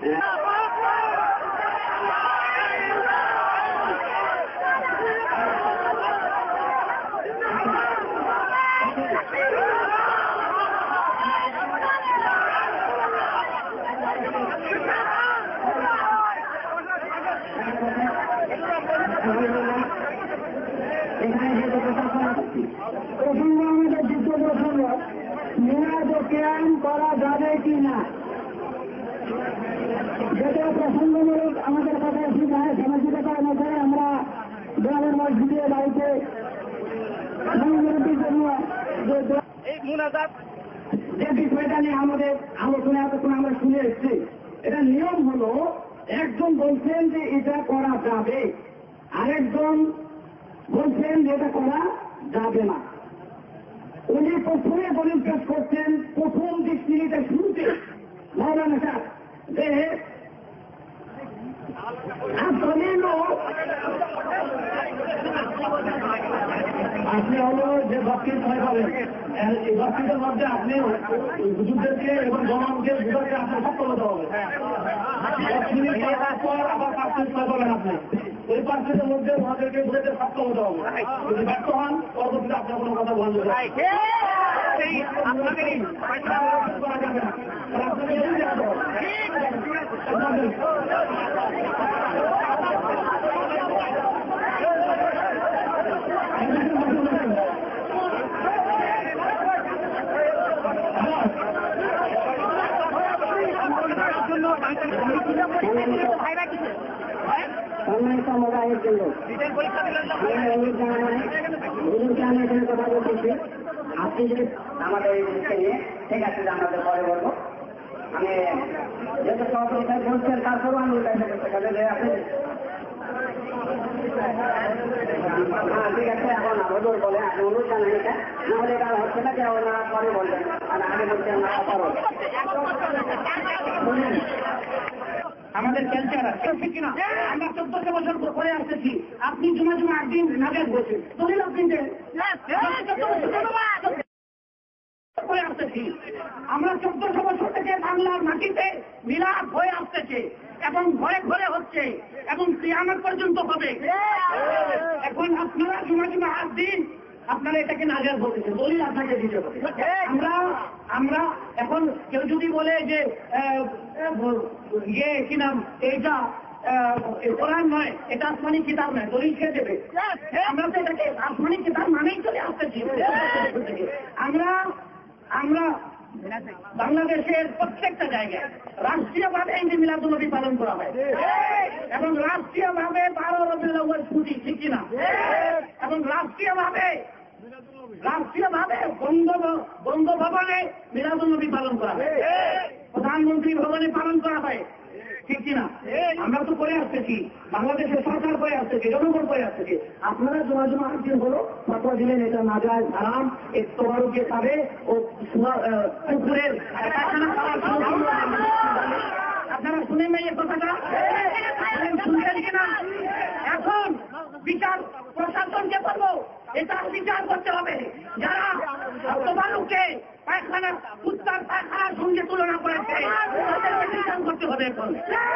আমাদের দ্বিতীয় প্রসঙ্গ, মিলাদ ও কিয়াম করা যাবে কি না, যেটা প্রসঙ্গমূলক আমাদের কথা ঠিক হয়। সামাজিকতার মধ্যে আমরা গ্রামের মসজিদে বাড়িতে জন্য এই মুনাজাত যে বিষয়টা নিয়ে আমাদের আলোচনা এতক্ষণ আমরা শুনে এসেছি, এটা নিয়ম হলো একজন বলছেন যে এটা করা যাবে, আরেকজন বলছেন যে এটা করা যাবে না। উনি প্রথমে দলিল পেশ করছেন প্রথম দিক মিনিটের শুরুতে মৌলানা সাহেব যে আপনি হলো যে বক্তৃতা ভয় পাবেন, এই বক্তৃতার মধ্যে আপনি হুজুরদেরকে এবং জনগণকে বুঝাতে আপনার সক্ষম হতে হবে। 10 মিনিট পর আবার 5 মিনিট ভয় পাবেন আপনি, ওই 5 মিনিটের মধ্যে ওনাদেরকে বুঝাতে সক্ষম হতে হবে। যদি ব্যর্থ হন পরবর্তীতে আপনার কোনো কথা বলতে হবে সম্মানিত মোবাইলের জন্য আমি অনুরোধ জানাই, হুজুরকে আমি এখানে কথা বলতেছি। আপনি যদি আমাদের এই জিনিসটা নিয়ে ঠিক আছে যে আমাদের পরে বলবো, আমি যেহেতু সহযোগিতা বলছেন তারপরেও আমি আপনি হ্যাঁ ঠিক আছে, এখন হুজুর বলে আপনি অনুরোধ জানাই এটা, নাহলে এটা হচ্ছে না যে ওনারা পরে বলবেন, আর আগে বলছেন না পরে আমাদের ক্যালচার ঠিক কিনা? আমরা 14 বছর করে আসতেছি, আপনি জমা 8 দিন নাজাত বলছেন, দলিল আপনি দেন করে আসতেছি। আমরা 1400 বছর থেকে বাংলার মাটিতে মিলাদ হয়ে আসতেছে এবং ঘরে ঘরে হচ্ছে এবং কিয়ামত পর্যন্ত হবে। এখন আপনারা জমা 8 দিন আপনারা এটাকে নাজাত বলতেছেন, দলিল আপনাকে দিতে হবে। আমরা এখন কেউ যদি বলে যে ইয়ে কি নাম এইটা কোরআন নয়, এটা আসমানি কিতাব নয়, দলিল খেয়ে দেবে। আমরা তো এটাকে আসমানি কিতাব মানেই চলে আসতেছি। আমরা বাংলাদেশের প্রত্যেকটা জায়গায় রাষ্ট্রীয়ভাবে ঈদে মিলাদুন্নবী পালন করা হয় এবং রাষ্ট্রীয়ভাবে 12 রবিউল আউয়াল ছুটি, ঠিক কিনা? এবং রাষ্ট্রীয়ভাবে বঙ্গভবনে মিলাদুন্নবী পালন করা হয়, প্রধানমন্ত্রী ভবনে পালন করা হয়, ঠিক কিনা? আমরা তো করে আসতেছি, বাংলাদেশের সরকার করে আসতেছে, জনগণ করে আসতেছে। আপনারা জমা 8 দিন হলো ফতোয়া দিলেন এটা নাজায়েজ হারাম, এর তোবারুকে পাবে ও পুকুরের আপনারা শুনেন নাই এই কথাটা? শুনছেন কিনা? এখন বিচার প্রশাসনকে বলবো, এটা বিচার করতে হবে। যারা তোবারুকে পায়খানা কুত্তার পায়খানার সঙ্গে তুলনা করেছে তাদেরকে বিচার করতে হবে। এখন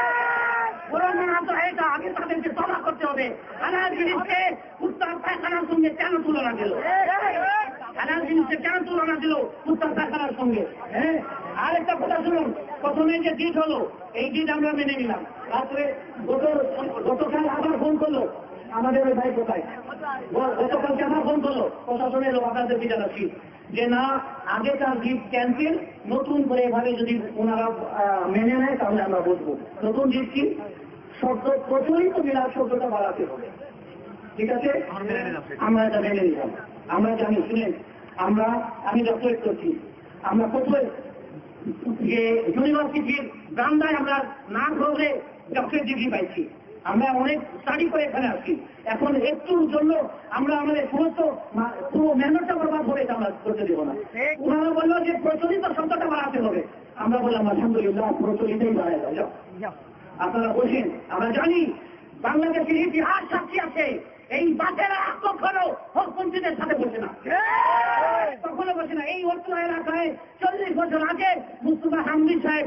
এটা আগে তাদেরকে তবা করতে হবে। হালাল জিনিসকে কুত্তার পায়খানার সঙ্গে কেন তুলনা দিল? হালাল জিনিসকে কেন তুলনা দিল কুত্তার পায়খানার সঙ্গে? হ্যাঁ, আর একটা কথা শুনুন, প্রথমে যে জিত হলো এই জিত আমরা মেনে নিলাম। তারপরে গতকাল আবার ফোন করলো আমাদের ওই ভাই কোথায়, গতকালকে আবার ফোন করলো প্রশাসনের লোক, আপনাদেরকে জানাচ্ছি যে না, আগেকার জিত ক্যান্সেল, নতুন করে এভাবে যদি ওনারা মেনে নেয় তাহলে আমরা বসবো। নতুন জিত কি শব্দ প্রচলিত মিলাদ শব্দটা বাড়াতে হবে, ঠিক আছে? আমরা এটা মেনে নিলাম। আমরা জানি, শুনেন, আমি ডক্টরেট করছি, আমরা প্রথমে যে ইউনিভার্সিটির বারান্দায় আমরা না ধরে ডক্টরেট ডিগ্রি পাইছি, আমরা অনেক স্টাডি করে এখানে আসছি। এখন একটুর জন্য আমরা আমাদের সমস্ত পুরো মেহনতটা বরবাদ করে আমরা করতে দেবো না। ওনারা বললো যে প্রচলিত শব্দটা বাড়াতে হবে, আমরা বললাম আলহামদুলিল্লাহ প্রচলিতই বাড়ায় যাও। আপনারা বলছেন, আমরা জানি বাংলাদেশের ইতিহাস সাক্ষী আছে, এই বাচ্চারা কখনো হকপন্থীদের সাথে বসে না, কখনো বসে না। এই অত্র এলাকায় 40 বছর আগে মুস্তফা হামদি সাহেব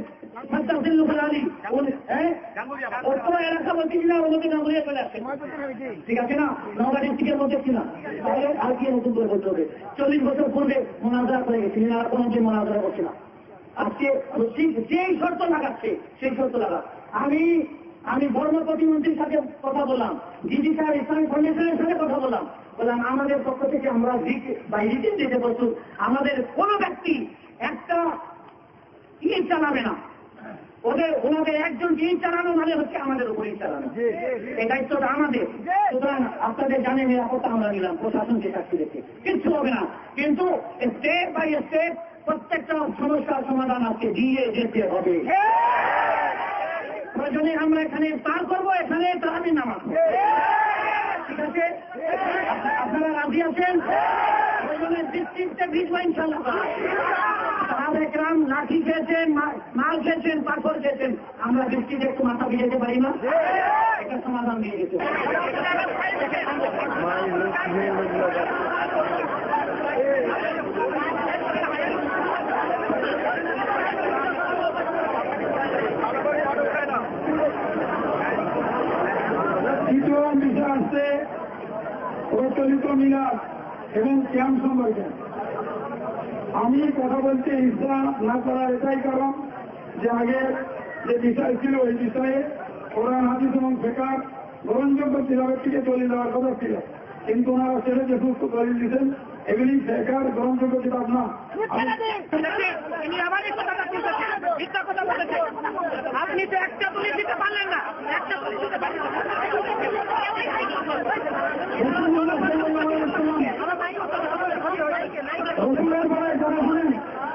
অত্র এলাকা বলছি না, ওদের নামে চলে আসছে, ঠিক আছে না? নওগাঁ ডিস্ট্রিক্টের মধ্যে ছিল, তাহলে আর কি নতুন করে বলতে হবে? 40 বছর পূর্বে মোনাজারা করে গেছিলেন, আর কোনো যে মোনাজারা করছে না। আজকে যেই শর্ত লাগাচ্ছে সেই শর্ত লাগা। আমি বর্ম প্রতিমন্ত্রীর সাথে কথা বললাম, ডিজি সাহেব ইসলামিক ফাউন্ডেশনের সাথে কথা বললাম, আমাদের পক্ষ থেকে আমরা রিটেন দিতে বলছি, আমাদের কোনো ব্যক্তি একটা ইট চালাবে না, ওনাদের একজন ইট চালানো মানে হচ্ছে আমাদের উপর ইট চালানো, এই দায়িত্বটা আমাদের। সুতরাং আপনাদের জানেন নিরাপত্তা আমরা নিলাম, প্রশাসনকে সাক্ষী রেখে কিচ্ছু হবে না, কিন্তু স্টেপ বাই স্টেপ প্রত্যেকটা সমস্যার সমাধান আজকে দিয়ে যেতে হবে। প্রয়োজনে আমরা এখানে পার করবো, এখানে তারাবি নামাজ, ঠিক আছে? আপনারা রাজি আছেন? প্রয়োজনে বৃষ্টিতে ভিজবো ইনশাল্লাহ। সাহাবেকরাম লাঠি খেয়েছেন, মাল খেয়েছেন, পাথর খেয়েছেন, আমরা বৃষ্টিতে একটু মাথা ভিজাতে পারি না? একটা সমাধান দিয়ে যেতে দ্বিতীয় বিষয় আসছে প্রচলিত মিলাদ এবং ক্যাম্প সম্পর্কে। আমি কথা বলতে ইচ্ছা না করার এটাই কারণ যে আগে যে বিষয় ছিল ওই বিষয়ে কোরআন হাদিস এবং ফিকহ গ্রহণযোগ্য কিতাবের থেকে চলে যাওয়ার কথা ছিল, কিন্তু ওনারা ছেড়ে যে সমস্ত দলিল দিচ্ছেন এগুলি ফিকহ গ্রহণযোগ্য কিতাব না। আপনি তো একটা তুলে দিতে পারলেন না, একটা তুলে দিতে পারলেন না। রসুলের পরে যারা শুনেন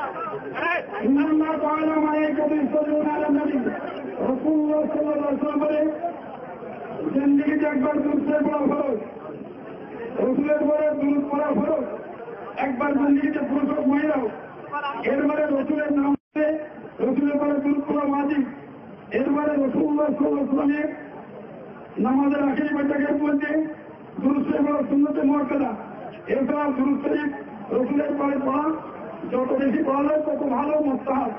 রসুল্লাহ সাল্লাল্লাহু বলে জিন্দিগিতে একবার দুরূদ পড়া ফরজ, রসুলের পরে দুরূদ পড়া ফরজ, একবার জিন্দিগিতে পুরুষ হোক মহিলা হোক। এরপরে রসুলের নাম রসুলের পরে দুরূদ পড়া ওয়াজিব। এরপরে রসুল্লাহ সাল্লাল্লাহু আলাইহি নামাজের আখেরি বৈঠকের মধ্যে দুরূদ পড়া সুন্নতে মুআক্কাদা। এছাড়া দুরূদ শরীফ রসুলের পরে পড়া যত বেশি পড়া যায় তত ভালো মুস্তাহাব।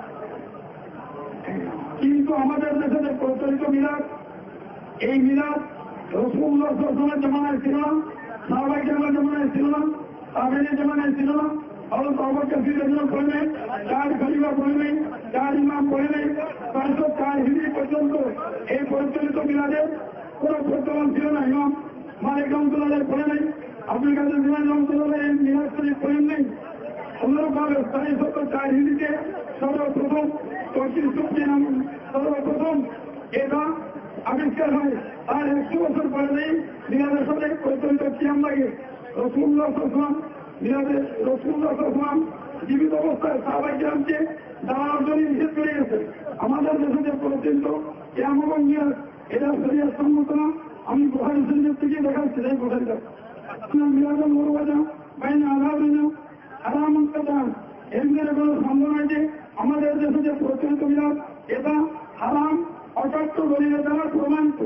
কিন্তু আমাদের দেশে যে প্রচলিত মিলাদ, এই মিলাদ রাসূলুল্লাহ সাল্লাল্লাহু আলাইহি ওয়াসাল্লামের জামানায় ছিল না, সাহাবায়ে কেরামের জামানায় ছিল না, তাবেঈনের জামানায় ছিল না। হযরত আবু বকর সিদ্দিক পড়ে নেই, 4 খলিফা পড়ে নেই, 4 ইমাম পড়ে নেই, 504 হিজরি পর্যন্ত এই প্রচলিত মিলাদের কোন প্রচলন ছিল না। ইমাম মালিক রহমাতুল্লাহ পড়ে নেই, আব্দুল কাদের জিলানী রহমাতুল্লাহ এই মিলাদ শরীফ পড়েন নেই। অনুরূপভাবে 404 হিজরিতে সর্বপ্রথম সর্বপ্রথম এটা আবিষ্কার হয়। আর 100 বছর পরে নেই মিলাদের সাথে প্রচলিত কিয়াম লাগে। রাসূলুল্লাহ সাল্লাল্লাহু আলাইহি ওয়াসাল্লাম মিলাদের রাসূলুল্লাহ সাল্লাল্লাহু আলাইহি ওয়াসাল্লাম জীবিত অবস্থায় সাহাবায়ে কেরামকে দাওয়ার জন্য নিষেধ করে গেছে। আমাদের দেশে যে প্রচলিত কিয়াম এবং মিলাদ এটা শরীয়ত সম্মত না। আমি বুখারী শরীফ থেকে দেখাচ্ছি, এই বুখারীটা মিলাদুল মুরওয়াজা বাইনা আযাবিনা হারামুন কাতান। এর ভিতরে কোনো সন্দেহ নাই যে আমাদের দেশে যে প্রচলিত মিলাদ এটা হারাম, অসত্য দলিলের দ্বারা প্রমাণিত।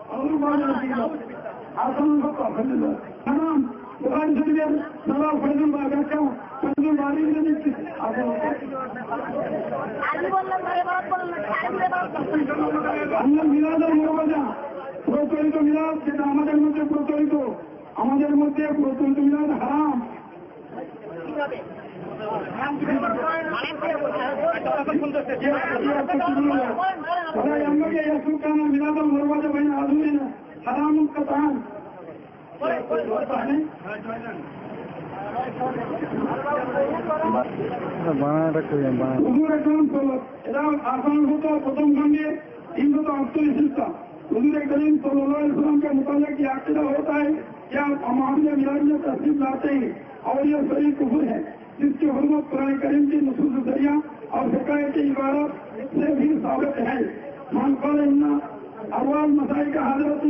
হারাম বুখারী শরীফের সরাল ফয়জুল ব্যাখ্যা ফয়জুল বারীর দিচ্ছি। আমরা মিলাদুল মুরওয়াজা প্রচলিত মিলাদ যেটা আমাদের মধ্যে প্রচলিত, আমাদের মধ্যে প্রচলিত মিলাদ হারাম। ولا ينبغي أن يكون ميلاد المروة بين أذننا حرام قطعا। प्रथम खंडे 348 पृष्ठा। हुजूर करीम सल्लल्लाहु अलैहि वसल्लम के मुताबिक ये अकीदा होता है क्या हम मिलाद में तस्लीम लाते हैं और ये सही कुफर है जिसकी हुर्मत कुरान करीम की नसूस जरिया और फिक़ह की इबारत से भी साबित है। मान क़ाल इन्ना अरवाह मसाइल का हज़रत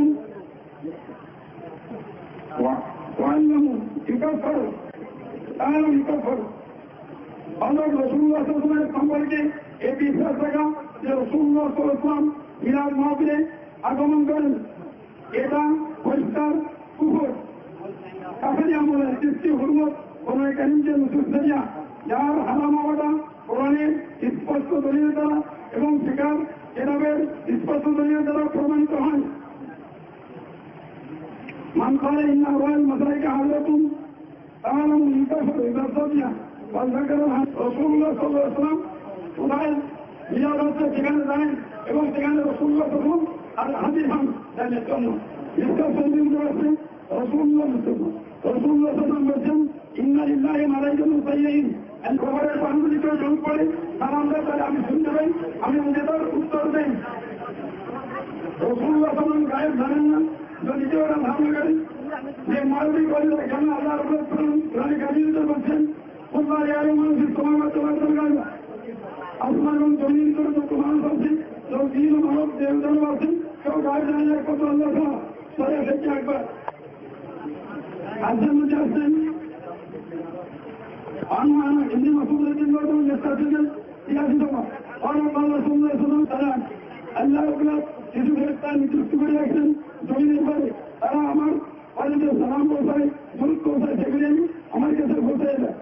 वअन्नहु युकफ़्फ़र ताम युकफ़्फ़र। और रसूलुल्लाह सल्लल्लाहु अलैहि वसल्लम সম্পর্কে এই বিশ্বাস থাকা যে রাসূলুল্লাহ সাল্লাল্লাহু আলাইহি ওয়াসাল্লাম মিলাদ মাহফিলে আগমন করেন এটা পরিষ্কার কুফর, কাফেরি আমলের সৃষ্টি হুরমত কোরআন কারীমকে নসুস জরিয়া যার হারাম হওয়াটা কোরআনের স্পষ্ট দলিল দ্বারা এবং ফিকহ কিতাবের স্পষ্ট দলিল দ্বারা প্রমাণিত হয়। মান قال إن أرواح الملائكة حاضرة تعلم الكفر إذا صدق والذكر রাসূলুল্লাহ সাল্লাল্লাহু আলাইহি ওয়াসাল্লাম কোথায় মিলাদ হচ্ছে সেখানে যান এবং সেখানে রাসূলুল্লাহ সাল্লাল্লাহু আলাইহি ওয়াসাল্লাম আর হাজির হন জানার জন্য। इसका संदेश আছে রাসূলুল্লাহ সাল্লাল্লাহু আলাইহি ওয়াসাল্লাম বলেন ইন্না লিল্লাহি মালাইকাতুন সাইয়্যিন। এই খবরের পাণ্ডুলিকে যোগ করে সালামদার তাহলে আমি শুনতে পাই, আমি ওদের উত্তর দেই। রাসূলুল্লাহ সাল্লাল্লাহু আলাইহি ওয়াসাল্লাম গায়েব জানেন না, যদি কেউ ওরা ধারণা করে যে মারবি করলে কেন আল্লাহ রাব্বুল আলামিন কোরআনে কারীমে বলছেন আমার এই মানুষের তোমার তোমার দরকার আসমান এবং জমিন করে যত মানুষ আছে যত দিন মানব দেবদান আছে কেউ গায়ে জানে না কত আল্লাহ সরে এসেছে একবার আজকের মধ্যে আসছেন আনুমান হিন্দি মাসুদের জন্য নিষ্কাশিতেন ঠিক আছে তোমার অনেক বাংলা সুন্দর সুন্দর তারা আল্লাহ কিছু গ্রেফতার নিযুক্ত করে রাখছেন জমিনের পরে তারা আমার অনেকে সালাম পৌঁছায় মুলুক পৌঁছায় সেগুলি আমার কাছে পৌঁছায় দেয়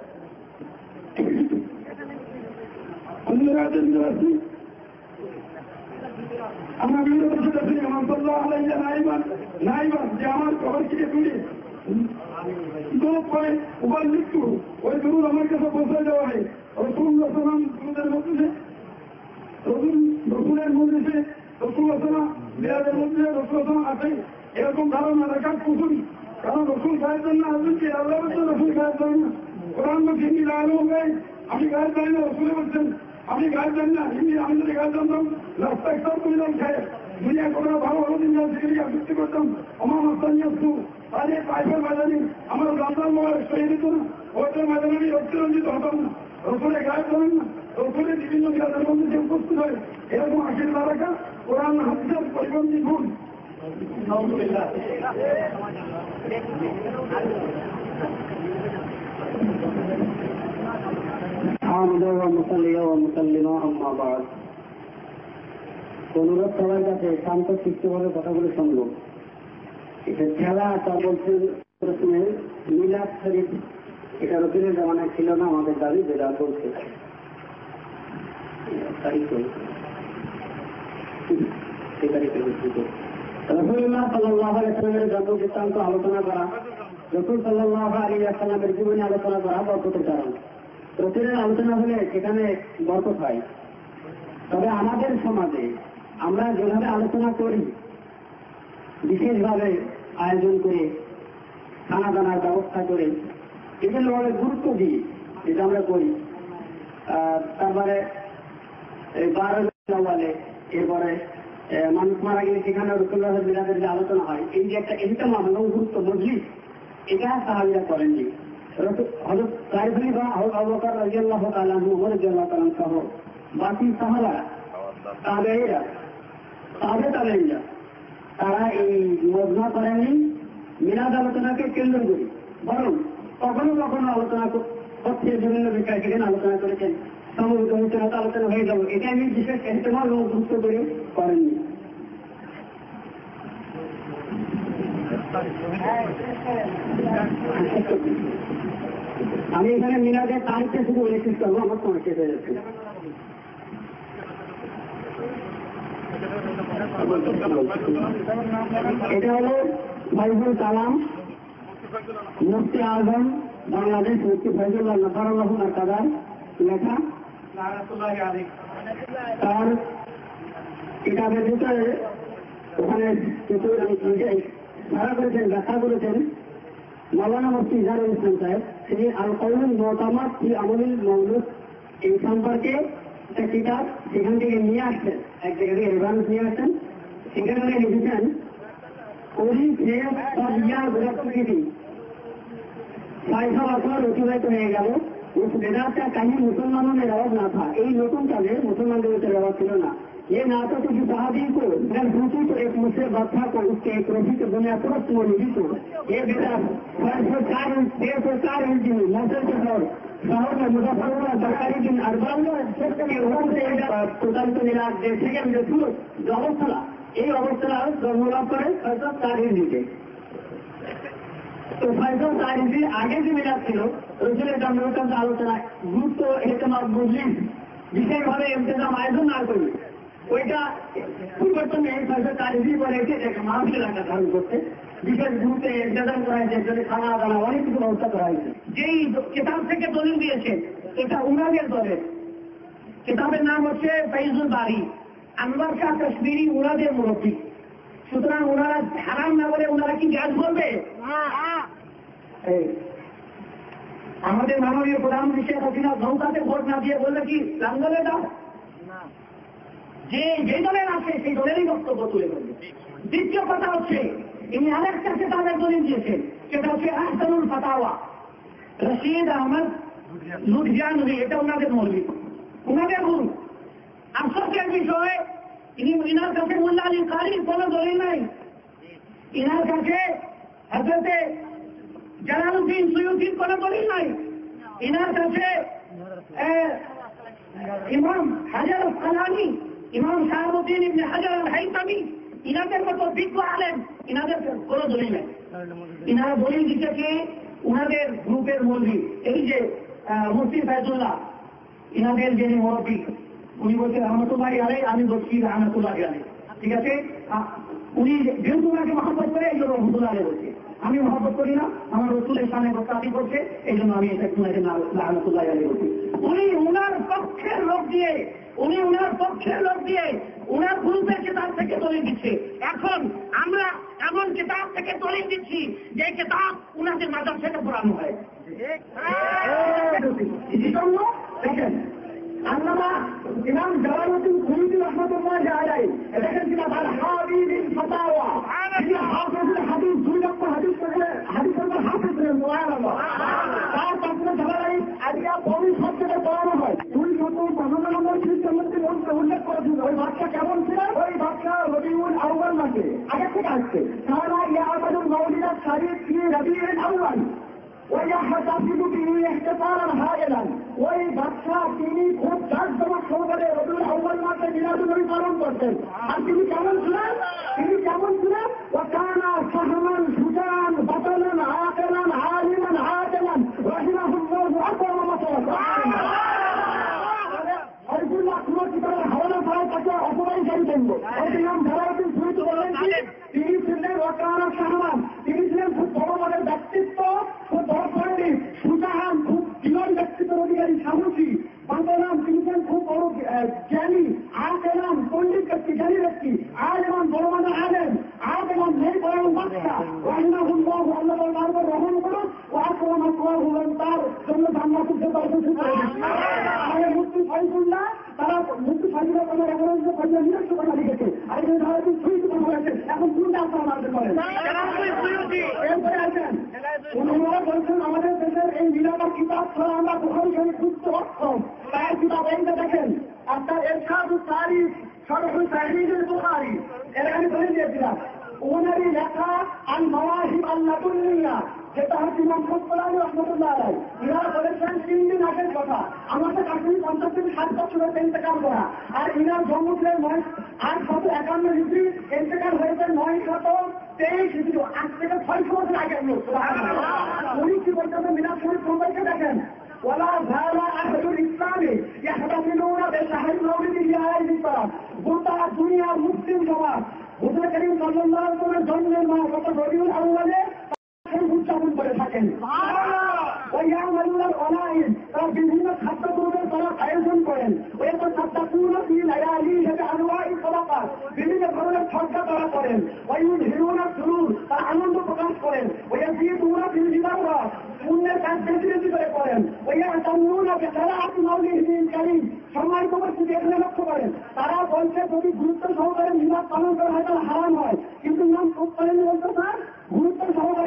আমরা বিভিন্ন বছর আছি আমার সাল্লাহ আলাইয়া নাইবান যে আমার খবর থেকে তুলি দূর পরে উপায় মৃত্যু ওই দূর আমার কাছে পৌঁছায় দেওয়া হয় রসুল রসলাম দুধের মধ্যে রসুলের মধ্যে রসুল রসনা বিরাজের মধ্যে রসুল রসনা আছে এরকম ধারণা রাখার পুকুরি কারণ রসুল খায়ের জন্য আসবেন কি আল্লাহ বলছেন রসুল খায়ের জন্য না কোরআন বলছে হিন্দি লাগানো হবে আমি গায়ের জানি না রসুলে বলছেন আমি গায়ের জানি না হিন্দি আমি যদি গায়ের জানতাম রাস্তা একটা করিলাম খায় দুনিয়া কোনো ভালো ভালো দিন সেগুলি আবৃত্তি করতাম আমার মাস্তানি আসতো তাহলে পাইপের বাজারে আমার রান্নার মোবাইল সরিয়ে দিত না ওইটার বাজারে আমি রক্তরঞ্জিত হতাম না রসুলে গায়ের জানেন না রসুলের বিভিন্ন কাজের মধ্যে যে উপস্থিত হয় এরকম আশীর্বাদ রাখা কোরআন হাদিসের পরিবন্ধী গুণ অনুরোধ সবার কাছে শান্ত শিষ্টভাবে কথাগুলো শুনব। এটা খেলা তা বলছেন প্রশ্নে মিলাদ শরীফ এটা রসুলের জামানায় ছিল না, আমাদের দাবি যেটা বলছে রসুল্লাহ সাল্লাল্লাহু আলাইহি ওয়াসাল্লামের জন্ম বৃত্তান্ত আলোচনা করা, রসুল সাল্লাল্লাহু আলাইহি ওয়াসাল্লামের জীবনে আলোচনা করা বরকতের কারণ। রসুলের আলোচনা হলে সেখানে বরকত হয়। তবে আমাদের সমাজে আমরা যেভাবে আলোচনা করি, বিশেষভাবে আয়োজন করে খানা দানার ব্যবস্থা করে এগুলো অনেক গুরুত্ব দিই, যেটা আমরা করি। তারপরে 12 এরপরে মানুষ মারা গেলে সেখানে রসুল্লাহ মিলাদের যে আলোচনা হয়, এই যে একটা এটা এবং গুরুত্ব মজলিস, এটা সাহাবিরা করেননি। হযরত সাইফুল বা আবু বকর রাদিয়াল্লাহু তাআলা আনহু, ওমর রাদিয়াল্লাহু তাআলা সহ বাকি সাহাবা তাবেঈরা তারা এই মজমা করেননি মিলাদ আলোচনাকে কেন্দ্র করি, বরং কখনো কখনো আলোচনা করতে বিভিন্ন বিষয় সেখানে আলোচনা করেছেন। সমবেত অনুষ্ঠানে আলোচনা হয়ে গেল, এটা আমি বিশেষ ইহতেমাম এবং গুরুত্ব করে করেননি। আমি এখানে মিলাদের তারিখটা শুধু উল্লেখ করবো, আমার সময় শেষ হয়ে যাচ্ছে। এটা হলো ফয়জুল কালাম মুফতি আজম বাংলাদেশ, মুফতি ফয়জুল্লাহ নাসারুল্লাহ মারকাদার লেখা। তার কিতাবের ভিতরে ওখানে কিছু ধারা করেছেন, ব্যাখ্যা করেছেন মৌলানা মুফতি ইজহারুল ইসলাম সাহেব। তিনি আল কওলুল মুতামাদ ফি আমলিল মাওলুদ এই সম্পর্কে একটা কিতাব সেখান থেকে নিয়ে আসছেন, এক জায়গা থেকে রেফারেন্স নিয়ে আসছেন। সেখানে লিখেছেন অতিবাহিত হয়ে গেল, उस बेदात का कहीं मुसलमानों में रवाज ना था। यही नतून का मुसलमान लोगों से रवाज ছিল না। ये ना तो किसी सहाबी को मैं पूछूं तो एक मुझसे बादशाह को उसके एक रोटी के दुनिया परस्त मौलवी को ये बेदात 104 इंच मौसम के दौर शहर में मुजफ्फरपुर सरकारी दिन अरबान के ओर से टोटल तो मिला देश के मृत्यु अवस्था এই অবস্থা জন্মলা করে ফয়সাল তারিজ দিতে। তো ফয়সাল তারিজের আগে যে মিলাদ ছিল রসুলের জন্মবৃত্তান্ত আলোচনা গুরুত্ব এহতেমাম বুঝলেন, বিশেষভাবে ইন্তজাম আয়োজন না করি ওইটা পরিবর্তনে ফয়সাল তারিজই বলেছে যে মাহফিল একটা ধারণ করতে বিশেষ গুরুত্বে ইন্তজাম করা হয়েছে, এর খানা দানা অনেক কিছু ব্যবস্থা করা হয়েছে। যেই কিতাব থেকে দলিল দিয়েছে এটা উনাদের দলের কিতাবের নাম হচ্ছে ফৈজুল বারি, আনোয়ার শাহ কাশ্মীরি ওনাদের মুরব্বী। সুতরাং ওনারা হারাম না বলে ওনারা কি জায়েজ বলবে? আমাদের মাননীয় প্রধানমন্ত্রী শেখ হাসিনা নৌকাতে ভোট না দিয়ে বললে কি লাঙ্গলে দাও, যে দলের আছে সেই দলেরই বক্তব্য তুলে ধরবে। দ্বিতীয় কথা হচ্ছে ইনি আরেকটা কিতাবের দলিল দিয়েছেন, সেটা হচ্ছে আহসানুল ফাতাওয়া। রশিদ আহমদ লুধিয়ান হুই, এটা ওনাদের মৌলবি, ওনাদের গুরু। আফসোসের বিষয় ইনার কাছে মোল্লা আলী কারির কোনো দলিল নাই, ইনার কাছে হযরতে জালালউদ্দিন সুয়ুতির কোনো দলিল নাই, ইনার কাছে ইমাম হাজার আসকালানি, ইমাম শাহাবুদ্দিন ইবনে হাজার আল হাইতামি, ইনাদের মতো বিজ্ঞ আলেম, ইনাদের কোনো দলিল নেই। ইনারা দলিল দিতেছে উনাদের গ্রুপের মৌলবি, এই যে মুফতি ফায়জুল্লাহ, ইনাদের যিনি মুরব্বী, উনি বলছেন রহমতুল্লাহি আলাইহি, আমি বলছি রহমতুল্লাহি আলাইহি, ঠিক আছে। উনি যেহেতু ওনাকে মহব্বত করে এই জন্য রহমতুল্লাহ আলাইহি বলছে, আমি মহব্বত করি না, আমার রসুলের সামনে বক্তাতি করছে, এই জন্য আমি এটা রহমতুল্লাহি আলাইহি বলছি। উনি উনার পক্ষের লোক দিয়ে, উনি উনার পক্ষের লোক দিয়ে উনার গ্রুপের কিতাব থেকে দলিল দিচ্ছে। এখন আমরা এমন কিতাব থেকে দলিল দিচ্ছি যে কিতাব উনাদের মাজার থেকে পড়ানো হয়। দেখেন আল্লামা ইমাম জালালউদ্দিন সুয়ুতি রাহমাতুল্লাহি আলাইহি দেখেন কিনা তার হাবিবিল ফাতাওয়া, তিনি হাফেজুল হাদিস, 2 লক্ষ হাদিস পড়ে, হাদিসের হাফেজ ছিলেন, সুবহানাল্লাহ। তার তাফসীরে জালালাইন আলিয়া বড় শব্দে পড়ানো হয়। 255 নম্বর খ্রিস্টের মধ্যে উল্লেখ করেছিল ওই বাচ্চা কেমন ছিল, ওই বাচ্চা রবিউল আউয়াল মাসে আগে থেকে আসছে, তারা ইয়ামানুল মাউলিদা শরীফ ফি রবিউল আউয়াল ويحتفظ به احتفالا هائلا, ওই বাচ্চা তিনি খুব জাঁকজমক সহকারে রবিউল আউয়াল মাসে মিলাদুন্নবী পালন করতেন। আর তিনি কেমন ছিলেন, তিনি কেমন ছিলেন, ওয়াকানা সাহমান সুজান বাতালান আকিলান আলিমান আদিলান রাহিমাহুল্লাহু আকরামা মাসাল্লাহ। আল্লাহ তোমার কিতাবের হাওয়ালা ছাড়া তাকে অপমানকারী বলবো। ইমাম জালালউদ্দিন সুয়ুতি বলেন তিনি ছিলেন ওয়াকানা সাহমান, তিনি ছিলেন খুব বড় মানের ব্যক্তিত্ব, খুব বড় পণ্ডিত, সুজাহান, খুব জীবন ব্যক্তিত্বের অধিকারী, সাহসী, বাতালান, তিনি ছিলেন খুব বড় জ্ঞানী, আকিলান পণ্ডিত ব্যক্তি, জ্ঞানী ব্যক্তি, আলেমান বড় মানের আলেম, আলেমান নেই বড় বাচ্চা, রাহিমাহুল্লাহু আল্লাহ তাআলা রহম করুন, ও আকরামাহুল্লাহু তার জন্য জান্নাতুল ফেরদাউস করে দিন। আমাদের মুফতি ফায়জুল্লাহ, তারা মুফতি ফায়জুল্লাহ তাদের রেফারেন্স করে নিজস্ব কথা লিখেছে, আর এই জালালউদ্দিন সুয়ুতি কথা বলেছেন। এখন কোনটা আপনারা মানতে পারেন? এরপরে আসেন ওনারা বলছেন আমাদের দেশের এই মিলাদার কিতাব ছাড়া আমরা বুখারী শরীফ বুঝতে অক্ষম। তার কিতাব এইটা দেখেন, আপনার ইরশাদুত তারিখ শরহ তাহরীরুল বুখারী, এর আমি বলে দিয়েছিলাম ওনারই লেখা আল মাওয়াহিব আল লাদুনিয়া, যেটা হচ্ছে ইমাম কসবালানী রাহমাতুল্লাহ আলাইহি। ইনারা বলেছেন 3 দিন আগের কথা, আমাদের কাছে 50 থেকে 60 বছরের ইন্তেকাল করা, আর ইনার জন্ম ছিলেন 851 হিজরি, ইন্তেকাল হয়েছে 923 হিজরি, 8 থেকে 600 বছর আগের লোক। উনি কি বলতেছেন মিলাদ শরীফ সম্পর্কে দেখেন, ওয়ালা যালা আহলুল ইসলামি ইয়াহতামিলুনা বিশাহরি মাউলিদি লিআইদি তারাফ, গোটা দুনিয়ার মুসলিম সমাজ হুজুর করিম সাল্লাল্লাহু আলাইহি ওয়াসাল্লামের জন্মের মাস গত রবিউল আউয়ালে উদযাপন করে থাকেন। তারা বিভিন্ন খাদ্যদ্রব্যের তারা আয়োজন করেন, বিভিন্ন ধরনের সজ্জা তারা করেন, তারা আনন্দ প্রকাশ করেন, পুণ্যের কাজ বেশি বেশি করে করেন, সম্মানিত পরিস্থিতি এখানে লক্ষ্য করেন। তারা বলছে যদি গুরুত্ব সহকারে মিলাদ পালন করা হয় তাহলে হারাম হয়, কিন্তু নাম খুব করেন বলতে স্যার গুরুত্ব সহকারে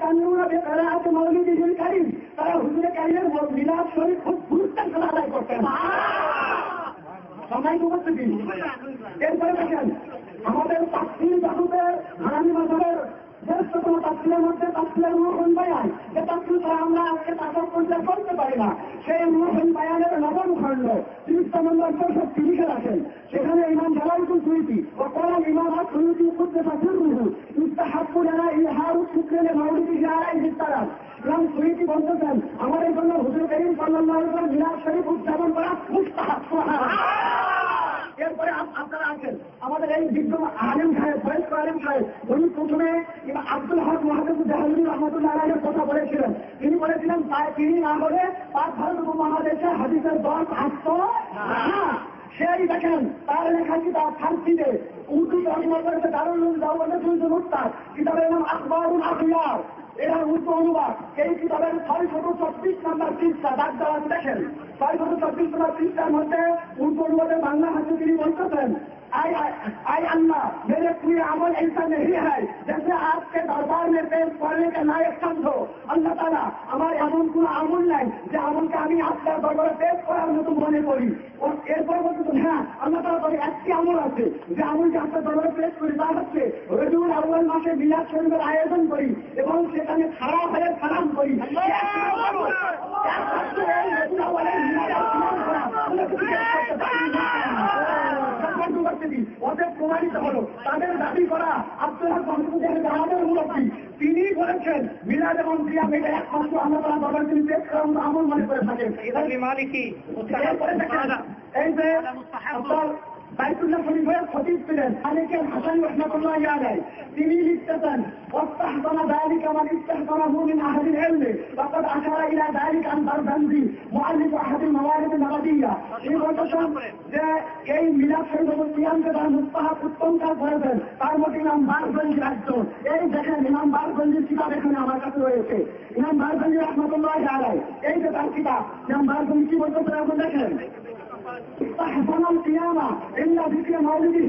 তারা হুজুরে কারিমের মিলাদ শরীফ খুব গুরুত্বের সাথে আদায় করতেন। সম্মানিত উপস্থিতি, এরপরে দেখেন আমাদের তাফসীর জগতের হারামি মাযহাবের শ্রেষ্ঠতম তাফসীরের মধ্যে তাফসীরের রূহুল বায়ান, যে তাফসীর ছাড়া আমরা আজকে তাফসীর পরিচয় করতে পারি না, সেই রূহুল বায়ানের 9ম খণ্ড 30 নম্বর 64 লিখে রাখেন। সেখানে ইমাম জালালউদ্দিন সুয়ুতি ও কলাম ইমাম সুয়ুতি কুদ্দাসা সিররুহু ইস্তাহাব্বু লানা ইহারু শুকরি লিমাউলিদিহি আলাইহি সালাম। ইমাম সুয়ুতি বলতেছেন আমাদের জন্য হুজুর করিম সাল্লাল্লাহু আলাইহি ওয়াসাল্লাম মিলাদ শরীফ উদযাপন করা মুস্তাহাব। এরপরে আপনারা আছেন আমাদের এই বিজ্ঞ আলেম সাহেব, বয়স্ক আলেম সাহেব, উনি প্রথমে আব্দুল হক মুহাদ্দিস জাহাঙ্গীর রহমাতুল্লাহ আলাইহির কথা বলেছিলেন। তিনি বলেছিলেন তিনি না বলে পাক ভারত উপমহাদেশে হাদিসের 10 আসতো না। সেই দেখেন তার লেখা কিতাব ফার্সিতে, উর্দু তর্জমা করেছে দারুল উলুম দেওবন্দের দুইজন উস্তাদ, কিতাবের নাম আখবারুল আখইয়ার, এরা উর্দু অনুবাদ। এই কিতাবের 624 নম্বর পৃষ্ঠা দাগ দেওয়া দেখেন, 624 নম্বর পৃষ্ঠার মধ্যে উর্দু অনুবাদে বাংলা ভাষা তিনি বলতেছেন आई अल्लाह मेरे कोई अमल ऐसा नहीं है जैसे आपके दरबार में पेश करने के लायक समझो। अल्लाह ताला हमारे एमन कोई আমল নাই যে আমলকে আমি তার দরবারে পেশ করার মতো মনে করি। এরপর বলতে হ্যাঁ আল্লাহ তাআলা তবে একটি আমল আছে যে আমলটি আপনার দরবারে পেশ করি, তা হচ্ছে রবিউল আউয়াল মাসে মিলাদ শরীফের আয়োজন করি এবং সেখানে খাড়া হয়ে সালাম করি। অতএব প্রমাণিত হলো তাদের দাবি করা আব্দুল্লাহ আমাদের মুরব্বী, তিনি বলেছেন মিলাদ এবং কিয়াম এটা একমাত্র আল্লাহ তাআলা দরবারে তিনি পেশ করার মতো আমল মনে করে থাকেন। এই যে বাইতুল্লাহ শরীফের খতিব ছিলেন আলিকের হাসান রাহমাতুল্লাহি আলাইহি, তিনি লিখতেছেন ওয়াস্তাহসানা যালিকা মান ইস্তাহসানাহু মিন আহলিল ইলম ওয়াকাদ আশারা ইলা যালিকা আন বারদানজি মুআল্লিফ আহাদিল মাওয়ারিদ নাবাবিয়্যা। তিনি বলতেছেন যে এই মিলাদ শরীফ এবং কিয়ামকে তারা মুস্তাহাব উত্তম কাজ করেছেন, তার মধ্যে ইমাম বারগঞ্জি একজন। এই দেখেন ইমাম বারগঞ্জির কিতাব এখানে আমার কাছে রয়েছে, ইমাম বারগঞ্জি রাহমাতুল্লাহি আলাইহি, এই যে তার কিতাব। ইমাম বারগঞ্জি কি বলতেছেন এখন দেখেন, استحسن القيامة إلا ذكر مولده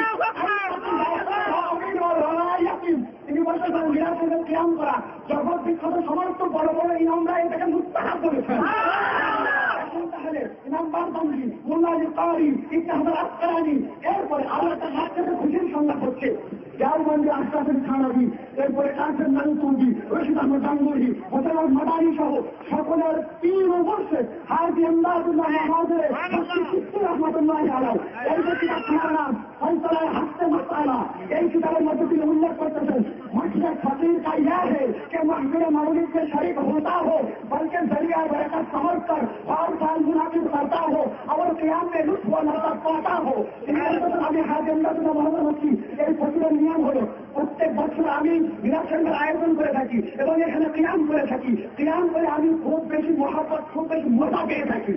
তিনি বলতেছেন মিলাদ শরীফের কিয়াম করা জগৎ বিখ্যাত সমস্ত বড় বড় ইমামরা এটাকে মুস্তাহাব করেছেন। তাহলে ইমাম বারগঞ্জি, মুল্লা আলী কারি, ইবনে হাজার আসকালানি, এরপরে আরো একটা সাক্ষাতে খুশির সংজ্ঞা করছে দেওবন্দি আশরাফুল থানভী, এরপরে কাসেম নানুতুবি, রশিদ আহমদ গাঙ্গুহি, হোসেন মাদানী সহ সকলের 3 বর্ষে হাজি আমদাদুল্লাহ মাহমুদের রহমতুল্লাহি আলাইহি এই যে কিতাবটার নাম ফয়সালায়ে হাসতে মাসআলা, এই কিতাবের মধ্যে তিনি উল্লেখ করতেছেন मकसद फकीर का यह है कि महफिल मौलिद से शरीक होता हो बल्कि जरिया बरकत समझ कर और साल मुनाफिक करता हो और कियाम में लुत्फ व लज़्ज़त पाता हो। আমি হাজি আমদাদুল্লাহ মাহমুদ মক্কি এই ফকিরের নিয়ম হলো প্রত্যেক বছর আমি মিলাদ শরীফের আয়োজন করে থাকি এবং এখানে কিয়াম করে থাকি। কিয়াম করে আমি খুব বেশি মহব্বত, খুব বেশি মজা পেয়ে থাকি।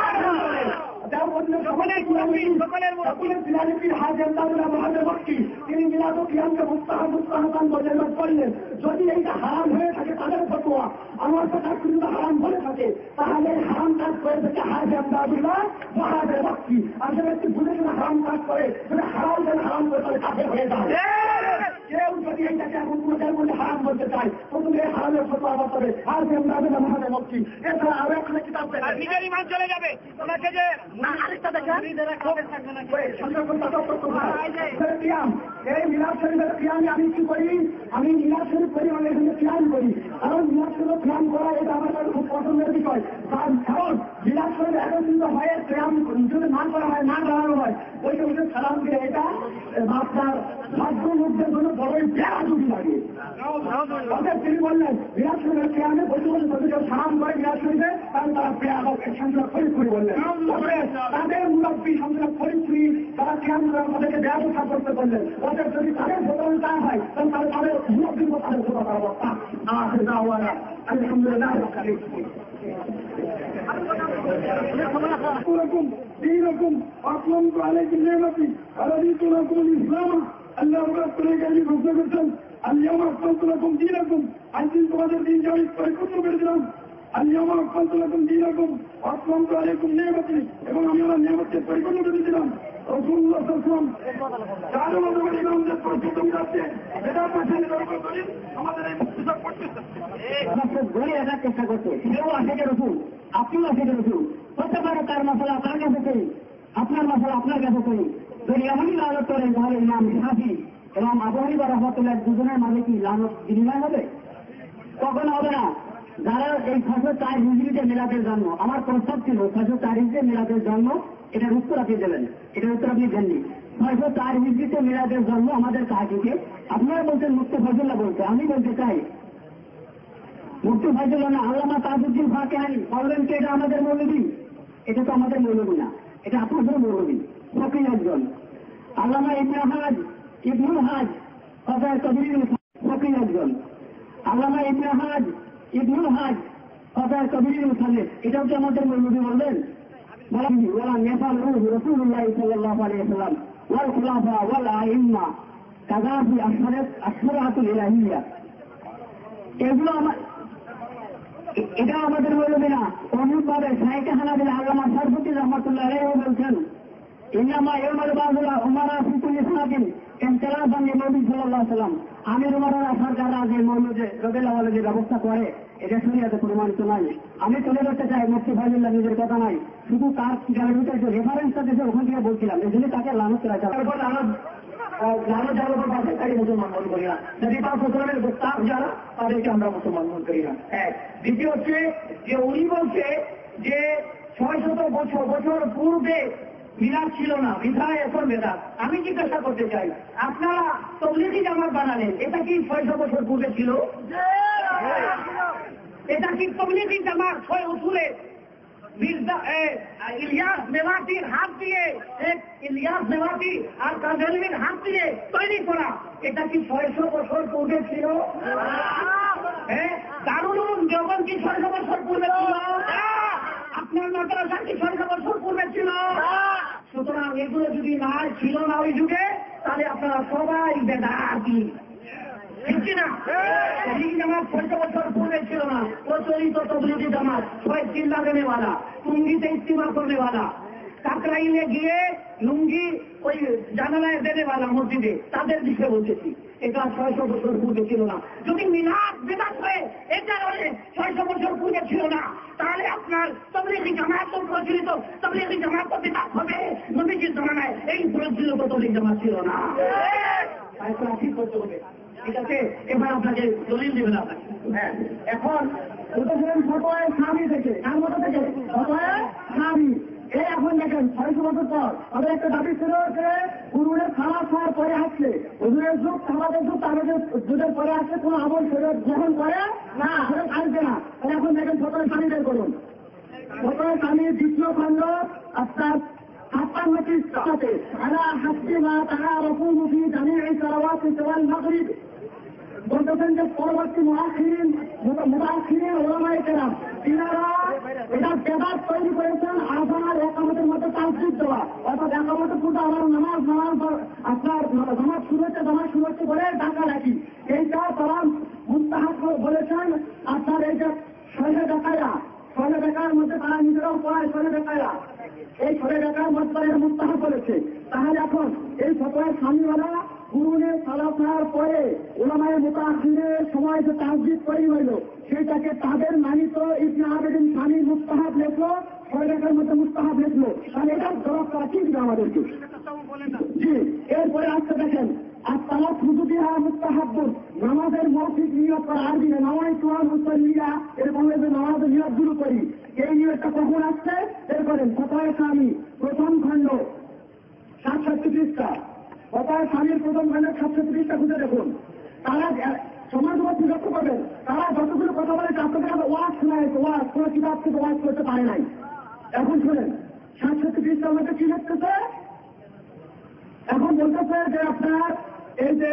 তিনি মিলাদ ও কিয়ামকে মুস্তাহাবান বলে করলেন। যদি এইটা হারাম হয়ে থাকে তাদের ফতোয়া, আমার কথা কিন্তু হারাম বলে থাকে, তাহলে হারাম কাজ করে থাকে হাজি আমদাদুল্লাহ মহাজের মক্কি। আর যে ব্যক্তি বুঝে শুনে হারাম কাজ করে, যদি হারাম যেন হারাম করে তাহলে কাফের হয়ে যায়। কেউ যদি এইটাকে হুকুমতের মধ্যে হারাম বলতে চায় প্রথমে হারামের ফতোয়া বাঁচাবে হাজি আমদাদুল্লাহ মহাজের মক্কি। এছাড়া আরো একটা কিতাব নিজের ইমান চলে যাবে। ওনাকে যে আরেকটা দেখেন এই মিলাদ শরীফের কিয়ামে আমি কি করি, আমি মিলাদ শরীফ করি মানে এখানে কিয়াম করি। কারণ মিলাদ শরীফ কিয়াম করা এটা আমার কাছে খুব পছন্দের বিষয়। কারণ মিলাদ শরীফ একত্রিত হয়ে কিয়াম যদি না করা হয়, না দাঁড়ানো হয়, ওইটা ওদের সালাম দিয়ে এটা আপনার ভাগ্য লোকদের জন্য বড়ই বেয়াদবি লাগে। তিনি বললেন মিলাদ শরীফের কিয়ামে বসে বসে যদি কেউ সালাম করে মিলাদ শরীফে তাহলে তারা বেয়াদব শান্তিলাভ ফরিদপুরি বললেন। তাদের মুরব্বী শান্তিলাভ ফরিদপুরি তারা কিয়াম করার তাদেরকে বেয়াদব সাব্যস্ত করলেন। ওদের যদি তাদের ফতোয়া তা হয় তাহলে তাদের মুরব্বীর মতো তাদের ফতোয়া করার অবস্থা। আলহামদুলিল্লাহ دينكم أطلمت عليكم نعمتي ورضيت لكم الإسلام আল্লাহ ঘোষণা করছেন اليوم أكملت لكم دينكم আজকে তোমাদের দিন আমি পরিপূর্ণ করে দিলাম। اليوم أكملت لكم دينكم وأتممت عليكم نعمتي এবং আমি আমার নিয়ামতকে পরিপূর্ণ করে দিলাম। রাসূলুল্লাহ সাল্লাল্লাহু আলাইহি ওয়াসাল্লাম চারো মধ্যে ইমামদের প্রস্তুত যাচ্ছে এটা পেছনে দরকার করি আমাদের এই মুক্তিটা করতেছে আমাদের ঘরে রাখার চেষ্টা করছে। সেও আশেকে রসুল, আপনিও আশেকে রসুল, হতে পারে তার মশলা তার কাছে করি, আপনার মশলা আপনার কাছে করি। যদি এমনই লালত করেন তাহলে ইমাম শাফি এবং আবু হানিফা রাহমাতুল্লাহ দুজনের মাঝে কি লানত বিনিময় হবে? কখনো হবে না। যারা এই 604 হিজরিতে মিলাদের জন্ম, আমার প্রস্তাব ছিল 604 হিজরিতে মিলাদের জন্ম, এটার উত্তর আপনি দেবেন, এটার উত্তর আপনি দেননি। 604 হিজরিতে মিলাদের জন্ম আমাদের কাহিকে আপনারা বলছেন মুফতি ফজলুল্লাহ বলতে, আমি বলতে চাই মুফতি ফজলুল্লাহ না, আল্লামা তাজউদ্দিন ফাকিহানি বললেন যে এটা আমাদের মৌলবী। এটা তো আমাদের মৌলবী না, এটা আপনাদের মৌলবী, ফকিহ একজন। আল্লামা ইবনুল হাজ ফাজায়ে কবির ফকিহ একজন। আল্লামা ইবনুল হাজ ফাজায়ে কবির মুসান্নিফ, এটাও কি আমাদের মৌলবী বললেন? বলেন ওয়ালা নেফালু রাসূলুল্লাহ সাল্লাল্লাহু আলাইহি ওয়াসাল্লাম ওয়াল খুলাফা ওয়াল আইম্মা কাযাফি আশরাতুল ইলাহিয়া, এগুলো এটা আমাদের মৌলবী না। অনুরূপভাবে শাইখ হানাফি আল্লামা শরফুদ্দীন রহমাতুল্লাহ আলাইহি বলছেন ইন্নামা ইয়ামাল বাযুল উমারা ফি কুল্লি সানাতিন এন্তেলা বানিয়ে নবী সাল্লাল্লাহু আলাইহি ওয়াসাল্লাম আমির উমরের সরকার আগে মোহাম্মদ রাদিয়াল্লাহু আনহু যে ব্যবস্থা করে এটা শরীয়তে প্রমাণিত নাই। আমি তুলে ধরতে চাই মুফতি ফাইজুল্লাহ নিজের কথা নাই, শুধু তার গানের যে রেফারেন্সটা দিয়েছে ওখান থেকে বলছিলাম, এই জন্য তাকে লানত করা যায়। লানত যার উপর বাসে তাকে মুসলমান মনে করি না, যদি তার মুসলমানের গোস্তাফ যারা তাদেরকে আমরা মুসলমান মনে করি না। এক দ্বিতীয় হচ্ছে যে উনি বলছে যে 600 বছর পূর্বে মিলাদ ছিল না, বিধায় এখন বেদাত। আমি জিজ্ঞাসা করতে চাই, আপনারা তবলিগি জামাত বানালেন, এটা কি 600 বছর পূর্বে ছিল? এটা কি তবলিগি জামাত 6 উসুলে ইলিয়াস মেওয়াতির হাত দিয়ে, ইলিয়াস মেওয়াতি আর কাজলির হাত দিয়ে তৈরি করা, এটা কি 600 বছর পূর্বে ছিল? দারুল উলুম দেওবন্দ কি 600 বছর পূর্বে ছিল? আপনার মাদ্রাসা কি 600 বছর পূর্বে ছিল? সুতরাং এগুলো যদি না ছিল না ওই যুগে, তাহলে আপনারা সবাই বেদাতি, ঠিক কিনা? তবলিগি জামাত 600 বছর পূর্বে ছিল না, প্রচলিত তবলিগি জামাত 6 চিল্লা দেনেওয়ালা, টুঙ্গিতে ইস্তেমা করনেওয়ালা, কাকরাইলে গিয়ে লুঙ্গি ওই জানালায় দেনেওয়ালা মসজিদে, তাদের বিষয়ে বলতেছি। এটা 600 বছর পূর্বে ছিল না। যদি মিলাদ বেদাত হয়ে এটা 600 বছর পূর্বে ছিল না, তাহলে আপনার তবলিগি জামাত প্রচলিত তবলিগি জামাত বেদাত হবে। নবীজির জামানায় এই প্রচলিত তবলিগি জামাত ছিল না। ঠিক করতে হবে, ঠিক আছে? এবার আপনাকে দলিল দেবেন আপনাকে। হ্যাঁ, এখন উঠেছিলেন ফতোয়ায়ে সাহাবী থেকে, কার মতো থেকে? ফতোয়ায়ে সাহাবী। এই এখন দেখেন 600 বছর পর তাদের একটা দাবি ছিল যে কুরআনের খালাস হওয়ার পরে আসলে হুজুরের যুগ, আমাদের যুগ, তাদের যুগের পরে আসলে কোন আমল শরীয়ত গ্রহণ করে না, আসবে না। এখন দেখেন ফতোয়ায়ে সাহাবী বের করুন। ফতোয়ায়ে সাহাবীর 2য় খণ্ড আপনার 56 পৃষ্ঠাতে আলা হাসবি মা তাআরাফু ফি জামি'i সালাওয়াতি ওয়াল মাগরিব বলতেছেন যে পরবর্তী মুআখিরিন ওলামায়ে কেরাম তিনারা এটা বেদাত তৈরি করেছেন আযান আর ইকামতের মধ্যে তাসদিদ দেওয়া, অর্থাৎ ইকামতের পূর্বে আমার নামাজ আপনার নামাজ শুরু হচ্ছে বলে ডাকা রাখি, এইটা তারা মুস্তাহাব বলেছেন। আপনার এইটা শহীদ ডাকার মধ্যে তারা নিজেরাও পড়ায়, শহীদ ডাকায়া এই শহীদ ডাকার মধ্যে মুস্তাহাব বলেছে। তাহলে এখন এই ফতোয়ায়ে সাহাবীওয়ালা কুরআনে সালাত হওয়ার পরে উলামায়ে মুতাআখিরের সময় যে তাসদিদ তৈরি হইল, সেটাকে তাদের মানিত ইবনে আবেদিন সানি মুস্তাহাব লেখলো, শরীয়তের মধ্যে মুস্তাহাব লেখলো। তাহলে এটা জবাব করা কি দিবে আমাদেরকে? জি, এরপরে আসতে দেখেন আস-সালাত হুজুবিহা মুস্তাহাব্বুন, নামাজের মৌখিক নিয়ত করা, আরবিতে নাওয়াইতু আন উসাল্লিয়া, এরকম যে নামাজের নিয়ত শুরু করি, এই নিয়তটা কখন আসছে? এরপরে ফতোয়ায়ে সাহাবী প্রথম খণ্ড 67 পৃষ্ঠা, ফতোয়ায়ে সাহাবীর প্রথম খণ্ডের 67 পৃষ্ঠা খুঁজে দেখুন। তারা সমাজবাদী লক্ষ্য করবেন, তারা যতগুলো কথা বলে আপনাদের ওয়াজ শোনাইছে, ওয়াজ কোনো কিতাব থেকে ওয়াজ করতে পারে নাই। এখন শুনেন 67 পৃষ্ঠার মধ্যে কি লিখতেছে? এখন বলতেছে যে আপনার এই যে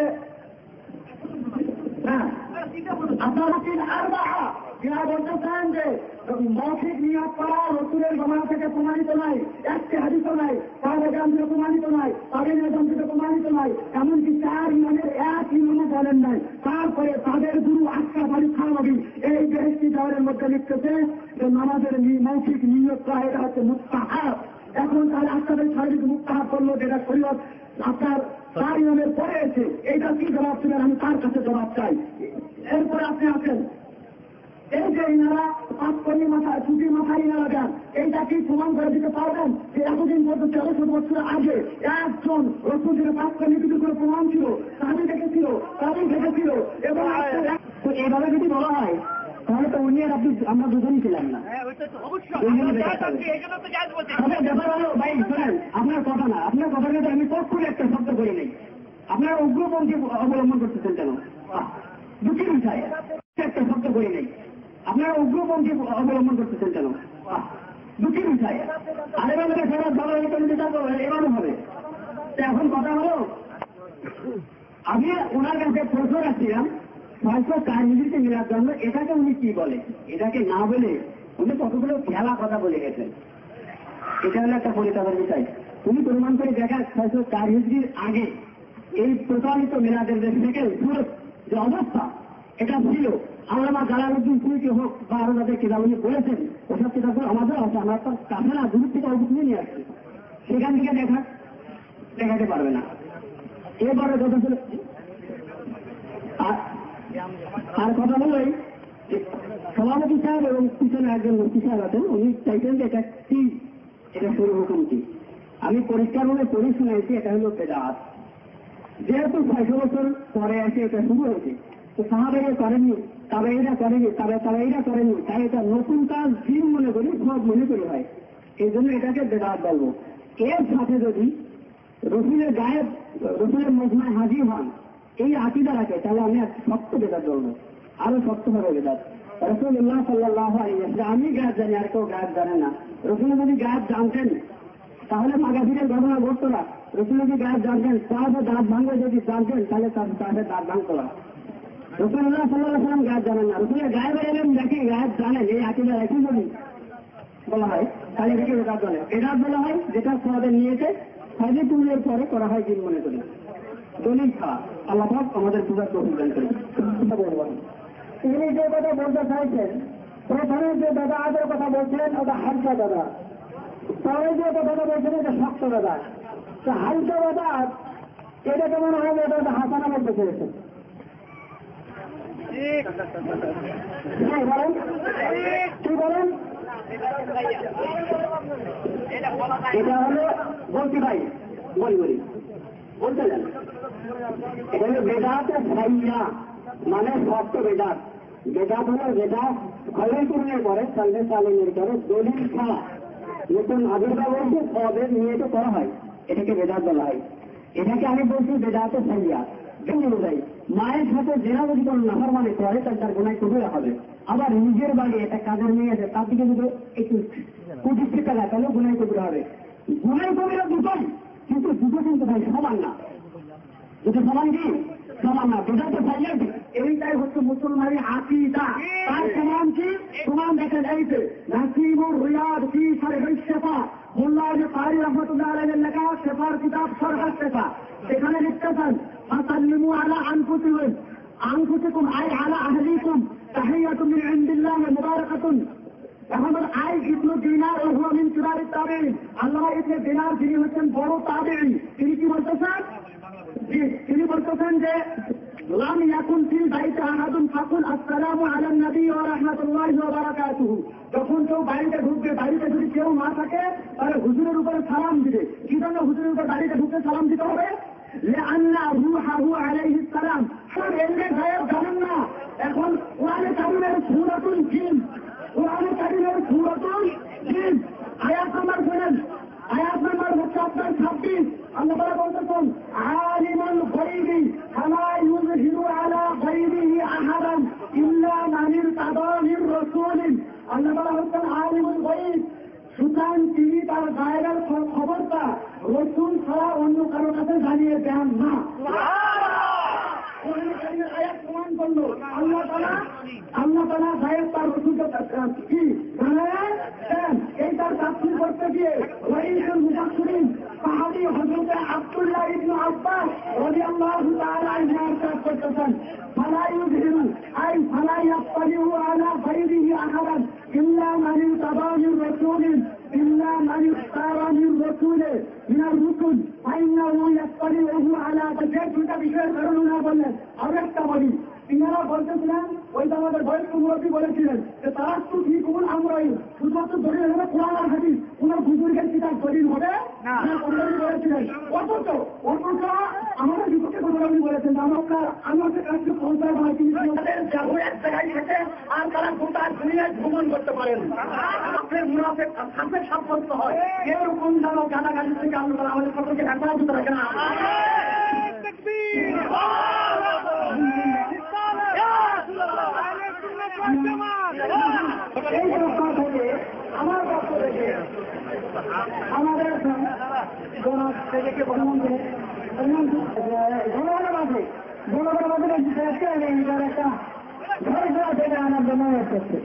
আপনার বলতেছেন যে মৌখিক নিয়ত করা রসুলের জমানা থেকে প্রমাণিত নাই, একটি হাদিসও নাই, তাদের গ্রাম থেকে প্রমাণিত নাই, তাদের নিয়ম থেকে প্রমাণিত নাই, এমনকি 4 ইমামের এক ইমামও বলেন নাই। তারপরে তাদের গুরু আশরাফ আলী থানভী এই বেহেশতি জাওয়ারের মধ্যে লিখতেছে যে নামাজের মৌখিক নিয়ত করা এটা হচ্ছে মুস্তাহাব। এখন তাহলে আশরাফ আলী মুস্তাহাব করলো, যেটা শরীয়ত আপনার 4 ইমামের পরে এসে, এইটা কি জবাব ছিলেন? আমি তার কাছে জবাব চাই। এরপরে আপনি আছেন এই যে ইনারা 5 কোটি মাথায় ছুটির মাথায় ইনারা দেন, এইটা কি প্রমাণ করে দিতে পারবেন যে এতদিন পর্যন্ত 1300 বছর আগে একজন রসুল থেকে 5 কোটি কিছু করে প্রমাণ ছিল, তাদের দেখেছিল, এবং এইভাবে যদি বলা হয় তাহলে তো উনি আর আপনি আমরা দুজনই ছিলাম না। ব্যাপার হলো ভাই শোনেন, আপনার কথা না, আপনার কথা কিন্তু আমি কখনো একটা শব্দ করি নেই। আপনারা উগ্রপন্থী অবলম্বন করতেছেন কেন? দুঃখের বিষয় একটা শব্দ করি নেই। আপনারা উগ্রপন্থী অবলম্বন করতেছেন কেন? দুঃখের বিষয়। আরে আমাদের সবার ভালো এভাবে হবে। এখন কথা হলো, আমি ওনার কাছে প্রশ্ন রাখছিলাম 604 মিনিটে মিলার জন্য, এটাকে উনি কি বলে? এটাকে না বলে উনি কতগুলো খেলা কথা বলে গেছেন। এটা হলো একটা পরিতাপের বিষয়। উনি প্রমাণ করে দেখা 604 হিজরির আগে এই প্রচলিত মিলাদের থেকে যে অবস্থা এটা ছিল, আল্লামা জালালউদ্দিন সুয়ুতী হোক বা আরো যাদের কিতাব উনি বলেছেন, ওসব কিতাবগুলো আমাদের আছে, আমরা তো কাছে না দূর থেকে অবস্থা নিয়ে আসছি, সেখান থেকে দেখাতে পারবে না। এবারে কথা ছিল আর কথা বললেই সভাপতি সাহেব এবং পিছনে একজন মুক্তি সাহেব আছেন, উনি চাইছেন যে এটা শুরু হুকুম কি। আমি পরিষ্কারভাবে পড়ে শুনেছি এটা হলো বেদাত। যেহেতু 600 বছর পরে এসে এটা শুরু হয়েছে, তো সাহাবেরা করেননি, তাবেঈরা করেনি, তাবেঈরা করেনি, তাই এটা নতুন কাজ দিন মনে করি, সব মনে করি হয়, এই জন্য এটাকে বেদাত বলবো। এর সাথে যদি রসুলের গায়েব, রসুলের মজমায় হাজির হন এই আকিদা রাখে, তাহলে আমি শক্ত বেদাত বলবো, আরো শক্তভাবে বেদাত। রাসূলুল্লাহ সাল্লাল্লাহু আলাইহি ওয়াসাল্লাম, আমি গায়েব জানি আর কেউ গায়েব জানে না। রসুল যদি গায়েব জানতেন তাহলে মাগাফিরের ঘটনা ঘটতো না। রসুল যদি গায়েব জানতেন, তাহলে দাঁত ভাঙবে, যদি জানতেন তাহলে তাদের দাঁত ভাঙতো না। রাসূলুল্লাহ সাল্লাল্লাহু আলাইহি ওয়াসাল্লাম গায়েব জানেন না, রসুলের গায়েবের এলেম দেখে গায়েব জানেন, এই আকিদা রাখি যদি বলা হয় তাহলে এটাকে বেদাত বলে। বেদাত বলা হয় যেটা সমাজের নিয়েছে সাজে তুলের পরে করা হয় দিন মনে করি। দলিল ছাড়া আল্লাহ পাক আমাদের পূজার তৌফিক দান করেন। তিনি যে কথা বলতে চাইছেন, প্রথমে যে বেদাতের কথা বলছিলেন ওটা হালকা বেদাত, পরে যে কথাটা বলছেন এটা শক্ত বেদাত। তো হালকা বেদাত এটা কেমন হয়, এটা হাসানা বলতে চেয়েছেন। বলেন কি বলেন, এটা হলো বলছি ভাই, বলি বলতে যান, এটা হলো বেদাতে সাইয়া, মানে শক্ত বেদাত। বেদাত হলো যেটা খলের পূর্ণের পরে সালবে সালিমের পরে দলিল ছাড়া নতুন আবির্ভাব বলছে সবের নিয়ে তো করা হয়, এটাকে বেদাত বলা হয়। এটাকে আমি বলছি বেদাতে সাইয়া। অনুযায়ী মায়ের সাথে জেনা যদি কোনো নাফরমানি করে তাহলে তার গুনাহ কবিরা হবে। আবার নিজের বাড়ি একটা কাজের মেয়ে আছে, তার দিকে যদি একটু কুদৃষ্টিটা দেয় তাহলে গুনাহ কবিরা হবে। গুনাহ কবিরা দুটোই, কিন্তু দুটো কিন্তু ভাই সমান না, দুটো সমান কি সমান না, বেদাতে সাইয়া। এইটাই হচ্ছে মুসলমানের আকীদা। তার সমান কি সমান দেখা যাইছে নাসিবুর রিয়াদ ফি শারহ শিফা, মোল্লা যে কারি রহমাতুল্লাহ আলাইহির লেখা শিফার কিতাব শারহ শিফা, সেখানে লিখতেছেন ফাসাল্লিমু আলা আনফুসিকুম আই আলা আহলিকুম তাহিয়াতুম মিন ইনদিল্লাহি মুবারাকাতুন। এখন আই ইবনে দিনার ও হুয়া মিন কিবারিত তাবেঈন, আল্লাহ ইবনে দিনার যিনি হচ্ছেন বড় তাবেঈ, তিনি কি বলতেছেন, তিনি বলতেছেন যে লাম ইয়াকুন ফিল বাইতি আহাদুন ফাকুল আসসালামু আলান নবী ওয়া রাহমাতুল্লাহি ওয়া বারাকাতুহু। যখন কেউ বাড়িতে ঢুকবে, বাড়িতে যদি কেউ না থাকে তাহলে হুজুরের উপরে সালাম দিবে। কি জন্য হুজুরের উপর বাড়িতে ঢুকতে সালাম দিতে হবে? লিআন্না রূহাহু আলাইহিস সালাম। এমনি গায়েব জানেন না। এখন কোরআনে কারীমের সূরাতুল জিন, কোরআনে কারীমের সূরাতুল জিন আয়াত নাম্বার শুনেন, আয়াত নাম্বার হচ্ছে আপনার 26। আল্লাহ তাআলা বলতেছেন আলিমুল গায়বি ফালা ইউযহিরু আলা গায়বিহি আহাদান ইল্লা মান ইরতাদা মির রাসূলিন। আল্লাহ তাআলা হচ্ছেন আলিমুল গায়ব, সুতরাং তিনি তার গায়েবের খবরটা রাসূল ছাড়া অন্য কারো কাছে জানিয়ে দেন না। আয়াত প্রমাণ করলো আল্লাহ তাআলা গায়েব তার রাসূলকে কি জানেন। এইটার তাফসীর করতে গিয়ে রাইসুল মুফাসসিরিন সাহাবী হযরত আব্দুল্লাহ ইবনে আব্বাস রাদিয়াল্লাহু তাআলা আনহু ইরশাদ করতেছেন ফালা ইউযহিরু আই ফালা ইয়াত্তালিউ আলা গায়রিহি আহাদান ইল্লা মান ইরতাদা মির রাসূলিন ইল্লা মান ইখতারা মির রাসূলিন মিনার রুসুল ফাইন্নাহু ইয়াত্তালিউ আলা দুটা বিষয়ের কারণে বললেন। আরেকটা বলি, তিনারা বলতেছিলেন, ওইটা আমাদের বয়স্ক মুরব্বী বলেছিলেন যে তারা তো ঠিক কোন আমরাই শুধুমাত্র দলিল হবে কোরআন আর হাদিস, কোন বুজুর্গের কিতাব দলিল হবে না বলেছিলেন। অথচ আমাদের বিপক্ষে কথা বলেছেন যে আমাদের কাছে পৌঁছায় হয় তিনি এক জায়গায় থেকে আর তারা গোটা দুনিয়ায় ভ্রমণ করতে পারেন, আপনার মুনাফেক সাথে সাব্যস্ত হয়। এরকম যেন গালাগালি থেকে আমরা আমাদের সকলকে হেফাজত রাখেন। এই প্রশ্ন থেকে আমার পক্ষ থেকে আমাদের জনগণের মাঝে একটা ঘোষণা থেকে আমার জন্য করছে।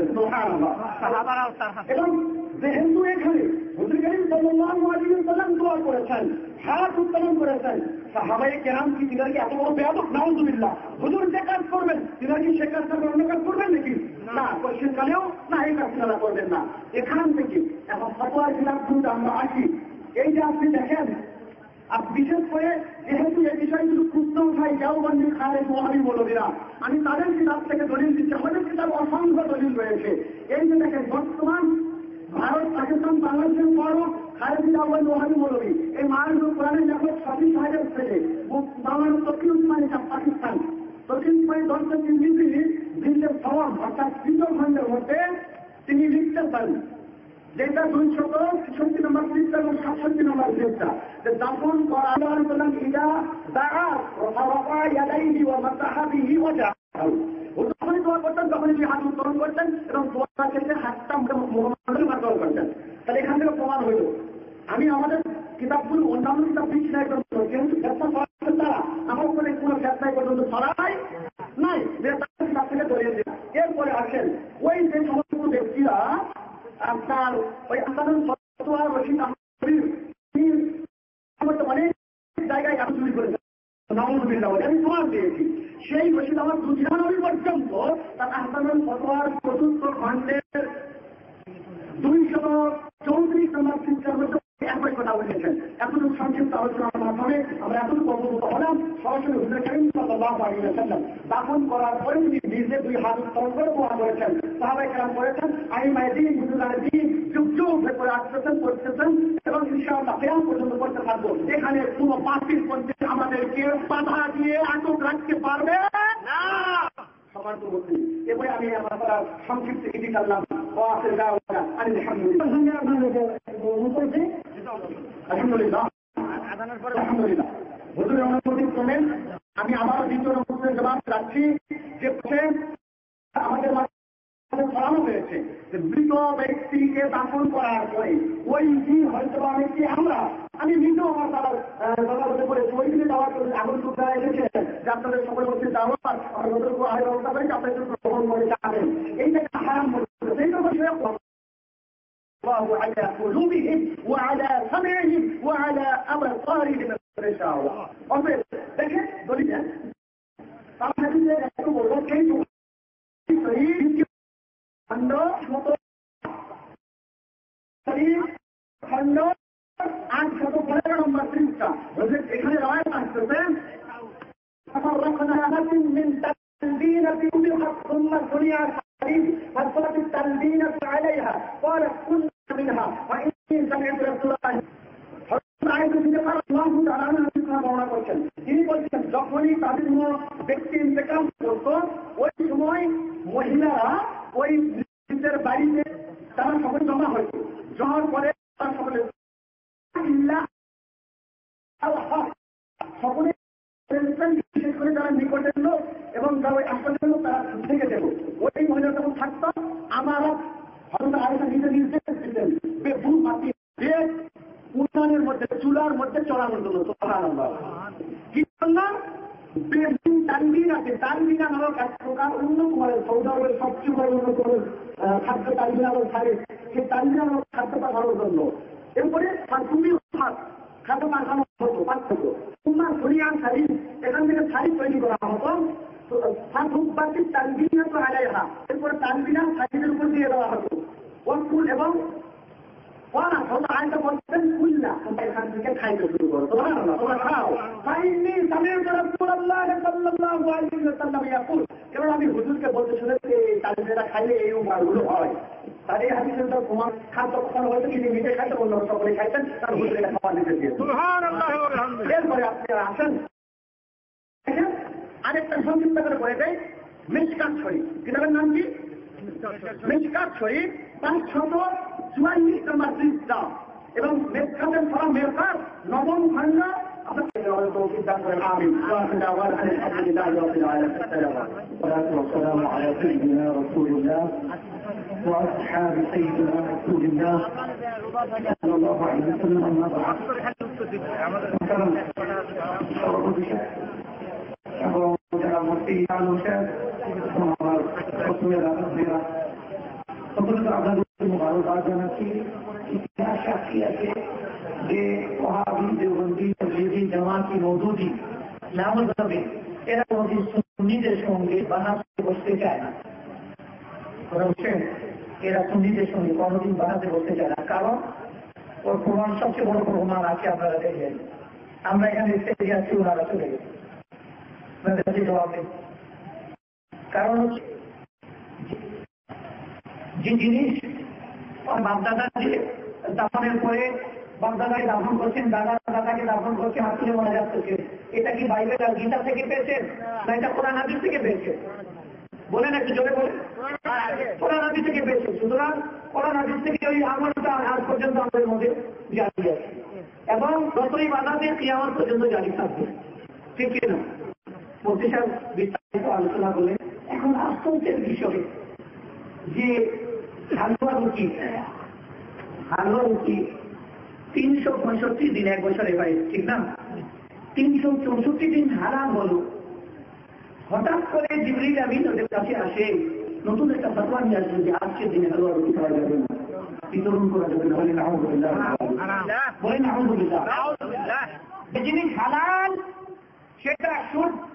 এবং যে হিন্দু এখানে হুজুর করিম সাল্লাল্লাহু আলাইহি ওয়াসাল্লাম দোয়া দোয়া করেছেন, হাত উত্তোলন করেছেন। সাহাবায়ে কেরাম কি তিনার কি এত বড় বেয়াদব? নাউযুবিল্লাহ। হুজুর যে কাজ করবেন তিনার কি সে কাজ করবেন, অন্য কাজ করবেন নাকি? না, পশ্চিমকালেও না, এই কাজ তিনারা করবেন না। এখান থেকে এখন ফতোয়ার খিলাফ কিন্তু আমরা আসি। এই যে আপনি দেখেন, বিশেষ করে যেহেতু এই বিষয়গুলো প্রশ্ন উঠাই দেওবন্দি খালেদ ওয়াহাবি মৌলভীরা, আমি তাদের কিতাব থেকে দলিল দিচ্ছি। আমাদের কিতাব অসংখ্য দলিল রয়েছে। এই যে দেখেন, বর্তমান ভারত, পাকিস্তান, বাংলাদেশের পরও খালেদ ওয়াহাবি মৌলভী, এই মানব কোরআনের লেখক শফি সাহেবের ছেলে, বাংলাদেশ দক্ষিণ উসমানিয়া পাকিস্তান, দক্ষিণ উসমানী দর্শন বিশ্বের সমাজ অর্থাৎ তৃতীয় খণ্ডের মধ্যে তিনি লিখতে পারেন, যেটা 266 নম্বর পৃষ্ঠা এবং 67 নম্বর পৃষ্ঠা, যে দাফন করা ইদা দাআ ওয়া ইয়াদাইহি ওয়া মাসাহা বিহি ওয়াজহাহু। যখনই দোয়া করতেন তখনই হাত উত্তোলন করতেন এবং দোয়া শেষে হাতটা মুহাম্মাদের মাথায় করতেন। তাহলে এখান থেকে প্রমাণ হইল। আমি আমাদের কিতাবগুলো অন্যান্য কিতাব দিচ্ছি না, যেহেতু ফেতনা ছড়াচ্ছেন তারা, আমার উপরে কোনো ফেতনাই পর্যন্ত ছড়াই নাই, যে তাদের কিতাব থেকে ধরিয়ে দিন। এরপরে আসেন ওই যে সমস্ত ব্যক্তিরা আপনার ওই আসাদুল ফতোয়া রশিদ আহমদ অনেক জায়গায় এত চুরি করেছে, নাউযুবিল্লাহ, আমি প্রমাণ দিয়েছি। সেই রশিদ আহমদ দুজনবী পর্যন্ত তার আসাদুল ফতোয়ার ৪র্থ খণ্ডের 234 নম্বর পৃষ্ঠার মধ্যে একই কথা বলেছেন। এতটুকু সংক্ষিপ্ত আলোচনার মাধ্যমে আমরা এতটুকু অবগত হলাম। সরাসরি হুজুর কারীম সাল্লাল্লাহু আলাইহি ওয়াসাল্লাম দাফন করার পরে তিনি নিজে 2 হাত উত্তোলন করে দোয়া করেছেন। সাহাবায়ে কেরাম করেছেন, আইমায়ে দ্বীন, হুজুরায়ে দ্বীন যুগ যুগ ধরে আসতেছেন, করতেছেন এবং ইনশাআল্লাহ কিয়ামত পর্যন্ত করতে থাকবো। এখানে কোনো বাতিল পন্থী আমাদেরকে বাধা দিয়ে আটক রাখতে পারবে না। সবার তো বলছি। এরপরে আমি আমার সংক্ষিপ্ত এটি করলাম। আলহামদুলিল্লাহ, হুজুর অনুমতি করলেন, আমি আবার দ্বিতীয় প্রশ্নের জবাব রাখছি। যে আমাদের ছড়ানো হয়েছে যে মৃত ব্যক্তিকে দাফন করার পরে ওই দিন হয়তো আমি নিজেও আমার দাদা বলতে করেছি, ওই দিনে যাওয়ার জন্য আগুন টুকরা এনেছে যে আপনাদের সকলে বলছে যাওয়ার আমার যতটুকু আয় ব্যবস্থা করেছি আপনাদের গ্রহণ করে যাবেন। এইটাকে হারাম বলছে। الله على قلوبهم وعلى سمعهم وعلى أبصارهم غشاوة. অতএব দেখেন দলিল তার হাদিসে একটু বলবো সেই খণ্ড 815 নম্বর পৃষ্ঠা। এখানে রায় আসতেছেন من تلبينة ثم الدنيا فصلت التلبينة عليها قالت كل منها وإني سمعت رسول الله তিনি বলছেন যখনই তাদের ব্যক্তি ইন্তেকাল করতো ওই সময় মহিলারা ওই নিজের বাড়িতে তারা সকলে জমা হইত। জমার পরে তারা সকলে সকলে বিশেষ করে যারা নিকটের লোক এবং যারা ওই আশপাশের লোক তারা থেকে দেব। ওই মহিলা যখন থাকতো আমারা হয়তো আরেকটা নিজে নির্দেশ দিতেন বেফুল মাটি দিয়ে উঠানের মধ্যে চুলার মধ্যে চড়ানোর জন্য। কি বললাম? বেফুল তানবিন আছে, তানবিনা নামক এক প্রকার উন্নত মানের সৌদি আরবের সবচেয়ে বড় উন্নত খাদ্য তানবিনা থাকে, সেই তানবিনা নামক খাদ্য পাঠানোর জন্য। এরপরে তুমি খাদ্য পাঠানো হতো পার্থক্য তোমার হরিয়ান শাড়ি, এখান থেকে শাড়ি তৈরি করা হতো। তানবিনা তো আলাইহা, এরপরে তানবিনা শাড়ির উপর দিয়ে দেওয়া হতো ফুল এবং আয়টা বলছেন খুলনা এখান থেকে খাইতে শুরু করো, তোমরা খাও। এবার আমি হুজুরকে বলতে শুনেছি এই তানবিনা খাইলে এই উপায়গুলো হয়। তার এই হাদিসের প্রমাণ খাদ্য কখনো হয়তো তিনি নিজে খাইতে অন্য সকলে খাইতেন, তার হুজুর এটা খাওয়া দিতে দিয়েছে। এরপরে আপনি আসেন আরেকটা সংক্ষিপ্ত করে বলে দেয় মিশকাত শরীফ। কিতাবের নাম কি? মিশকাত শরীফ 544 নম্বর পৃষ্ঠা এবং মিশকাতের ফলা মেরকাত 9ম খণ্ড। والسلام على سيدنا رسول الله وأصحاب سيدنا رسول الله صلى الله عليه وسلم. أما بعد মুবারকবাদ জানাচ্ছি। ইতিহাস সাক্ষী আছে যে জামাতি মওদুদি নামল হবে এরা কোনদিন সুন্নিদের সঙ্গে বানাতে বসতে চায় না। বুঝছেন? এরা সুন্নিদের সঙ্গে কোনদিন বানাতে বসতে চায় না, কারণ ওর প্রমাণ সবচেয়ে বড় প্রমাণ আছে, আপনারা দেখবেন। আমরা এখানে স্টেজে আছি, ওনারা চলে গেছে, জবাব নেই। কারণ হচ্ছে যে জিনিস বাপদাদা দিয়ে দাফনের পরে বাপদাদাকে দাফন করছেন, দাদা দাদাকে দাফন করছে, হাত তুলে মারা যাচ্ছে, এটা কি বাইবেল আর গীতা থেকে পেয়েছেন না এটা কোরআন হাদিস থেকে পেয়েছেন? বলেন একটু জোরে বলেন। কোরআন হাদিস থেকে পেয়েছেন। সুতরাং কোরআন হাদিস থেকে ওই আমলটা আজ পর্যন্ত আমাদের মধ্যে জারি আছে এবং যতই বাধাতে কিয়ামত পর্যন্ত জারি থাকবে, ঠিক কিনা? মুফতি সাহেব বিস্তারিত আলোচনা করলেন। এখন আশ্চর্যের বিষয় যে হালুয়া রুটি 365 দিন, এক বছরে ভাই, ঠিক না? 364 দিন হারাম হলো। হঠাৎ করে জিবরিল আমিন ওদের কাছে আসে, নতুন একটা ফতোয়া নিয়ে আসবে যে আজকের দিনে হালুয়া রুটি খাওয়া যাবে না, বিতরণ করা যাবে না। বলেন আলহামদুলিল্লাহ, বলেন আলহামদুলিল্লাহ। যে জিনিস হালাল সেটা সুদ